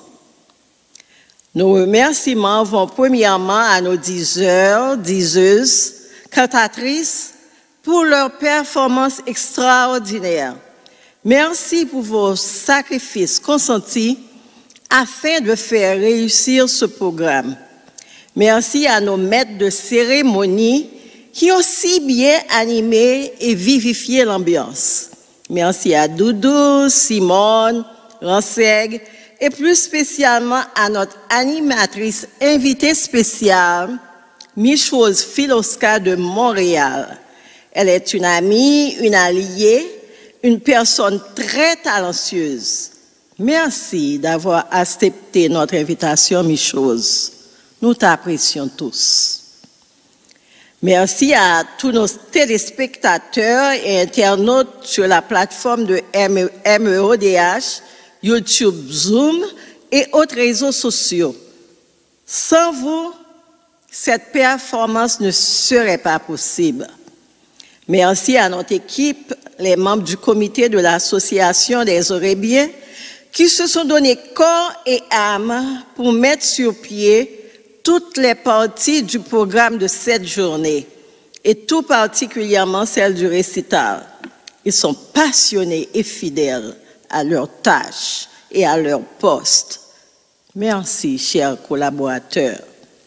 Nos remerciements vont premièrement à nos diseurs, diseuses, cantatrices pour leur performance extraordinaire. Merci pour vos sacrifices consentis afin de faire réussir ce programme. Merci à nos maîtres de cérémonie qui ont si bien animé et vivifié l'ambiance. Merci à Doudou, Simone, Ranseg et plus spécialement à notre animatrice invitée spéciale, Michrose Filoska de Montréal. Elle est une amie, une alliée, une personne très talentueuse. Merci d'avoir accepté notre invitation, Michrose. Nous t'apprécions tous. Merci à tous nos téléspectateurs et internautes sur la plateforme de M E O D H, YouTube, Zoom et autres réseaux sociaux. Sans vous, cette performance ne serait pas possible. Merci à notre équipe, les membres du comité de l'Association des Aurébiens, qui se sont donnés corps et âme pour mettre sur pied toutes les parties du programme de cette journée, et tout particulièrement celle du récital. Ils sont passionnés et fidèles à leurs tâches et à leur poste. Merci, chers collaborateurs.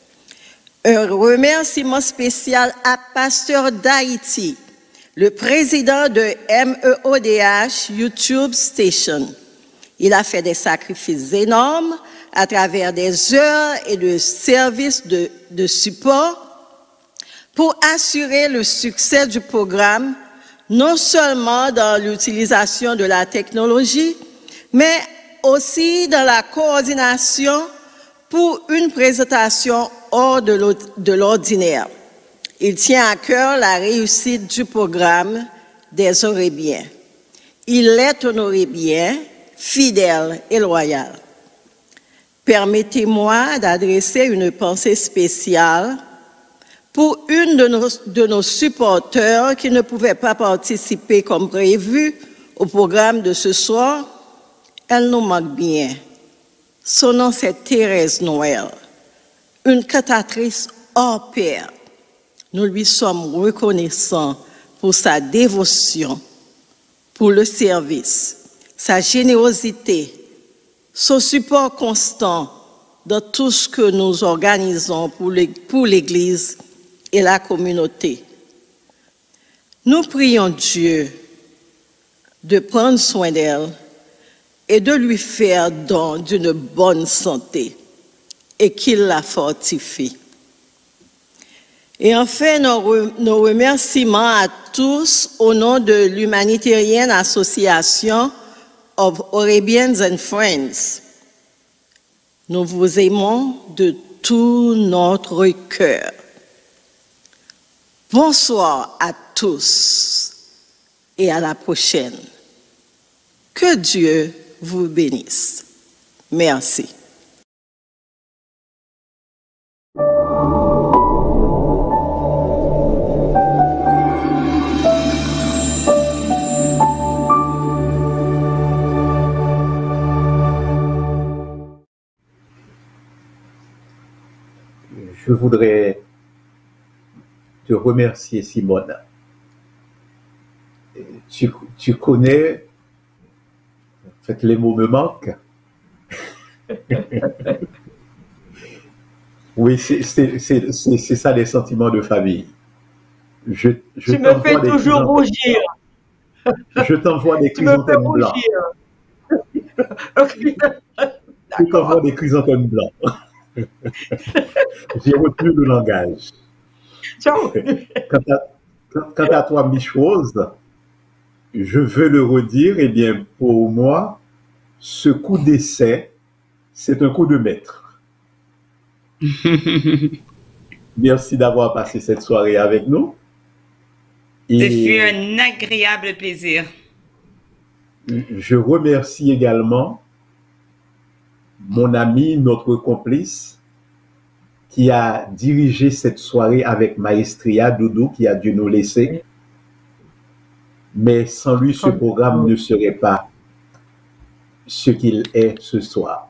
Un remerciement spécial à Pasteur d'Haïti, le président de M E O D H YouTube Station. Il a fait des sacrifices énormes à travers des heures et de services de, de support pour assurer le succès du programme, non seulement dans l'utilisation de la technologie, mais aussi dans la coordination pour une présentation hors de l'ordinaire. Il tient à cœur la réussite du programme des Aurébiens. Il est un Aurébien, fidèle et loyal. Permettez-moi d'adresser une pensée spéciale pour une de nos, de nos supporters qui ne pouvait pas participer comme prévu au programme de ce soir. Elle nous manque bien. Son nom, c'est Thérèse Noël, une cantatrice hors pair. Nous lui sommes reconnaissants pour sa dévotion, pour le service, sa générosité, son support constant dans tout ce que nous organisons pour l'Église et la communauté. Nous prions Dieu de prendre soin d'elle et de lui faire don d'une bonne santé et qu'il la fortifie. Et enfin, nos, nos remerciements à tous au nom de l'Humanitarian Association of Aurebians and Friends. Nous vous aimons de tout notre cœur. Bonsoir à tous et à la prochaine. Que Dieu vous bénisse. Merci. je voudrais te remercier, Simone. Tu, tu connais, en fait, les mots me manquent. Oui, c'est c'est- c'est- c'est- c'est ça les sentiments de famille. Je, je Tu me fais t'envoie des toujours chrysanthèmes- rougir. Je t'envoie des Tu me fais chrysanthèmes blancs. rougir. Je t'envoie des chrysanthèmes blancs. J'ai retenu le langage. Ciao. Quant à, quant- quant à toi, Michose, je veux le redire, eh bien, pour moi, ce coup d'essai, c'est un coup de maître. Merci d'avoir passé cette soirée avec nous. Ce fut Et un agréable plaisir. je remercie également mon ami, notre complice, qui a dirigé cette soirée avec maestria, Doudou, qui a dû nous laisser. Mais sans lui, ce programme ne serait pas ce qu'il est ce soir.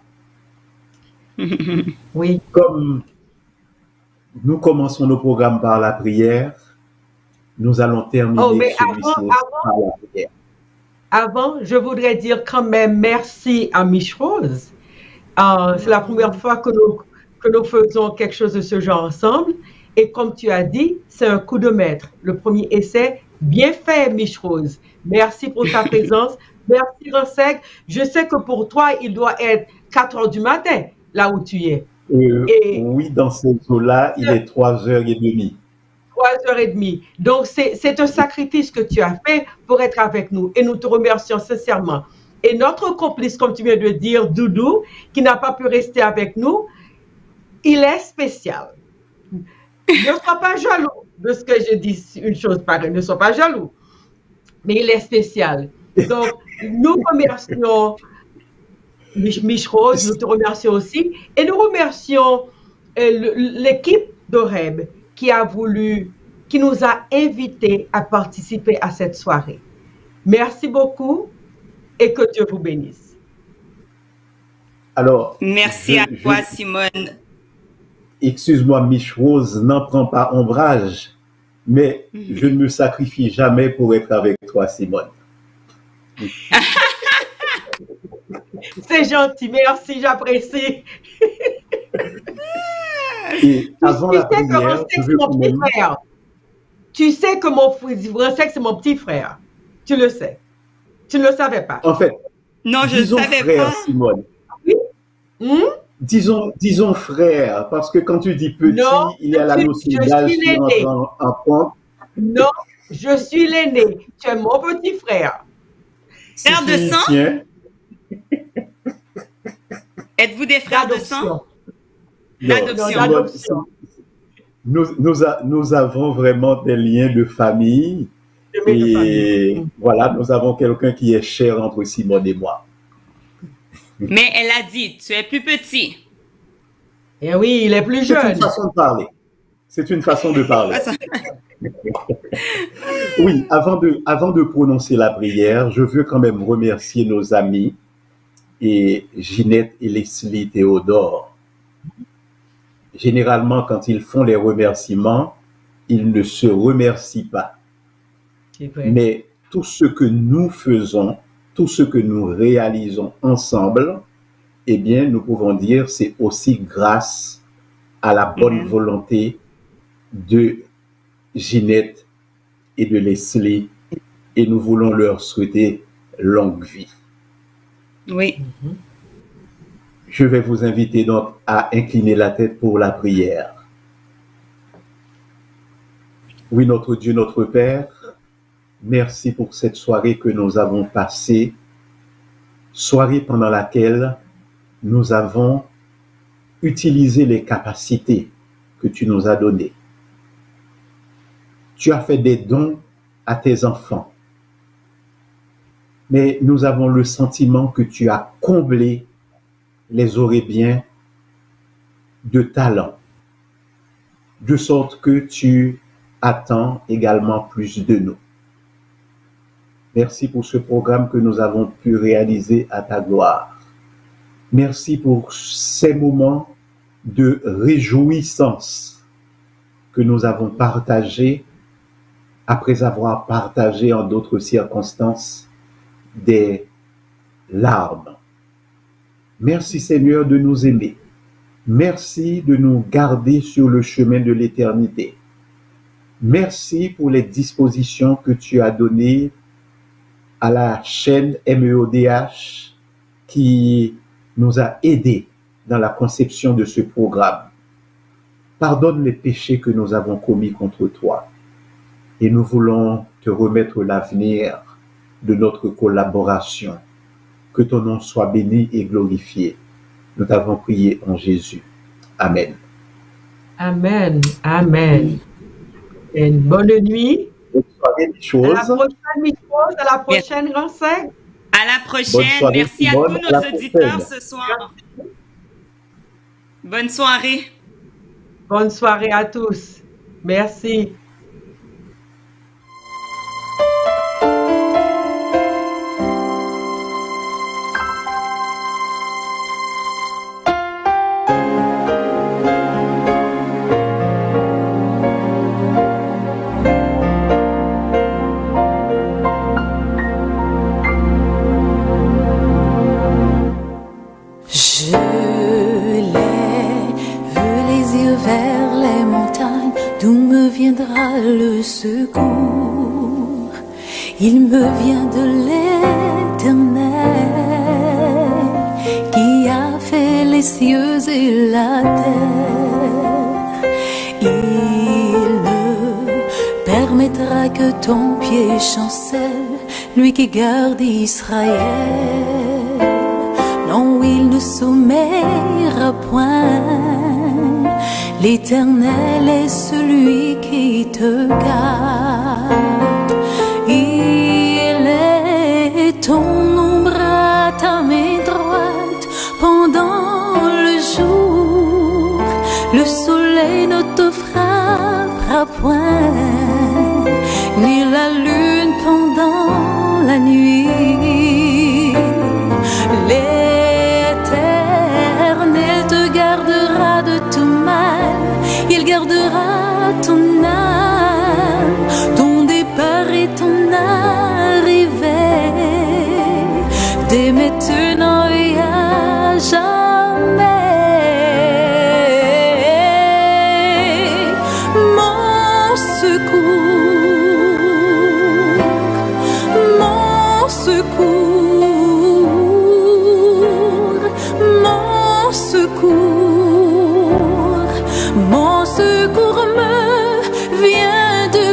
Oui. Comme nous commençons nos programmes par la prière, nous allons terminer Oh, mais celui-ci avant, par la prière. Avant, je voudrais dire quand même merci à Mich Rose. Euh, c'est la première fois que nous, que nous faisons quelque chose de ce genre ensemble. Et comme tu as dit, c'est un coup de maître. Le premier essai, bien fait, Mich Rose. Merci pour ta présence. Merci, Renseg. Je sais que pour toi, il doit être quatre heures du matin, là où tu es. Euh, Et- oui, dans ces eaux-là, il est trois heures trente. Trois heures et demie. Donc, c'est c'est un sacrifice que tu as fait pour être avec nous. Et nous te remercions sincèrement. Et notre complice, comme tu viens de dire, Doudou, qui n'a pas pu rester avec nous, il est spécial. Ne sois pas jaloux de ce que je dis, une chose pareille. Ne sois pas jaloux. Mais il est spécial. Donc, nous remercions Mich Mich Rose, nous te remercions aussi. Et nous remercions euh, le- l'équipe d'Oreb qui a voulu, qui nous a invités à participer à cette soirée. Merci beaucoup et que Dieu vous bénisse. Alors, Merci je- à je- toi, Simone. excuse-moi, Mich Rose, n'en prends pas ombrage, mais je ne me sacrifie jamais pour être avec toi, Simone. C'est gentil, merci, j'apprécie. Et avant Tu la sais que prière, Rensek, je c'est veux mon quand petit même... frère. Tu sais que mon Rensek, c'est mon petit frère. Tu le sais. Tu ne le savais pas. En fait, Non, je disons ne savais frère, pas. Simone. Hmm? Disons, disons frère, parce que quand tu dis petit, Non, il y a la je suis- notion je d'âge suis qui l'aîné. entre en, en compte. Non, je suis l'aîné. Tu es mon petit frère. Si Frère tu de y sang? tiens, Êtes-vous des frères de sang? non, L'adoption. Simone, L'adoption. nous, nous, a- nous avons vraiment des liens de famille. De mes deux Et familles. voilà, nous avons quelqu'un qui est cher entre Simone et moi. Mais elle a dit, tu es plus petit. Eh oui, il est plus C'est une jeune. façon de parler. C'est une façon de parler. Oui, avant de, avant de prononcer la prière, je veux quand même remercier nos amis et Ginette et Leslie Théodore. Généralement, quand ils font les remerciements, ils ne se remercient pas. C'est vrai. Mais tout ce que nous faisons, tout ce que nous réalisons ensemble, eh bien, nous pouvons dire c'est aussi grâce à la bonne Amen. volonté de Ginette et de Leslie, et nous voulons leur souhaiter longue vie. Oui. Je vais vous inviter donc à incliner la tête pour la prière. Oui, notre Dieu, notre Père, merci pour cette soirée que nous avons passée, soirée pendant laquelle nous avons utilisé les capacités que tu nous as données. Tu as fait des dons à tes enfants, mais nous avons le sentiment que tu as comblé les Aurébiens de talent, de sorte que tu attends également plus de nous. Merci pour ce programme que nous avons pu réaliser à ta gloire. Merci pour ces moments de réjouissance que nous avons partagé après avoir partagé en d'autres circonstances des larmes. Merci Seigneur de nous aimer. Merci de nous garder sur le chemin de l'éternité. Merci pour les dispositions que tu as données à la chaîne M E O D H qui nous a aidés dans la conception de ce programme. Pardonne les péchés que nous avons commis contre toi. Et nous voulons te remettre l'avenir de notre collaboration. Que ton nom soit béni et glorifié. Nous t'avons prié en Jésus. Amen. Amen. Amen. Et une bonne nuit. Bonne soirée, à la prochaine, Michose, à la prochaine renseigne. À la prochaine. Merci à tous nos auditeurs ce soir. Bonne soirée. Bonne soirée à tous. Merci. Le secours, il me vient de l'Éternel qui a fait les cieux et la terre. Il ne permettra que ton pied chancelle, lui qui garde Israël. Non, il ne sommeillera point. L'Éternel est celui qui te garde. Il est ton ombre à ta main droite pendant le jour. Le soleil ne te frappera point, ni la lune pendant la nuit. L'Éternel te gardera de tout mal. Il gardera ton âme, ton départ et ton arrivée, dès maintenant et à jamais. Mon secours, mon secours, mon secours, mon secours me vient de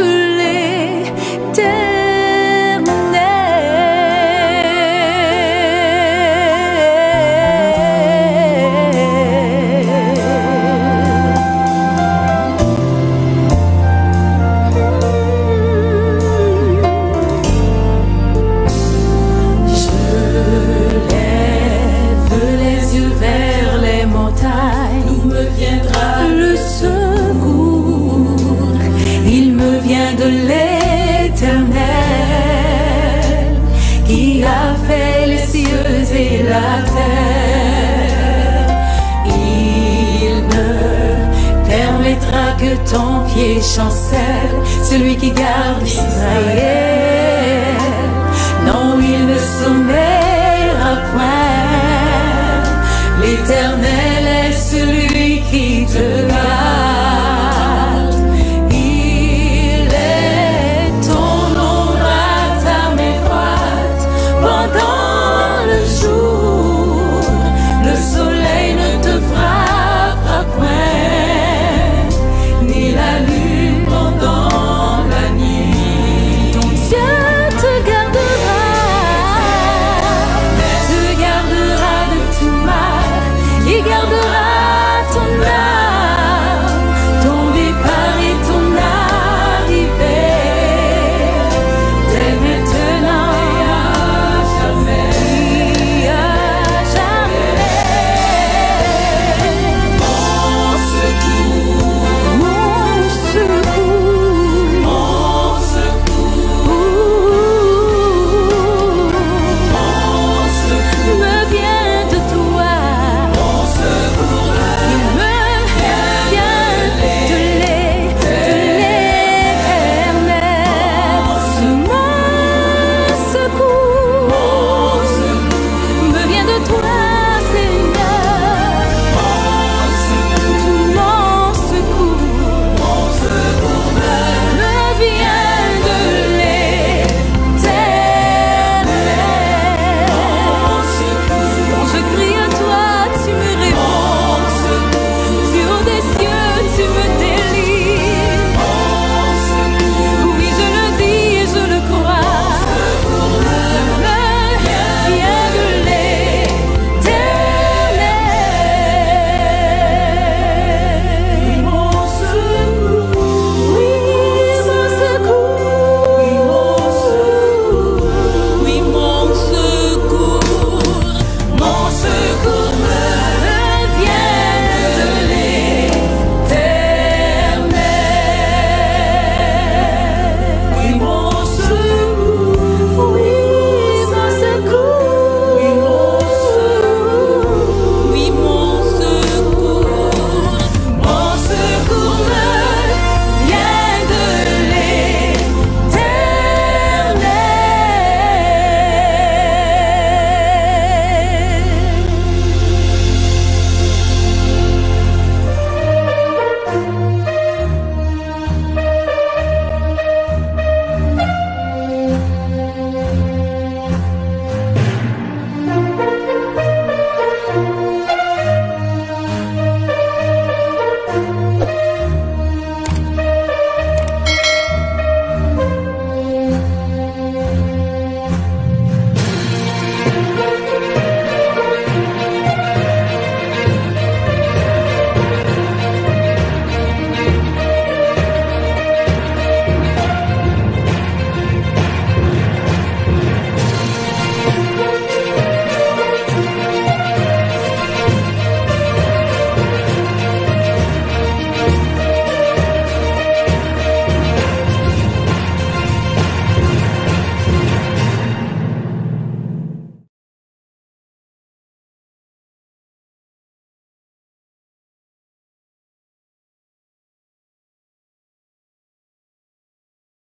l'Éternel qui a fait les cieux et la terre. Il ne permettra que ton pied chancelle, celui qui garde Israël. Non, il ne sommeille